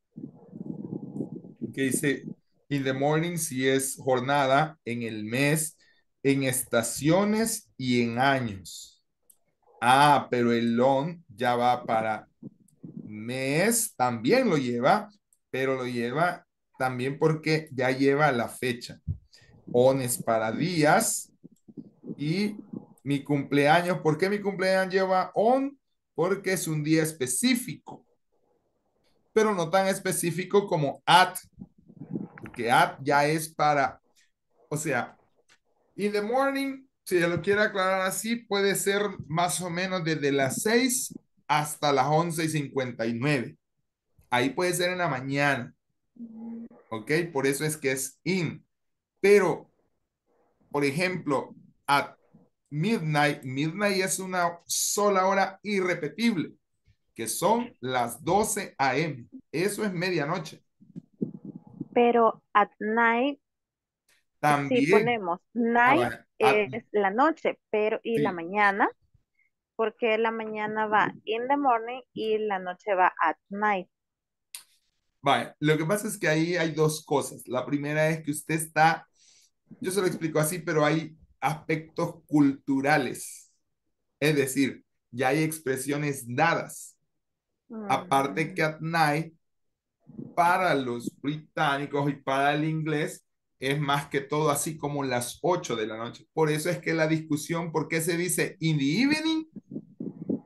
Que dice in the morning si es jornada, en el mes, en estaciones y en años. Ah, pero el on ya va para mes, también lo lleva, pero lo lleva también porque ya lleva la fecha. On es para días y mi cumpleaños, ¿por qué mi cumpleaños lleva on? Porque es un día específico, pero no tan específico como at, porque at ya es para, o sea, in the morning, si lo quiere aclarar así, puede ser más o menos desde las seis hasta las once y cincuenta y nueve. Ahí puede ser en la mañana. ¿Ok? Por eso es que es in. Pero, por ejemplo, at midnight, midnight es una sola hora irrepetible, que son las doce a eme. Eso es medianoche. Pero at night, si También. ponemos Ah, night vaya, at- es la noche, pero y la sí. mañana, porque la mañana va in the morning y la noche va at night. Vaya, lo que pasa es que ahí hay dos cosas. La primera es que usted está, yo se lo explico así, pero hay aspectos culturales. Es decir, ya hay expresiones dadas. Aparte que Mm, at night, para los británicos y para el inglés, es más que todo así como las ocho de la noche. Por eso es que la discusión, ¿por qué se dice in the evening?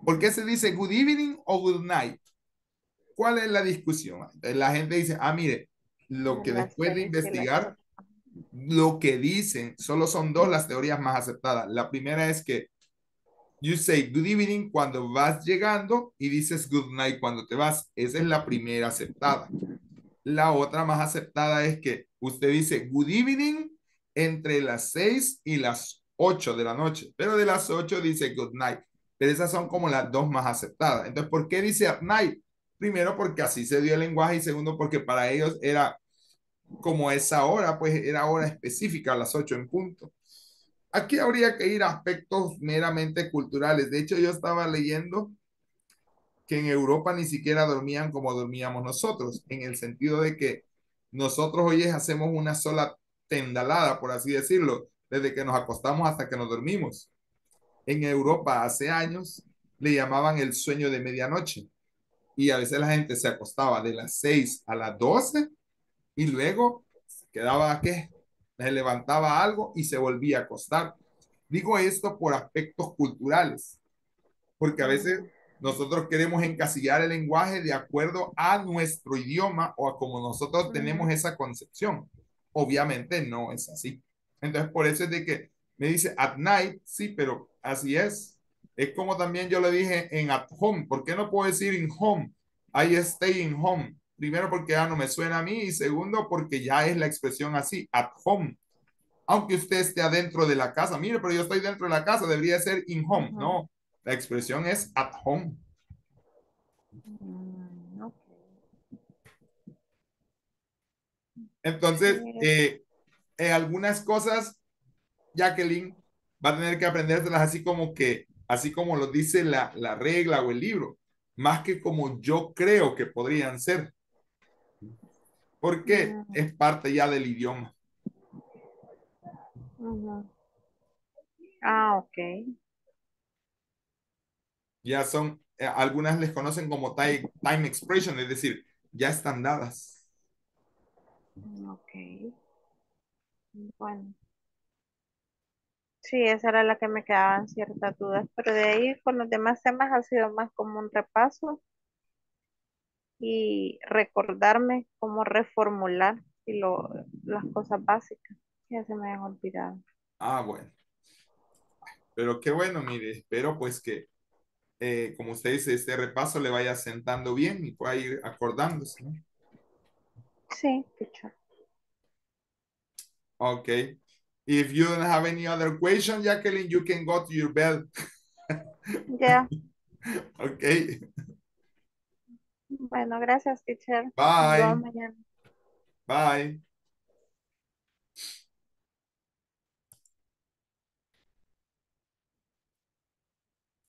¿Por qué se dice good evening o good night? ¿Cuál es la discusión? La gente dice, ah, mire, lo que Las después de seis y las investigar, ocho. lo que dicen, solo son dos las teorías más aceptadas. La primera es que you say good evening cuando vas llegando y dices good night cuando te vas. Esa es la primera aceptada. La otra más aceptada es que usted dice good evening entre las seis y las ocho de la noche, pero de las ocho dice good night. Pero esas son como las dos más aceptadas. Entonces, ¿por qué dice at night? Primero, porque así se dio el lenguaje y segundo, porque para ellos era como esa hora, pues era hora específica a las ocho en punto. Aquí habría que ir a aspectos meramente culturales. De hecho, yo estaba leyendo que en Europa ni siquiera dormían como dormíamos nosotros, en el sentido de que nosotros hoy hacemos una sola tendalada, por así decirlo, desde que nos acostamos hasta que nos dormimos. En Europa hace años le llamaban el sueño de medianoche y a veces la gente se acostaba de las seis a las doce y luego quedaba, ¿qué? Se levantaba algo y se volvía a acostar. Digo esto por aspectos culturales, porque a veces nosotros queremos encasillar el lenguaje de acuerdo a nuestro idioma o a como nosotros tenemos esa concepción. Obviamente no es así. Entonces, por eso es de que me dice at night, sí, pero así es. Es como también yo le dije en at home. ¿Por qué no puedo decir in home? I stay in home. Primero porque ya no me suena a mí y segundo porque ya es la expresión así, at home. Aunque usted esté adentro de la casa, mire, pero yo estoy dentro de la casa, debería ser in home. Ujú. No, la expresión es at home. Mm, ok. Entonces, Sí, eh, eh, algunas cosas, Jacqueline va a tener que aprendérselas así como que, así como lo dice la, la regla o el libro, más que como yo creo que podrían ser, porque mm, es parte ya del idioma. ujú. Ah, ok. Ya son, eh, algunas les conocen como time, time expression, es decir, ya están dadas. Mm, ok. Bueno, sí, esa era la que me quedaban ciertas dudas, pero de ahí con los demás temas ha sido más como un repaso y recordarme cómo reformular y lo, las cosas básicas. Ya se me habían olvidado. Ah, bueno, pero qué bueno, mire, espero pues que, eh, como usted dice, este repaso le vaya sentando bien y pueda ir acordándose, ¿no? Sí, teacher. Okay. If you don't have any other question, Jacqueline, you can go to your bed. Ya. Okay. Bueno, gracias, teacher. Nos vemos Bye. mañana. Bye.